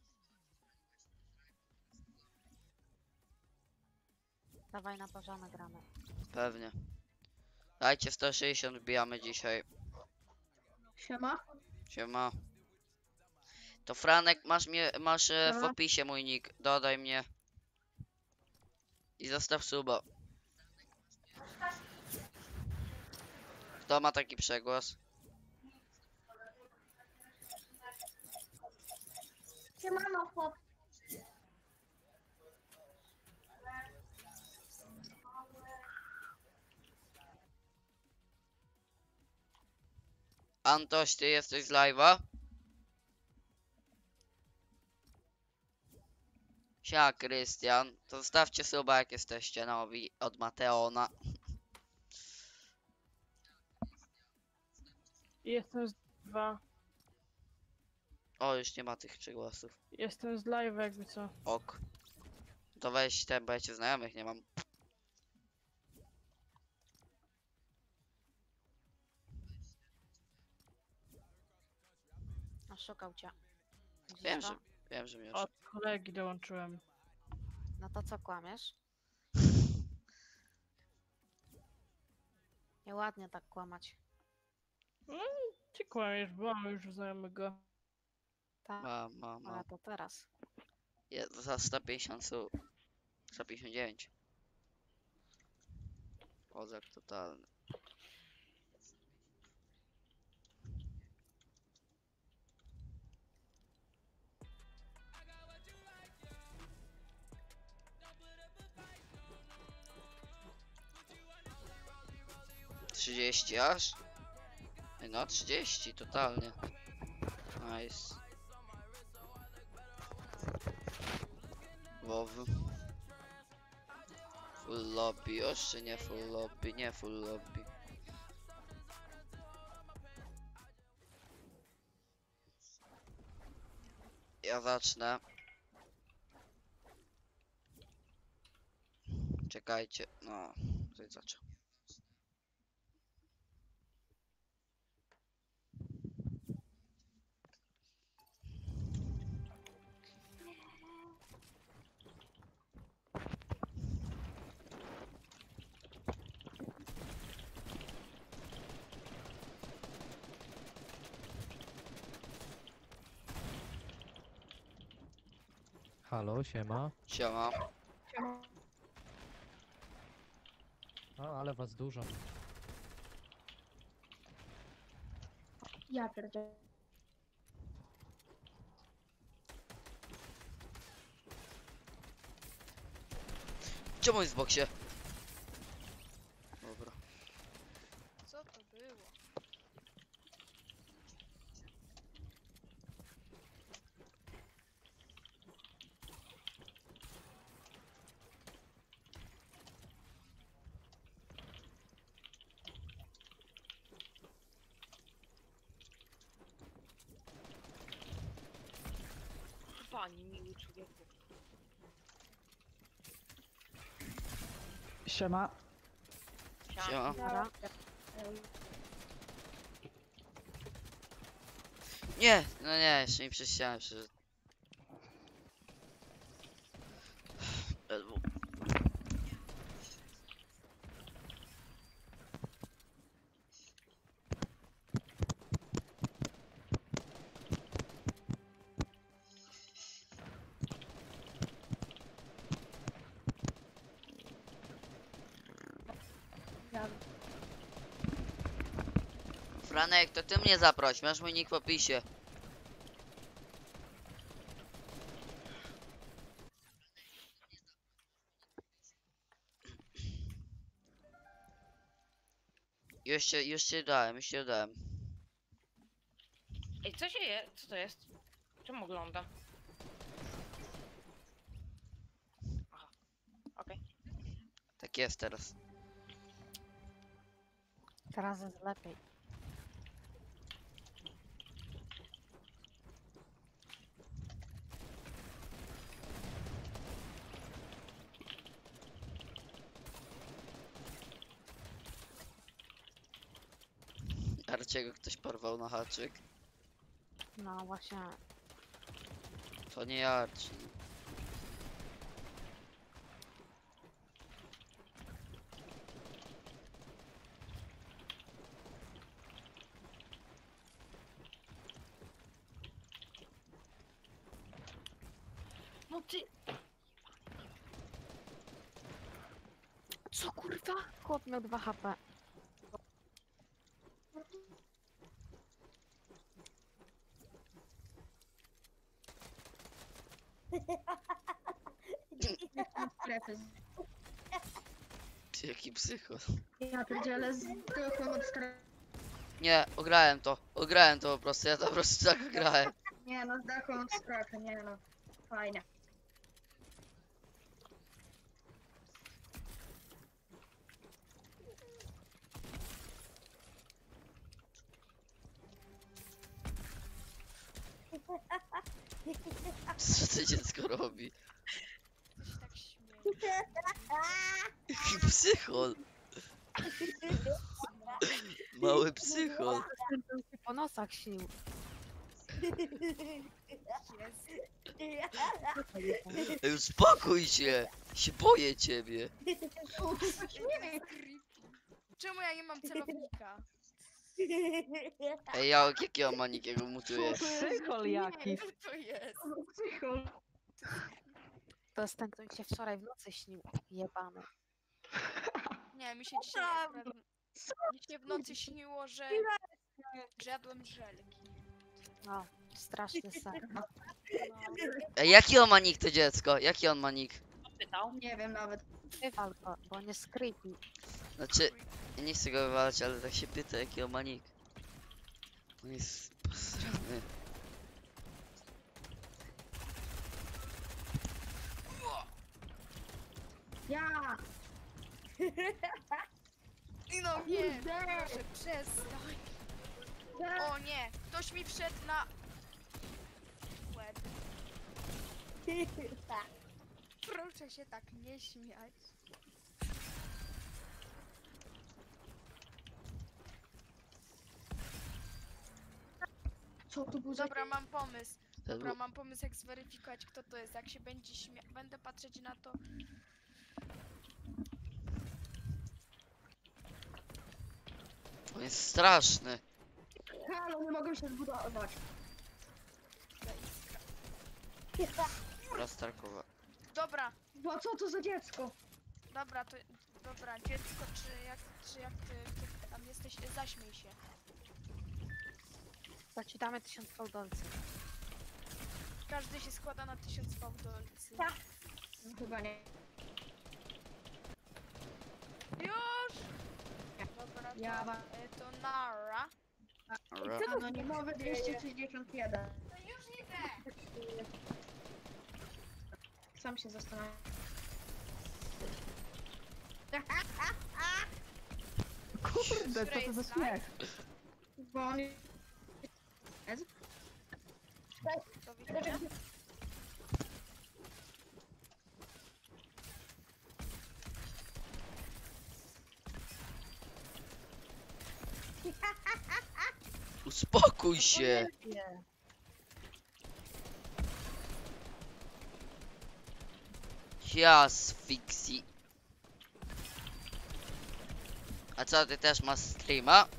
Dawaj na parzane gramy. Pewnie. Dajcie 160, wbijamy dzisiaj. Siema. Siema. To Franek, masz w Siema. opisie mój nick. Dodaj mnie. I zostaw suba. Kto ma taki przegłos? Siemano, chłop. Antoś, ty jesteś z live'a? Siema, Krystian. To zostawcie suba, jak jesteście nowi od Mateona. Jestem z 2. O, już nie ma tych przegłosów. Jestem z live jakby co. Ok. To weź ten, bo ja cię znajomych nie mam. Oszukał cię. Widzisz Wiem, to? że, wiem, że mnie już. Od kolegi dołączyłem. No to co kłamiesz? Nieładnie tak kłamać. Ty kłamiesz, bo mamy już znajomego. Tak, Mam. ale to teraz. Jest za 150 su. 159. Kozak totalny. Trzydzieści aż? No 30 totalnie. Nice. WoW. Full lobby, jeszcze nie full lobby, nie full lobby. Ja zacznę. Czekajcie, no, ktoś zaczął. Halo, siema. Siema. A, ale was dużo. Ja pierdzielę. Czemu jest w boksie? Dobra. Co to było? Pani miły człowieku. Siema. Siema. Dobra. Nie, no nie, jeszcze mi przez ścianę przyszedł. LW. Franek, to ty mnie zaproś, masz mój nick w opisie. Już cię dałem. Ej, co się je? Co to jest? Czemu oglądam? tak jest teraz. Teraz jest lepiej. Arciego ktoś porwał na haczyk. No właśnie. To nie Arci. No ty... Co kurwa? Chłop miał 2 HP. Jaki psycho. Ja pierdzielę z duchą od strefy. Nie, ograłem to po prostu, ja to po prostu tak grałem. Nie no, z dachu od strefy, nie no. Fajnie. Co to dziecko robi? To się tak śmieje. Jaki psychol. Mały psychol. Po nosach śnił. Ej, uspokój się! Się boję ciebie. Czemu ja nie mam celownika? Ej, jakiego manikiego mutuje? Psychol jaki. Co to jest? Psychol. To jest ten, który się wczoraj w nocy śnił. Jebany. Nie, mi się dzisiaj akurat... Mi się w nocy śniło, że jadłem żelki. No, straszny sen. No. Ej, jaki on ma nick to dziecko? Jaki on ma nick? Pytał. Nie wiem nawet. Wywal go, bo on jest creepy. Znaczy, ja nie chcę go wywalać, ale tak się pyta, jaki on ma nick. On jest posrany. Ja! No nie, proszę przestań. O nie, ktoś mi wszedł na... łeb. Proszę się tak nie śmiać. Co to był za... Dobra, mam pomysł. Dobra, mam pomysł, jak zweryfikować, kto to jest. Jak się będzie będę patrzeć na to. On jest straszny. Halo, nie mogę się zbudować. Roztarkowa. Dobra, Bo co to za dziecko? dobra, to... Dobra, dziecko, czy jak ty tam jesteś, zaśmiej się. To ci damy 1000 fałdolców. Każdy się składa na 1000 fałdolcy. No, chyba nie. Już! Dobra, to, Ja to Nara. Anonimowy 261. To już idę. Sam się zastanawiam. Kurde, co to za śmiech? Bo on... Do widzenia. Uspokój się! Jas, fiksi. A co, ty też masz streama?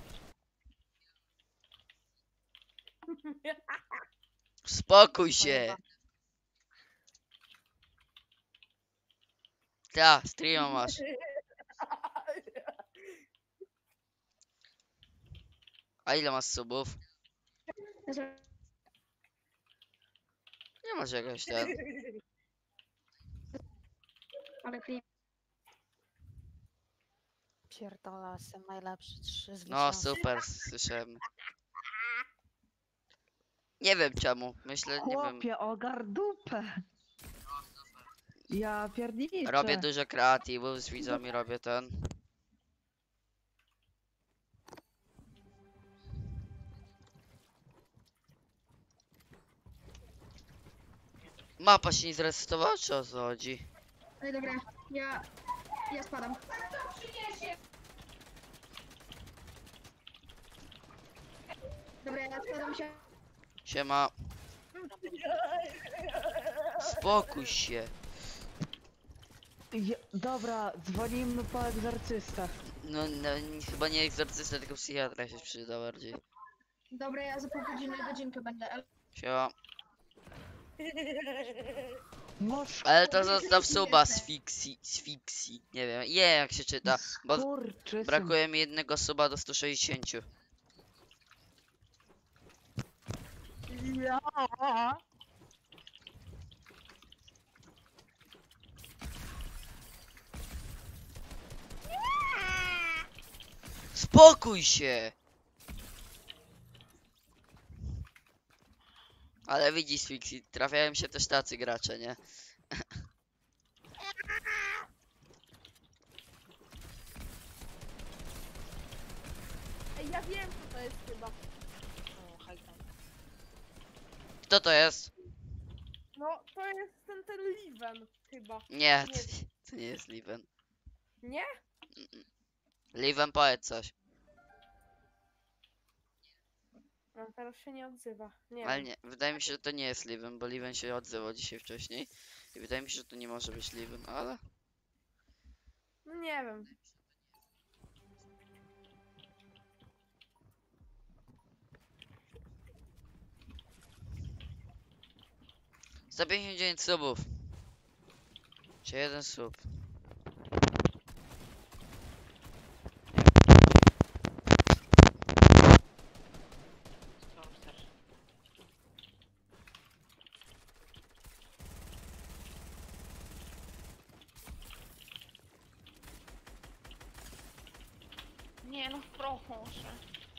Uspokój się! Ta, streama masz. A ile masz subów? Nie masz jakoś ten. Ale klient... Pierdolę, jestem najlepszy 3 z No 10. super, słyszałem. Nie wiem czemu, myślę, nie wiem. Chłopie, ogar dupę. Ja pierniczę. Robię dużo kreatywów z widzami, robię ten. Mapa się nie zrestartowała, czy o co chodzi? Ej, dobra, ja spadam. Dobra, ja spadam się. Siema. Spokój się. Dobra, dzwonimy po egzorcystę. No, chyba nie egzorcysta, tylko psychiatra się przyda bardziej. Dobra, ja za pół godziny, godzinkę będę. Siema. Moż... Ale to zostaw suba z fiksi. Nie wiem, jak się czyta. Bo Skurczysyn. brakuje mi jednego suba do 160. Ja. Spokój się! Ale widzisz, Fixi, trafiają się też tacy gracze, nie? Ej, ja wiem co to jest chyba. O, hajtam. Kto to jest? No, to jest ten Liven chyba. Nie, Nie. to nie jest Liven. Nie? Liven, powiedz coś. No, teraz się nie odzywa. Nie Ale wiem. nie, wydaje mi się, że to nie jest Liven, bo Liven się odzywał dzisiaj wcześniej. I wydaje mi się, że to nie może być Liven, ale... No nie wiem. 159 subów. Czy jeden sub? Nie no, proszę.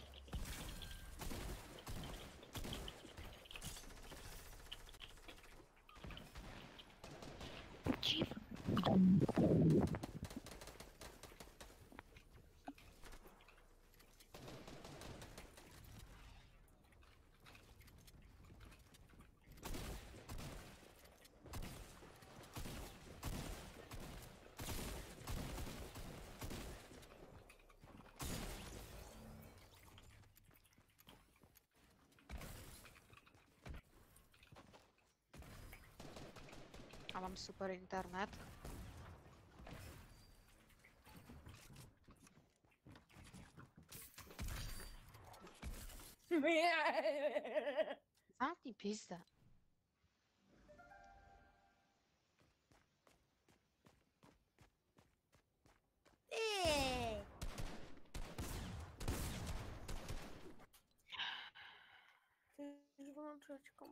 A mam super internet. Zamknij pizdę. Chcesz włączyć kom...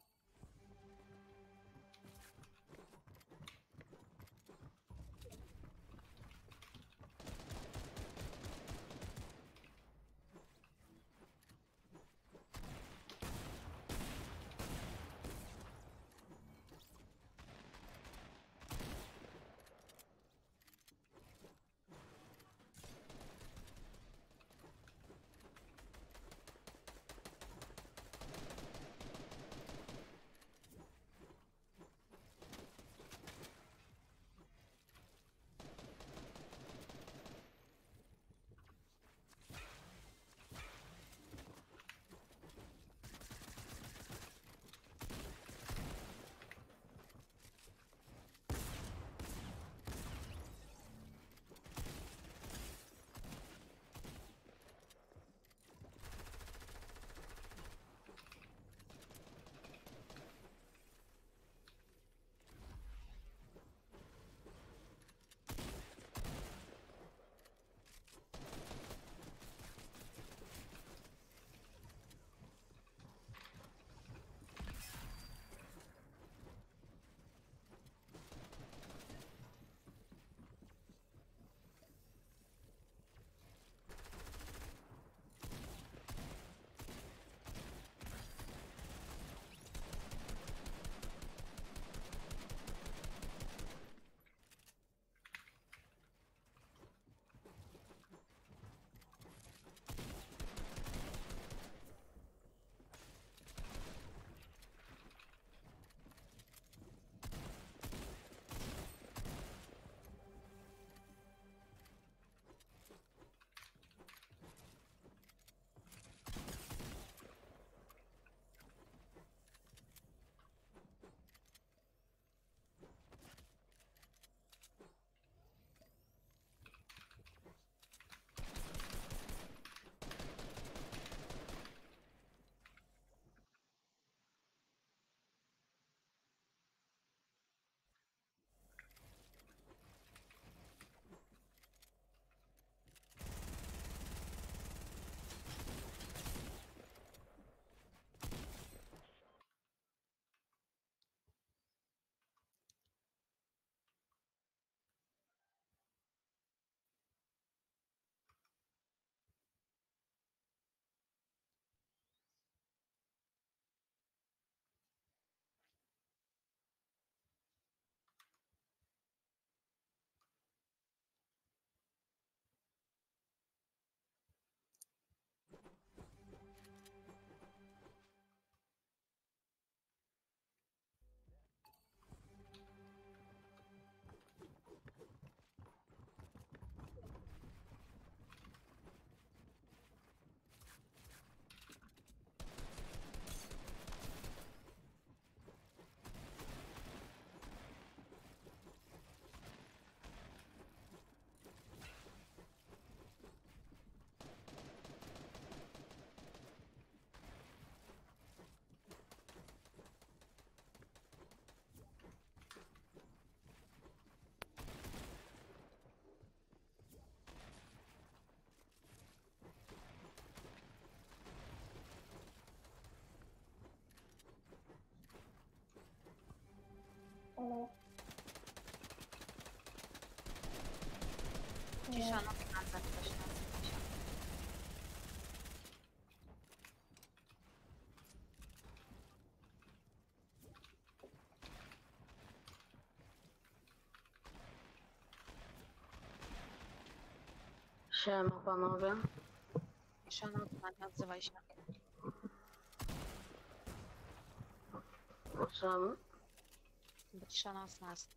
Cisza nocna, jak ktoś nazywa się. Siema panowie. Cisza nocna, nie odzywaj się. Czemu? Bo cisza nocna jest.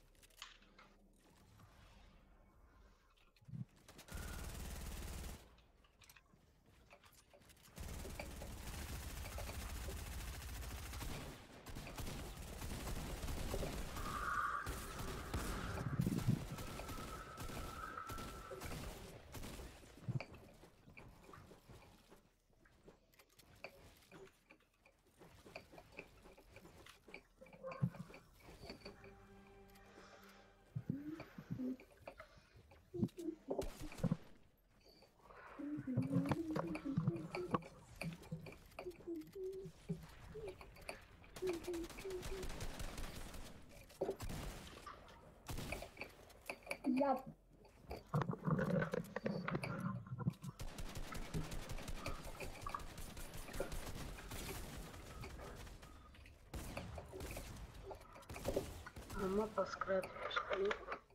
Ja. A mapa skradł szkoli.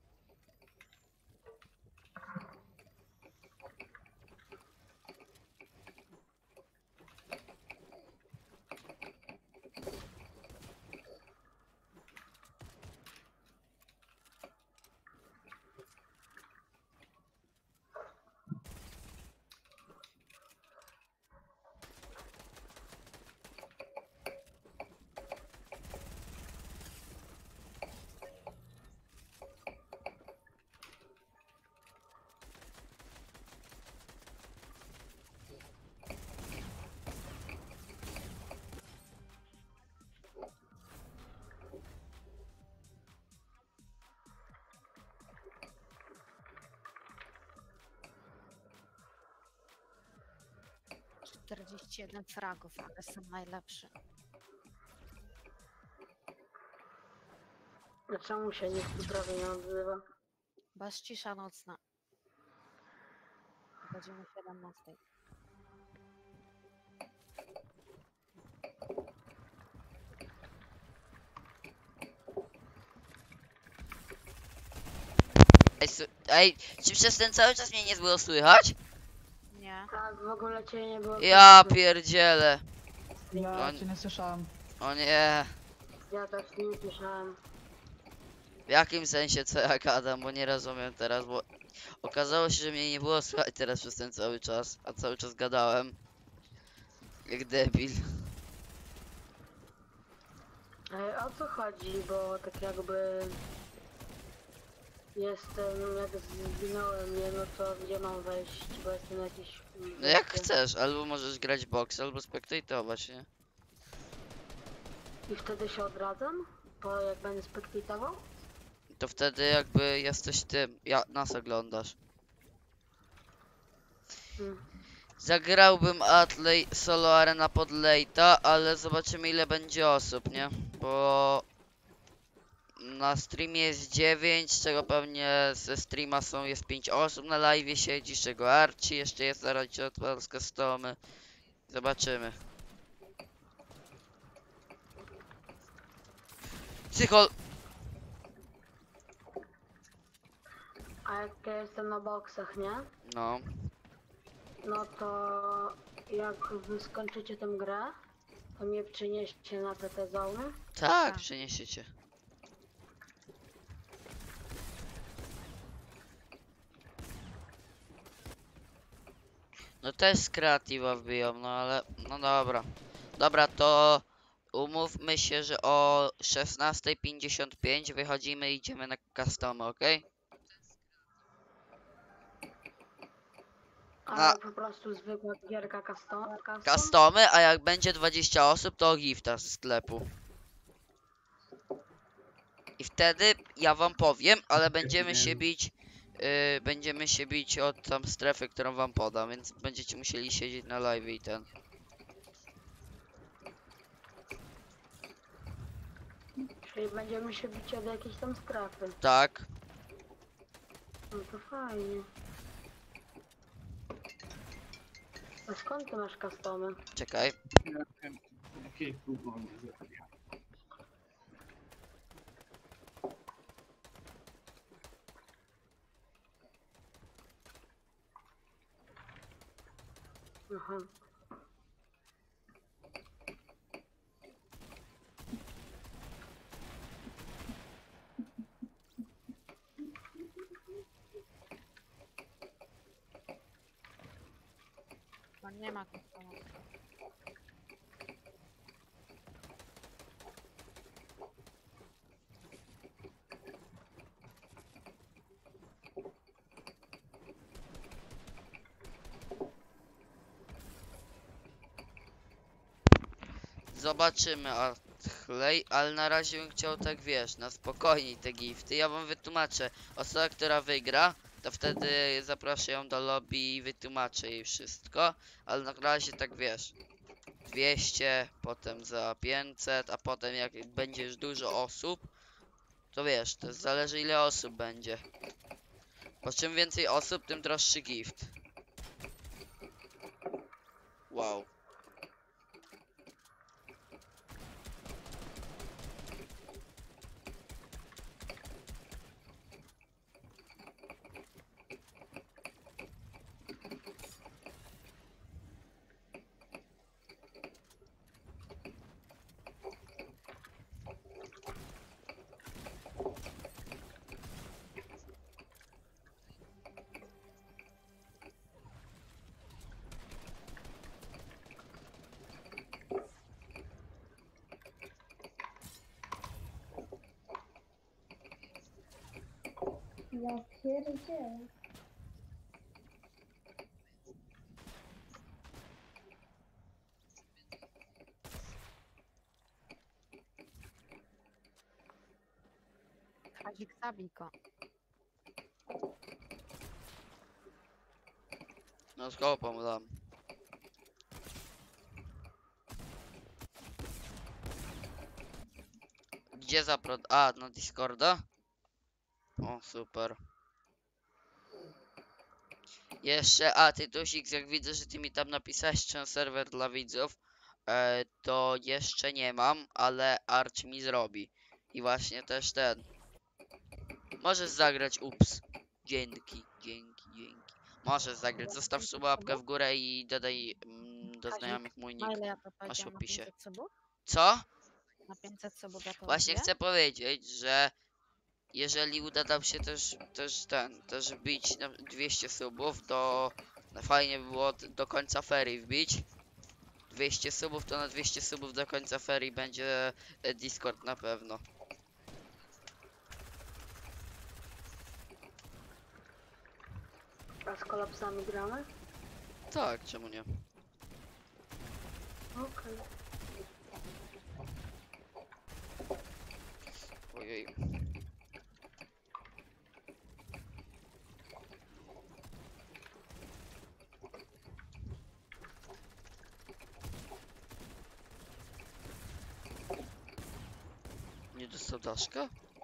Mam 41 fragów, ale jestem najlepszy. A czemu się nikt tu prawie nie odzywa? Bo jest cisza nocna. Godziny 17. Ej, czy przez ten cały czas mnie nie było słychać? Nie. Tak, w ogóle cię nie było. Ja pierdzielę. Ja cię nie słyszałem. O nie. Ja tak nie słyszałem. W jakim sensie co ja gadam, bo nie rozumiem teraz, bo okazało się, że mnie nie było słychać teraz przez ten cały czas, a cały czas gadałem. Jak debil. O co chodzi, bo tak jakby jestem, jak zginąłem, nie, no to gdzie mam wejść, bo jestem jakiś... No jak chcesz, albo możesz grać box, albo spektatować, nie? I wtedy się odradzam? Po jak będę spektatował? To wtedy jakby jesteś tym, nas oglądasz. Zagrałbym Atley Solo Arena pod late'a, ale zobaczymy ile będzie osób, nie? Bo na streamie jest 9, z czego pewnie ze streama jest 5 osób na live siedzi, z czego Archie jeszcze jest, zaraz ci odpal z customy. Zobaczymy. Psychol! A jak ja jestem na boksach, nie? No. No to jak wy skończycie tę grę, to mnie przynieście na te zony? Tak, przyniesiecie. No też z kreatywa wbiją, no ale... No dobra. Dobra, to... Umówmy się, że o 16:55 wychodzimy i idziemy na customy, okej? Ale po prostu zwykła gierka custom? Customy, a jak będzie 20 osób, to gifta z sklepu. I wtedy ja wam powiem, ale będziemy się bić... będziemy się bić od tam strefy, którą wam podam, więc będziecie musieli siedzieć na live i ten. Czyli będziemy się bić od jakiejś tam strefy. Tak. No to fajnie. A skąd ty masz customy? Czekaj. Aha. No nie ma customów. Zobaczymy, Archley, ale na razie bym chciał tak, wiesz, na spokojniej te gifty. Ja wam wytłumaczę. Osoba, która wygra, to wtedy zaproszę ją do lobby i wytłumaczę jej wszystko. Ale na razie tak, wiesz, 200, potem za 500, a potem jak będzie już dużo osób, to wiesz, to zależy ile osób będzie. Bo czym więcej osób, tym droższy gift. Wow. Ja pierdzielę. Kazik, zabij go. No skopą dam. Gdzie zaprod... A, na Discorda? O, super. Jeszcze, a ty Tusik, jak widzę, że ty mi tam napisałeś ten serwer dla widzów, to jeszcze nie mam, ale Arch mi zrobi. I właśnie też ten. Możesz zagrać, ups. Dzięki. Możesz zagrać, zostaw łapkę w górę i dodaj do znajomych mój nick. Na ile ja to Masz w powiedziałam? Na opisie. 500 subów? Co? Na 500 subów ja to Właśnie robię? chcę powiedzieć, że jeżeli uda nam się też wbić na 200 subów, to fajnie by było do końca ferii wbić. 200 subów, to na 200 subów do końca ferii będzie Discord na pewno. A z kolapsami gramy? Tak, czemu nie? Okej. Ojej. Nie dostał daszka?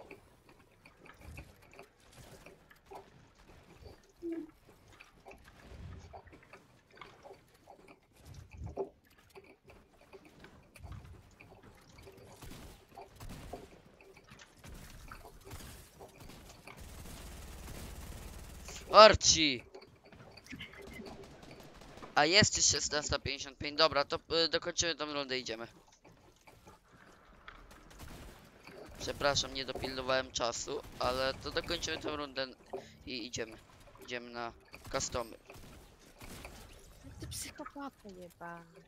Archie! A jest już 16:55, dobra, to dokończymy tą rundę, idziemy. Przepraszam, nie dopilnowałem czasu, ale to dokończymy tę rundę i idziemy. Idziemy na customy. Ty psychopata jebany.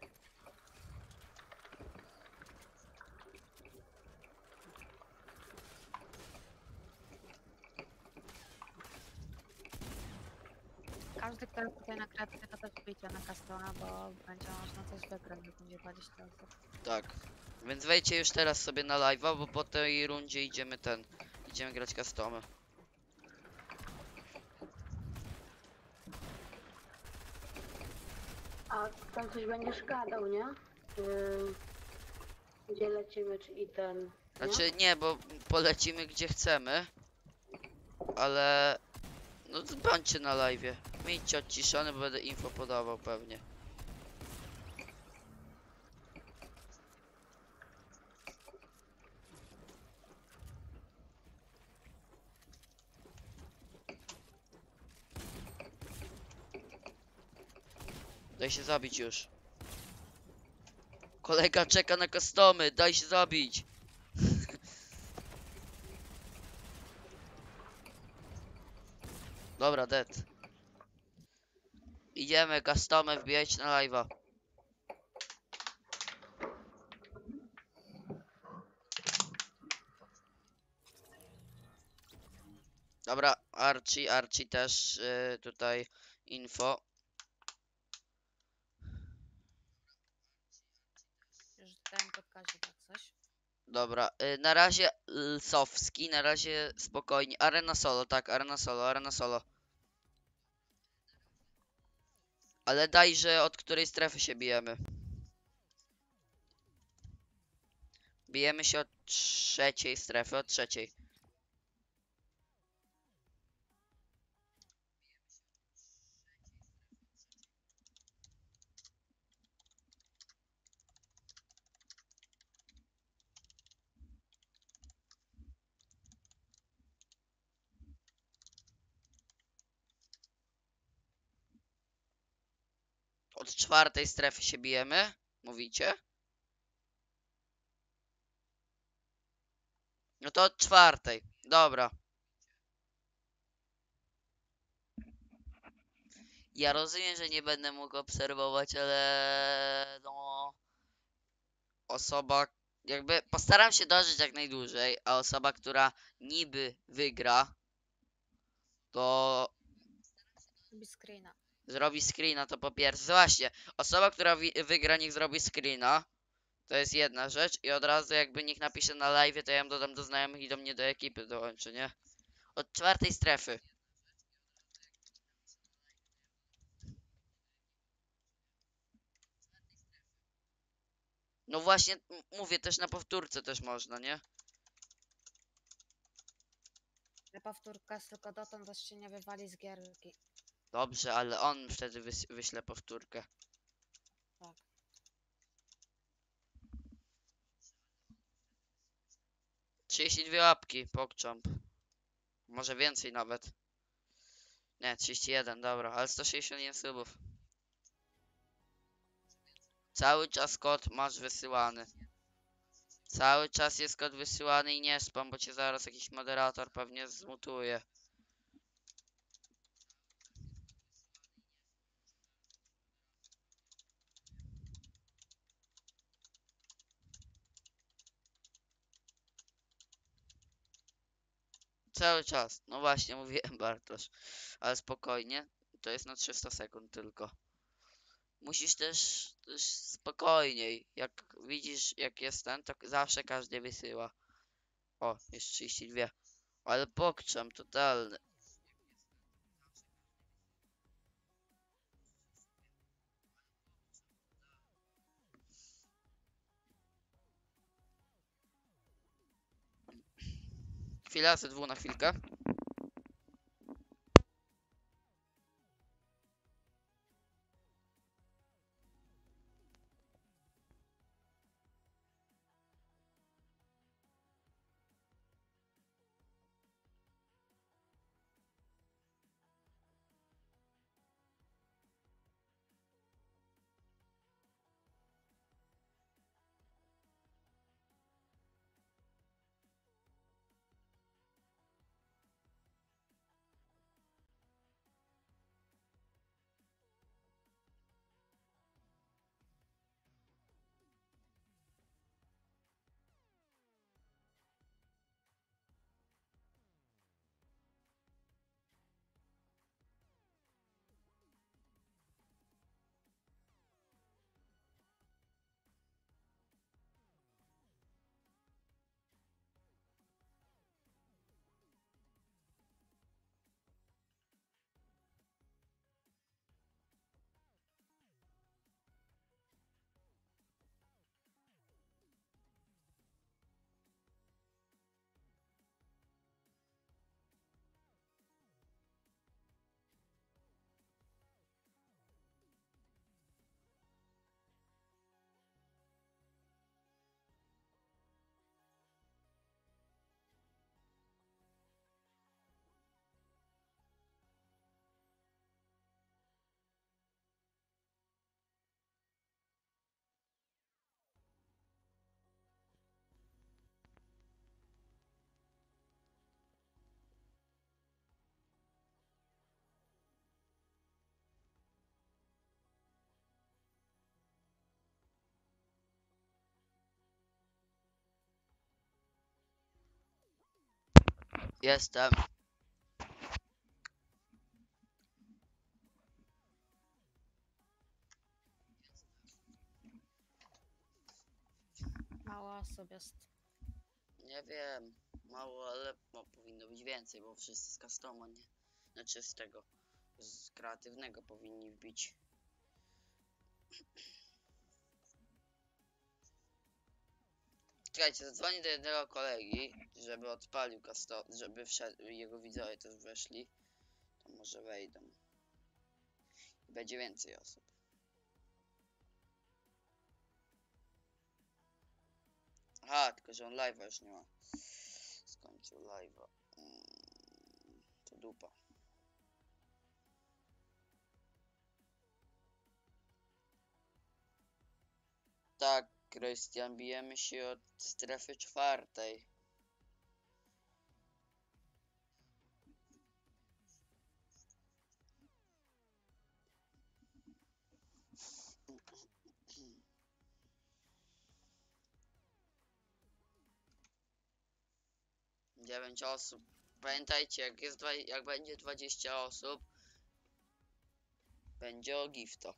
Każdy, kto jest tutaj na kreatywie, to też wbijcie na Castona, bo będzie można coś wygrać, bo będzie 20 osób. Tak. Więc wejdźcie już teraz sobie na live'a, bo po tej rundzie idziemy idziemy grać customy. A tam coś będziesz gadał, nie? Gdzie lecimy, czy i ten. Nie? Znaczy nie, bo polecimy gdzie chcemy, ale No to bądźcie na live'ie. Miejcie odciszony, bo będę info podawał pewnie. Daj się zabić już. Kolega czeka na customy, daj się zabić. Dobra, dead. Idziemy, customy, wbijać na live'a. Dobra, Archie też tutaj info. Już dałem podkazie tak coś. Dobra, na razie Lsowski, na razie spokojnie. Arena solo, tak, arena solo. Ale daj, że od której strefy się bijemy. Bijemy się od trzeciej strefy, od trzeciej. Od czwartej strefy się bijemy, mówicie? No to od czwartej, dobra. Ja rozumiem, że nie będę mógł obserwować, ale no... Osoba, jakby postaram się dożyć jak najdłużej, a osoba, która niby wygra, to Robi screena. zrobi screena, to po pierwsze. Właśnie, osoba, która wygra, niech zrobi screena. To jest jedna rzecz i od razu jakby niech napisze na live, to ja ją dodam do znajomych i do mnie do ekipy dołączy, nie? Od czwartej strefy. No właśnie, mówię też na powtórce też można, nie? Ta powtórka jest tylko dotąd, aż się nie wywali z gierki. Dobrze, ale on wtedy wyśle powtórkę. Tak. Dwie łapki, pokczamp. Może więcej nawet. Nie, 31, dobra, ale 161 subów. Cały czas kod masz wysyłany. Cały czas jest kod wysyłany i nie spam, bo cię zaraz jakiś moderator pewnie zmutuje. Cały czas. No właśnie, mówiłem Bartosz. Ale spokojnie. To jest na 300 sekund tylko. Musisz też spokojniej. Jak widzisz, jak jest ten, to zawsze każdy wysyła. O, jest 32. Ale pokczam totalny. Chwila, ze na chwilkę. Jestem. Mało osób jest. Nie wiem. Mało, ale powinno być więcej, bo wszyscy z customa, nie? Znaczy z tego. Z kreatywnego powinni wbić. Czekajcie, zadzwonię do jednego kolegi, żeby odpalił custom, żeby wszedł, jego widzowie też weszli. To może wejdą. Będzie więcej osób. Aha, tylko że on live'a już nie ma. Skończył live'a. To dupa. Tak, Krystian, bijemy się od strefy 4. Dziewięć osób. Pamiętajcie, jak będzie 20 osób, będzie o gifto.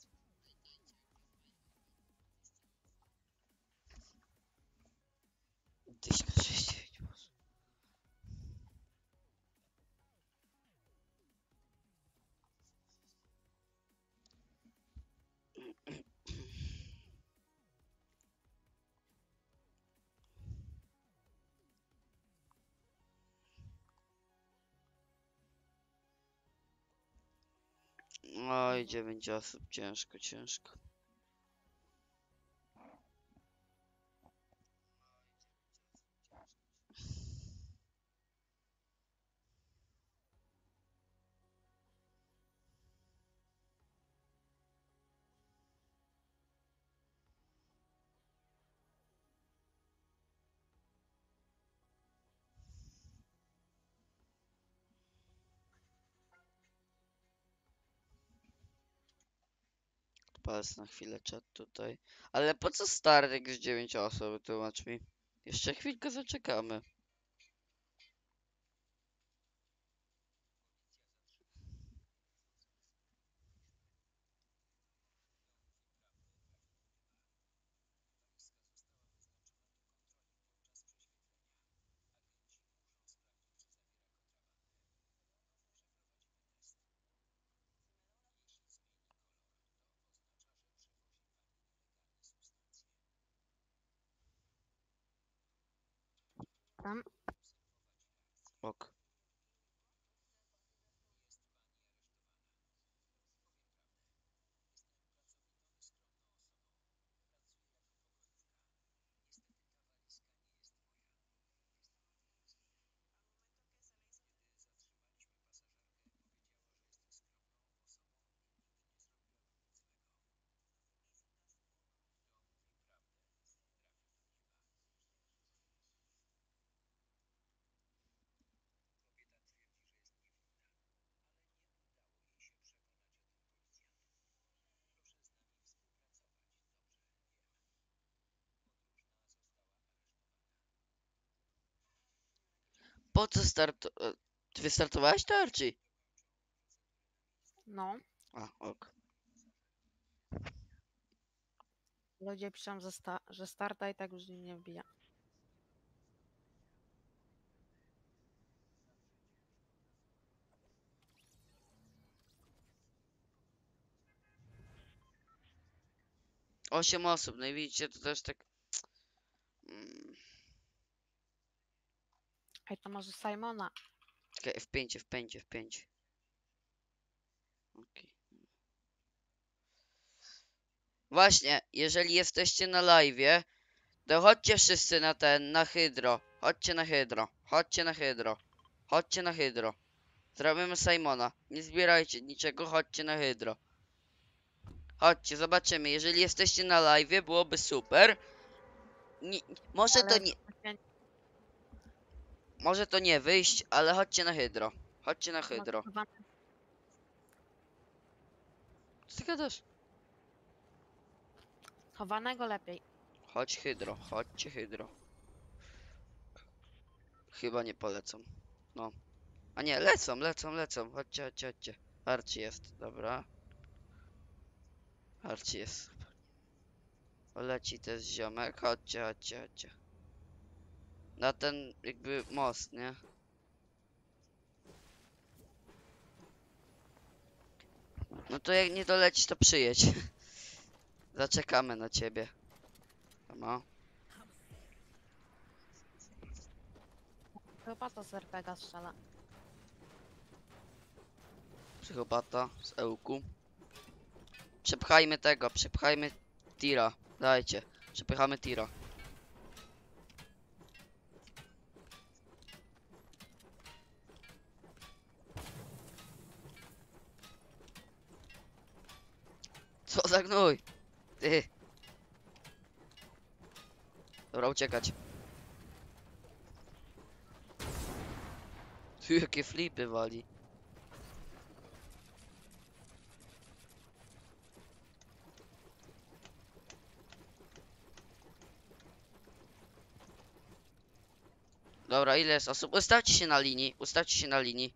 Oj, 9 osób, ciężko, ciężko. Patrz na chwilę czat tutaj. Ale po co start, jak już 9 osób? Tłumacz mi. Jeszcze chwilkę zaczekamy. Tam. Ok. Po co Ty wystartowałeś to, Archie? No. A, ok. Ludzie piszą, że starta i tak już nie wbija. Osiem osób, no i widzicie, to też tak... Ej, to może Simona. Czekaj, F5, F5, F5. Okej. Właśnie, jeżeli jesteście na live'ie, to chodźcie wszyscy na hydro. Chodźcie na hydro. Chodźcie na hydro. Chodźcie na hydro. Zrobimy Simona. Nie zbierajcie niczego, chodźcie na hydro. Chodźcie, zobaczymy. Jeżeli jesteście na live'ie, byłoby super. Może to nie... Może to nie wyjść, ale chodźcie na hydro. Chodźcie na hydro. Co ty gadasz? Chowanego lepiej. Chodź hydro, chodźcie hydro. Chyba nie polecam. No. A nie, lecą, lecą, lecą. Chodźcie, chodźcie, chodźcie. Archie jest, dobra. Archie jest. Leci też ziomek. Chodźcie, chodźcie, chodźcie. Na ten jakby most, nie? No to jak nie dolecisz, to przyjedź. Zaczekamy na ciebie. No. Chyba to z RPGa strzela. Psychopata z Ełku. Przepchajmy tego, przepchajmy tira. Dajcie, przepychamy tira. Co za gnój? Ty. Dobra, uciekać. Ty, jakie flipy wali. Dobra, ile jest osób? Ustawcie się na linii, ustawcie się na linii.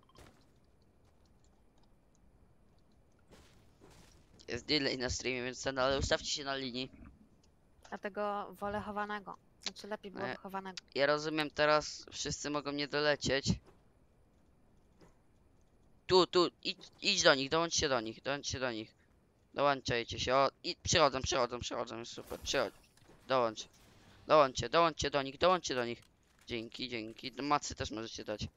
Jest delay na streamie, więc ten, ale ustawcie się na linii. Dlatego wolę chowanego. Znaczy lepiej było chowanego. Ja rozumiem, teraz wszyscy mogą nie dolecieć. Tu, idź do nich, dołączcie do nich, dołączcie do nich. Dołączajcie się, o, i przychodzą, jest super, przychodź. Dołączcie do nich. Dzięki. Macy też możecie dać.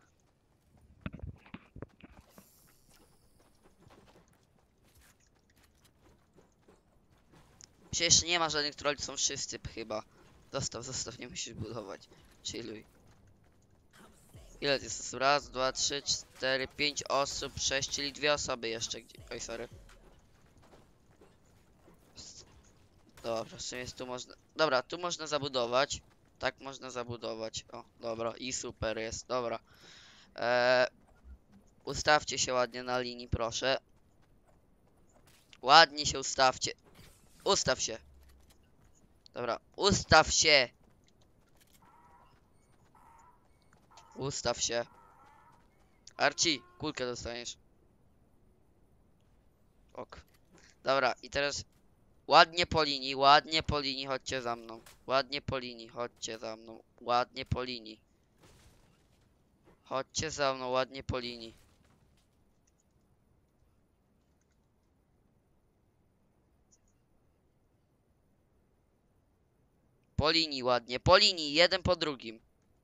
Przecież nie ma żadnych trolli, są wszyscy chyba. Zostaw, nie musisz budować. Chilluj. Ile jest osób? Raz, 2, 3, 4, 5 osób, 6, czyli 2 osoby jeszcze. Oj, sorry. Dobra, w sumie tu można... Dobra, tu można zabudować. Tak można zabudować. O, dobra, i super jest, dobra. Ustawcie się ładnie na linii, proszę. Ładnie się ustawcie. Ustaw się. Dobra, ustaw się. Ustaw się. Archie, kulkę dostaniesz. Ok. Dobra, i teraz ładnie po linii, chodźcie za mną. Ładnie po linii, chodźcie za mną. Ładnie po linii. Chodźcie za mną, ładnie po linii. Po linii ładnie, po linii, jeden po drugim.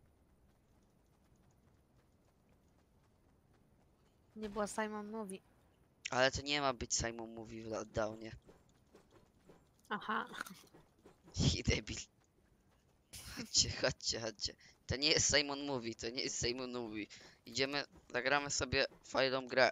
Nie było Simon Mówi. Ale to nie ma być Simon Mówi w lockdownie. Aha. I debil. Chodźcie. To nie jest Simon Mówi, Idziemy, zagramy sobie fajną grę.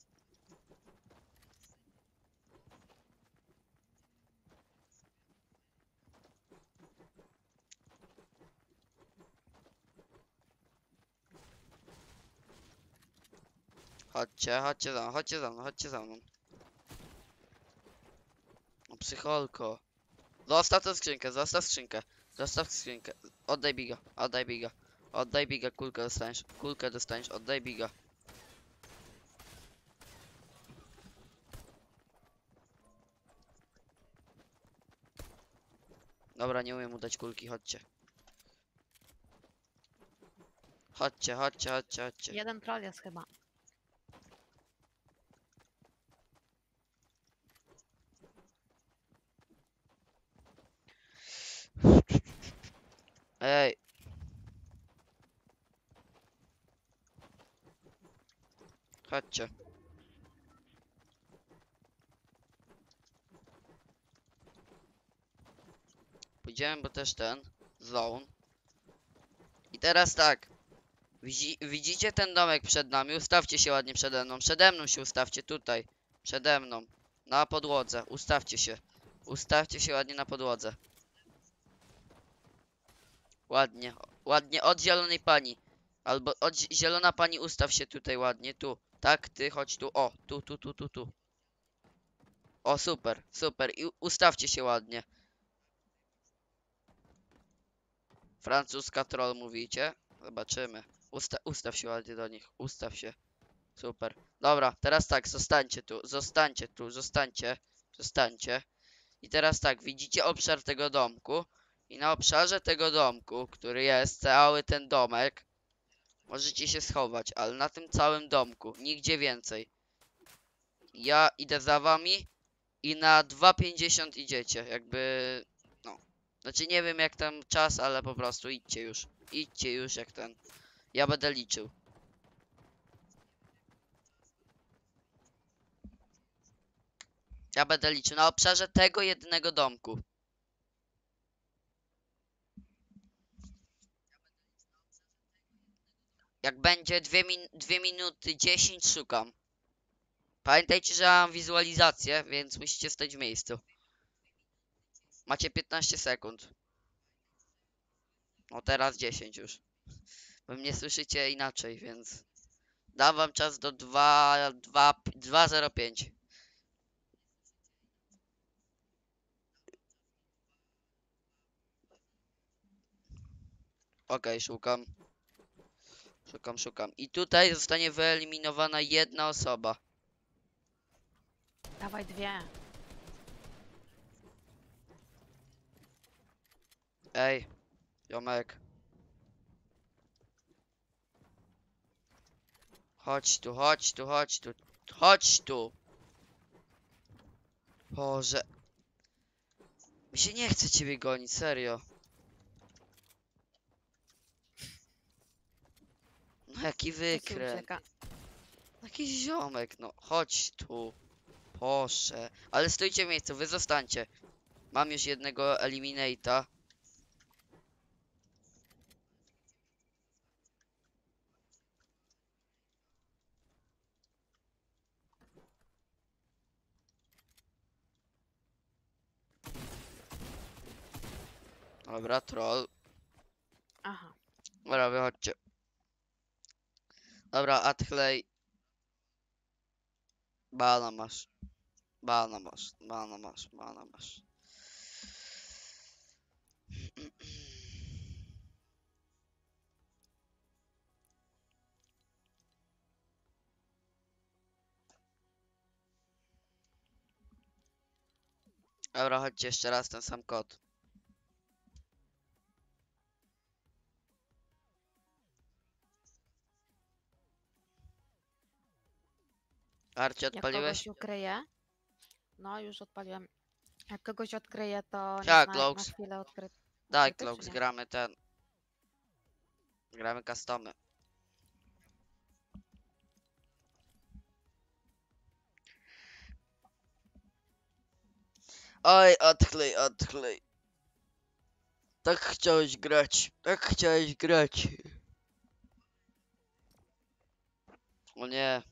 Chodźcie za mną. No psycholko. Zostaw tę skrzynkę, zostaw skrzynkę. Oddaj biga, kulkę dostaniesz, oddaj biga. Dobra, nie umiem mu dać kulki, chodźcie. Chodźcie. Jeden troll jest chyba. Ej. Chodźcie. Pójdziemy, bo też ten zone. I teraz tak. Widzicie ten domek przed nami? Ustawcie się ładnie przede mną. Przede mną się ustawcie tutaj. Przede mną. Na podłodze. Ustawcie się. Ustawcie się ładnie na podłodze. Ładnie. Ładnie od zielonej pani. Albo od zielona pani, ustaw się tutaj ładnie. Tu. Tak, ty chodź tu. O, tu. O, super. I ustawcie się ładnie. Francuska troll mówicie? Zobaczymy. Ustaw się ładnie do nich. Ustaw się. Super. Dobra, teraz tak, zostańcie tu. Zostańcie tu. Zostańcie. Zostańcie. I teraz tak, widzicie obszar tego domku. I na obszarze tego domku, który jest cały ten domek, możecie się schować, ale na tym całym domku, nigdzie więcej. Ja idę za wami i na 2,50 idziecie, jakby, no. Znaczy nie wiem jak tam czas, ale po prostu idźcie już. Idźcie już jak ten. Ja będę liczył. Ja będę liczył na obszarze tego jednego domku. Jak będzie 2 minuty 10 szukam. Pamiętajcie, że mam wizualizację, więc musicie stać w miejscu. Macie 15 sekund. No teraz 10 już. Bo mnie słyszycie inaczej, więc... Dam wam czas do 2:05. Okej, szukam. Szukam. I tutaj zostanie wyeliminowana jedna osoba. Dawaj 2. Ej, ziomek. Chodź tu. Chodź tu. Boże. Mi się nie chce ciebie gonić, serio. No jaki wykręt. Jakiś ziomek, no. Chodź tu. Proszę. Ale stójcie w miejscu, wy zostańcie. Mam już jednego eliminate'a. Dobra, troll. Aha. Dobra, wychodźcie. Dobra, Athley. Bana masz. Dobra, chodźcie jeszcze raz ten sam kod. Arcie, Jak odpaliłeś? kogoś ukryje, no już odpaliłem. Jak kogoś odkryje, to niech Tak, na Cloaks. chwilę odkryty. Daj, Odkryty, Cloaks, czy nie? gramy ten. Gramy customy. Oj, odklej. Tak chciałeś grać. O nie.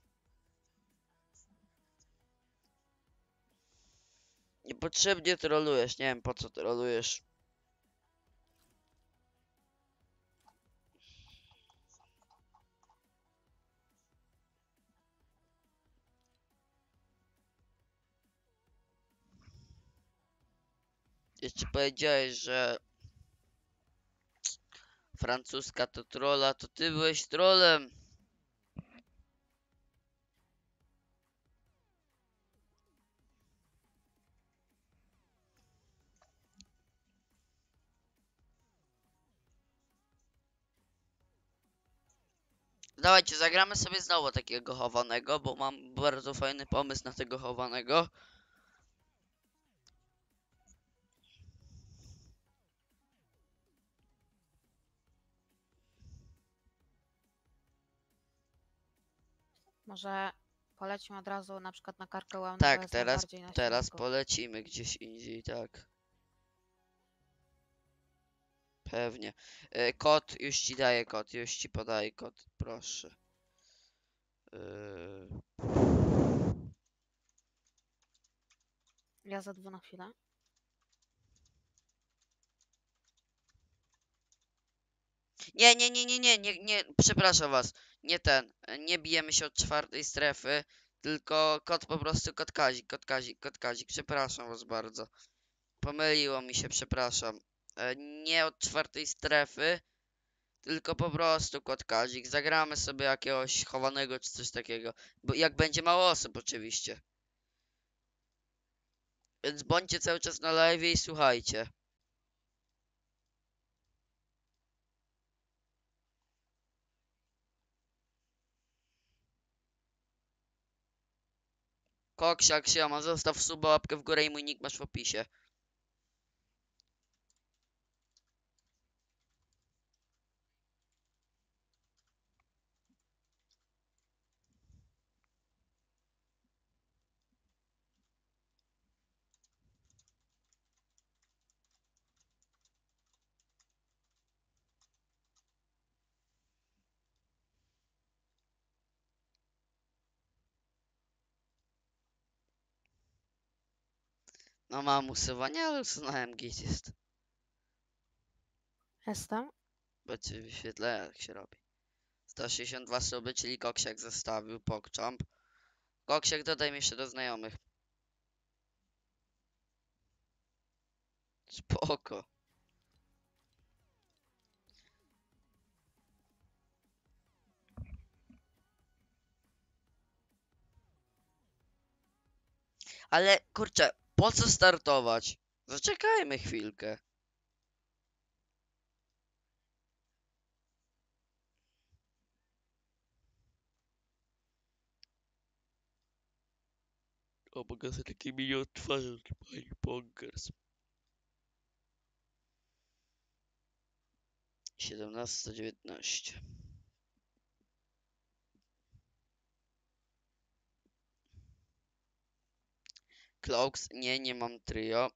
Niepotrzebnie trolujesz, nie wiem po co trolujesz. Jeszcze powiedziałeś, że francuska to trolla, to ty byłeś trolem. Dawajcie, zagramy sobie znowu takiego chowanego, bo mam bardzo fajny pomysł na tego chowanego. Może polećmy od razu na przykład na Karkołę. Tak, teraz polecimy gdzieś indziej, tak. Pewnie. Kod, już ci daję kod, już ci podaję kod, proszę. Ja za 2 na chwilę. Nie, przepraszam was. Nie ten, nie bijemy się od 4. strefy, tylko kod po prostu kod Kazik, przepraszam was bardzo. Pomyliło mi się, przepraszam. Nie od 4. strefy, Tylko po prostu kotkazik. Zagramy sobie jakiegoś chowanego czy coś takiego. Bo jak będzie mało osób oczywiście. Więc bądźcie cały czas na live i słuchajcie. Koksiak siema, zostaw suba, łapkę w górę i mój nick masz w opisie. No mam usuwanie, ale usunąłem git jest. Jestem. Bo ci wyświetlę jak się robi. 162 suby, czyli Koksiak zostawił, pokczamp. Koksiak dodaj mi jeszcze do znajomych. Spoko. Ale kurczę, po co startować? Zaczekajmy chwilkę. O, mogę sobie taki mini odtwarzać, pani Bonkers. 17:19. Cloaks, nie mam trio.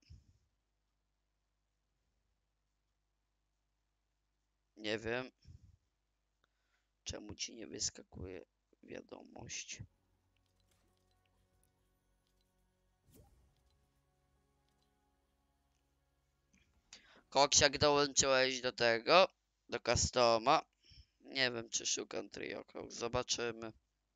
Nie wiem. Czemu ci nie wyskakuje wiadomość? Koksiak, dołączyłeś do tego, do customa. Nie wiem, czy szukam trio. Zobaczymy.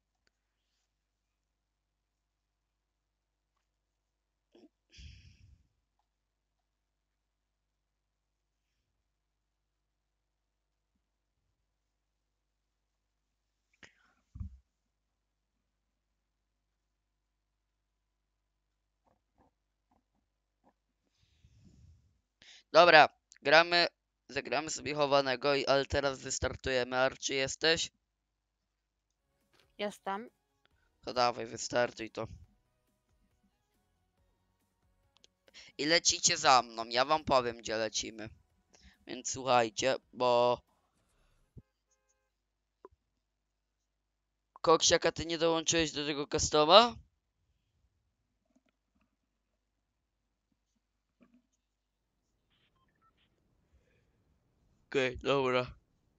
Dobra, zagramy sobie chowanego, ale teraz wystartujemy. Archie, jesteś? Jestem. To dawaj, wystartuj to. I lecicie za mną, ja wam powiem, gdzie lecimy. Więc słuchajcie, bo... Koksiaka, ty nie dołączyłeś do tego customa? Okej, dobra.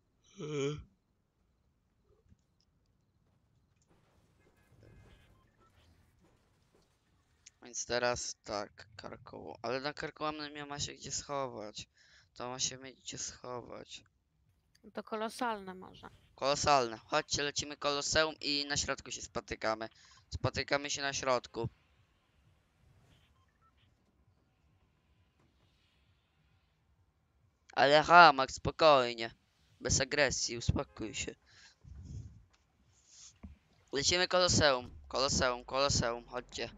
Więc teraz tak, karkoło. Ale na karkołomnym nie ma się gdzie schować. To ma się mieć gdzie schować. To kolosalne może. Kolosalne. Chodźcie, lecimy koloseum i na środku się spotykamy. Spotykamy się na środku. Ale Hamak, spokojnie. Bez agresji, uspokój się. Lecimy koloseum. Koloseum, koloseum, chodźcie.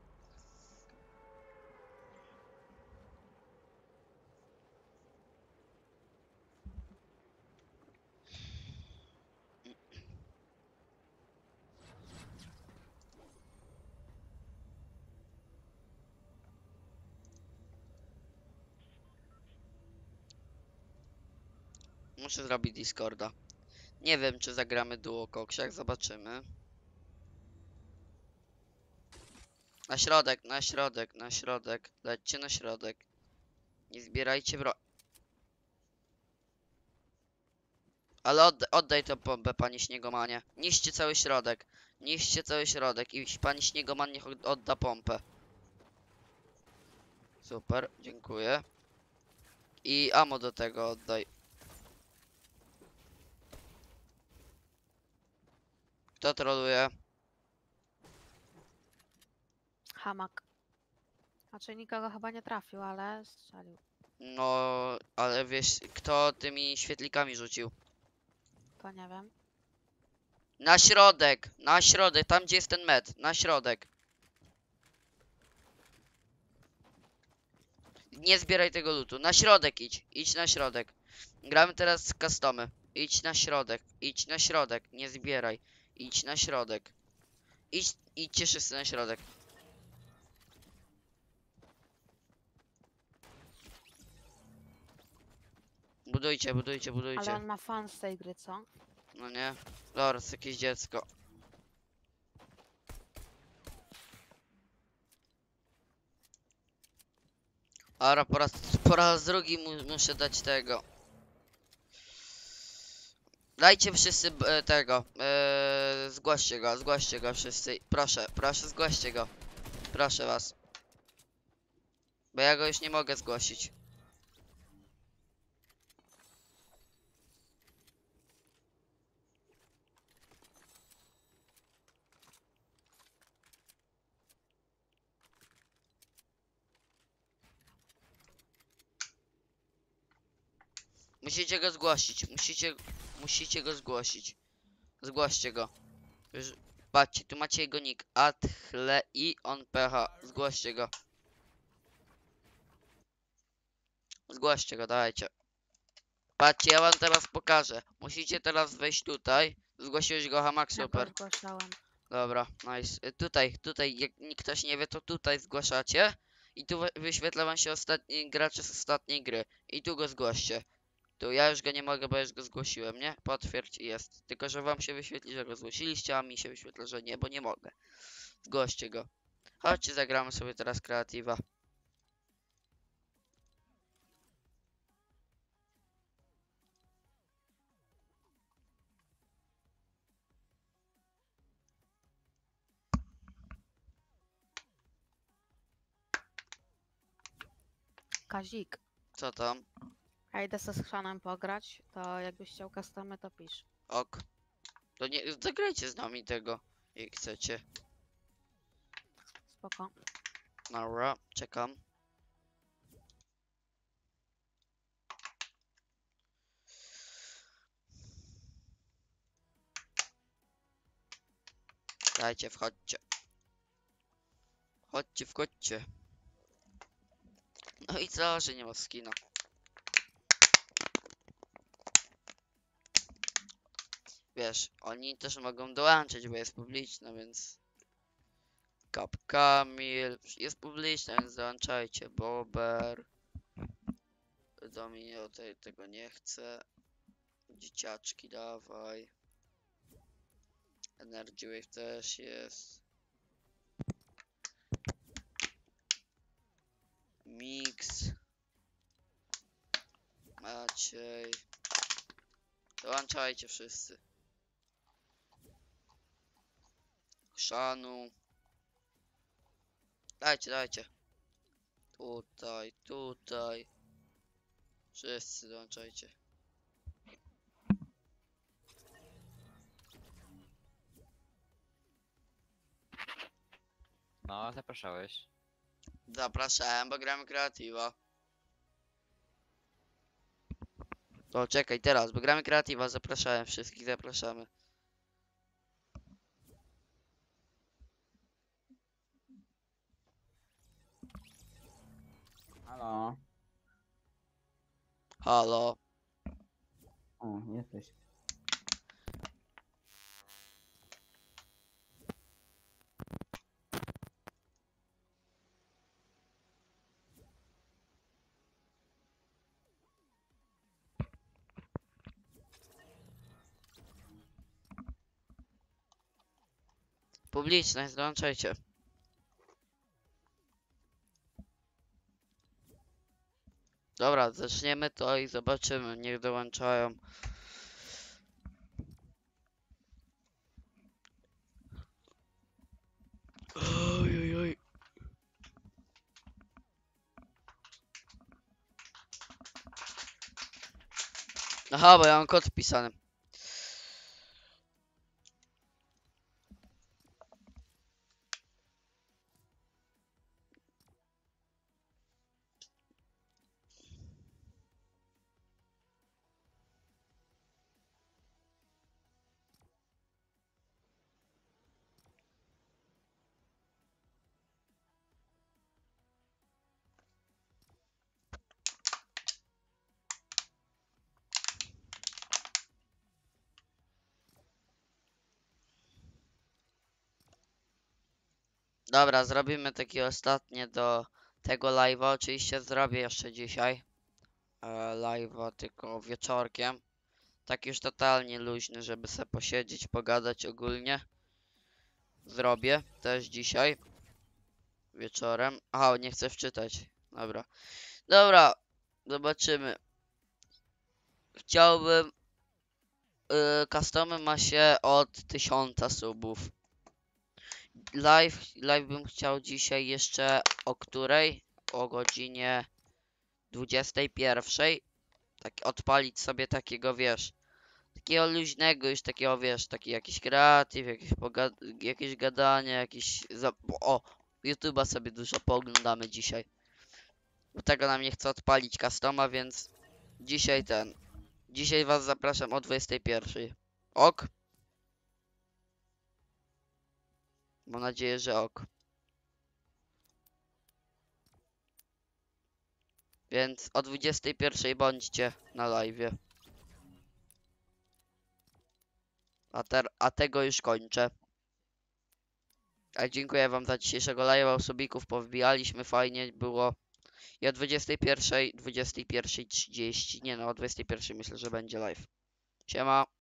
Muszę zrobić Discorda. Nie wiem, czy zagramy duo koksiak, zobaczymy. Na środek, na środek, na środek. Lećcie na środek. Nie zbierajcie Ale oddaj tę pompę, panie Śniegomanie. Niszcie cały środek. Niszcie cały środek i pani Śniegoman niech odda pompę. Super, dziękuję. I ammo do tego oddaj. Kto troluje? Hamak. Znaczy nikogo chyba nie trafił, ale strzelił. No, ale wiesz, kto tymi świetlikami rzucił? To nie wiem. Na środek, tam gdzie jest ten med, na środek. Nie zbieraj tego lootu, na środek idź na środek. Gramy teraz customy. Idź na środek, nie zbieraj. Idź na środek. Idźcie wszyscy na środek. Budujcie. Ale on ma fan z tej gry, co? No nie? Dobra, jest jakieś dziecko. Dobra, po raz drugi muszę dać tego. Dajcie wszyscy tego. Zgłoście go wszyscy. Proszę, zgłoście go. Proszę was. Bo ja go już nie mogę zgłosić. Musicie go zgłosić. Musicie go zgłosić. Zgłoście go. Już, patrzcie, tu macie jego nick. Athle i on ph. Zgłoście go. Zgłoście go, dajcie. Patrzcie, ja wam teraz pokażę. Musicie teraz wejść tutaj. Zgłosiłeś go, Hamak, super. Ja go zgłaszałem. Dobra, nice. Tutaj, jak ktoś nie wie, to tutaj zgłaszacie. I tu wyświetla wam się ostatni gracze z ostatniej gry. I tu go zgłoście. Tu ja już go nie mogę, bo już go zgłosiłem, nie? Potwierdź i jest. Tylko, że wam się wyświetli, że go zgłosiliście, a mi się wyświetla, że nie, bo nie mogę. Zgłoście go. Chodźcie, zagramy sobie teraz kreatywa. Kazik, Co tam? ja idę ze Schrzanem pograć, to jakbyś chciał customy, to pisz. Ok. To nie, zagrajcie z nami tego, jak chcecie. Spoko. Dobra, czekam. Dajcie, wchodźcie. Wchodźcie. No i co, że nie ma skina. Wiesz, oni też mogą dołączyć, bo jest publiczne, więc... Kamil, jest publiczne, więc dołączajcie. Bober. Dominio tego nie chce. Dzieciaczki, dawaj. Energy Wave też jest. Mix. Maciej. Dołączajcie wszyscy. Chrzanu. Dajcie. Tutaj. Wszyscy dołączajcie. No, zapraszałeś. Zapraszałem, bo gramy kreatywa. To czekaj teraz, bo gramy kreatywa, zapraszałem wszystkich, zapraszamy. Halo. Halo. O, jesteś. Publiczność, dołączajcie. Dobra, zaczniemy to i zobaczymy, niech dołączają. Oj. Aha, bo ja mam kod wpisany. Dobra, zrobimy takie ostatnie do tego live'a. Oczywiście zrobię jeszcze dzisiaj live'a, tylko wieczorkiem. Tak już totalnie luźny, żeby sobie posiedzieć, pogadać ogólnie. Zrobię też dzisiaj. Wieczorem. Aha, nie chcę wczytać. Dobra. Dobra, zobaczymy. Chciałbym... customy ma się od 1000 subów. Live bym chciał dzisiaj jeszcze o której? O godzinie 21. Tak odpalić sobie takiego, wiesz, takiego luźnego już takiego, wiesz, taki jakiś kreatyw, jakieś gadanie, o, YouTube'a sobie dużo pooglądamy dzisiaj. Bo tego nam nie chce odpalić customa, więc dzisiaj was zapraszam o 21. Ok? Mam nadzieję, że ok. Więc o 21 bądźcie na live'ie. A tego już kończę. A dziękuję wam za dzisiejszego live'a. Subików powbijaliśmy, fajnie było. I o 21:30. Nie no, o 21 myślę, że będzie live. Siema.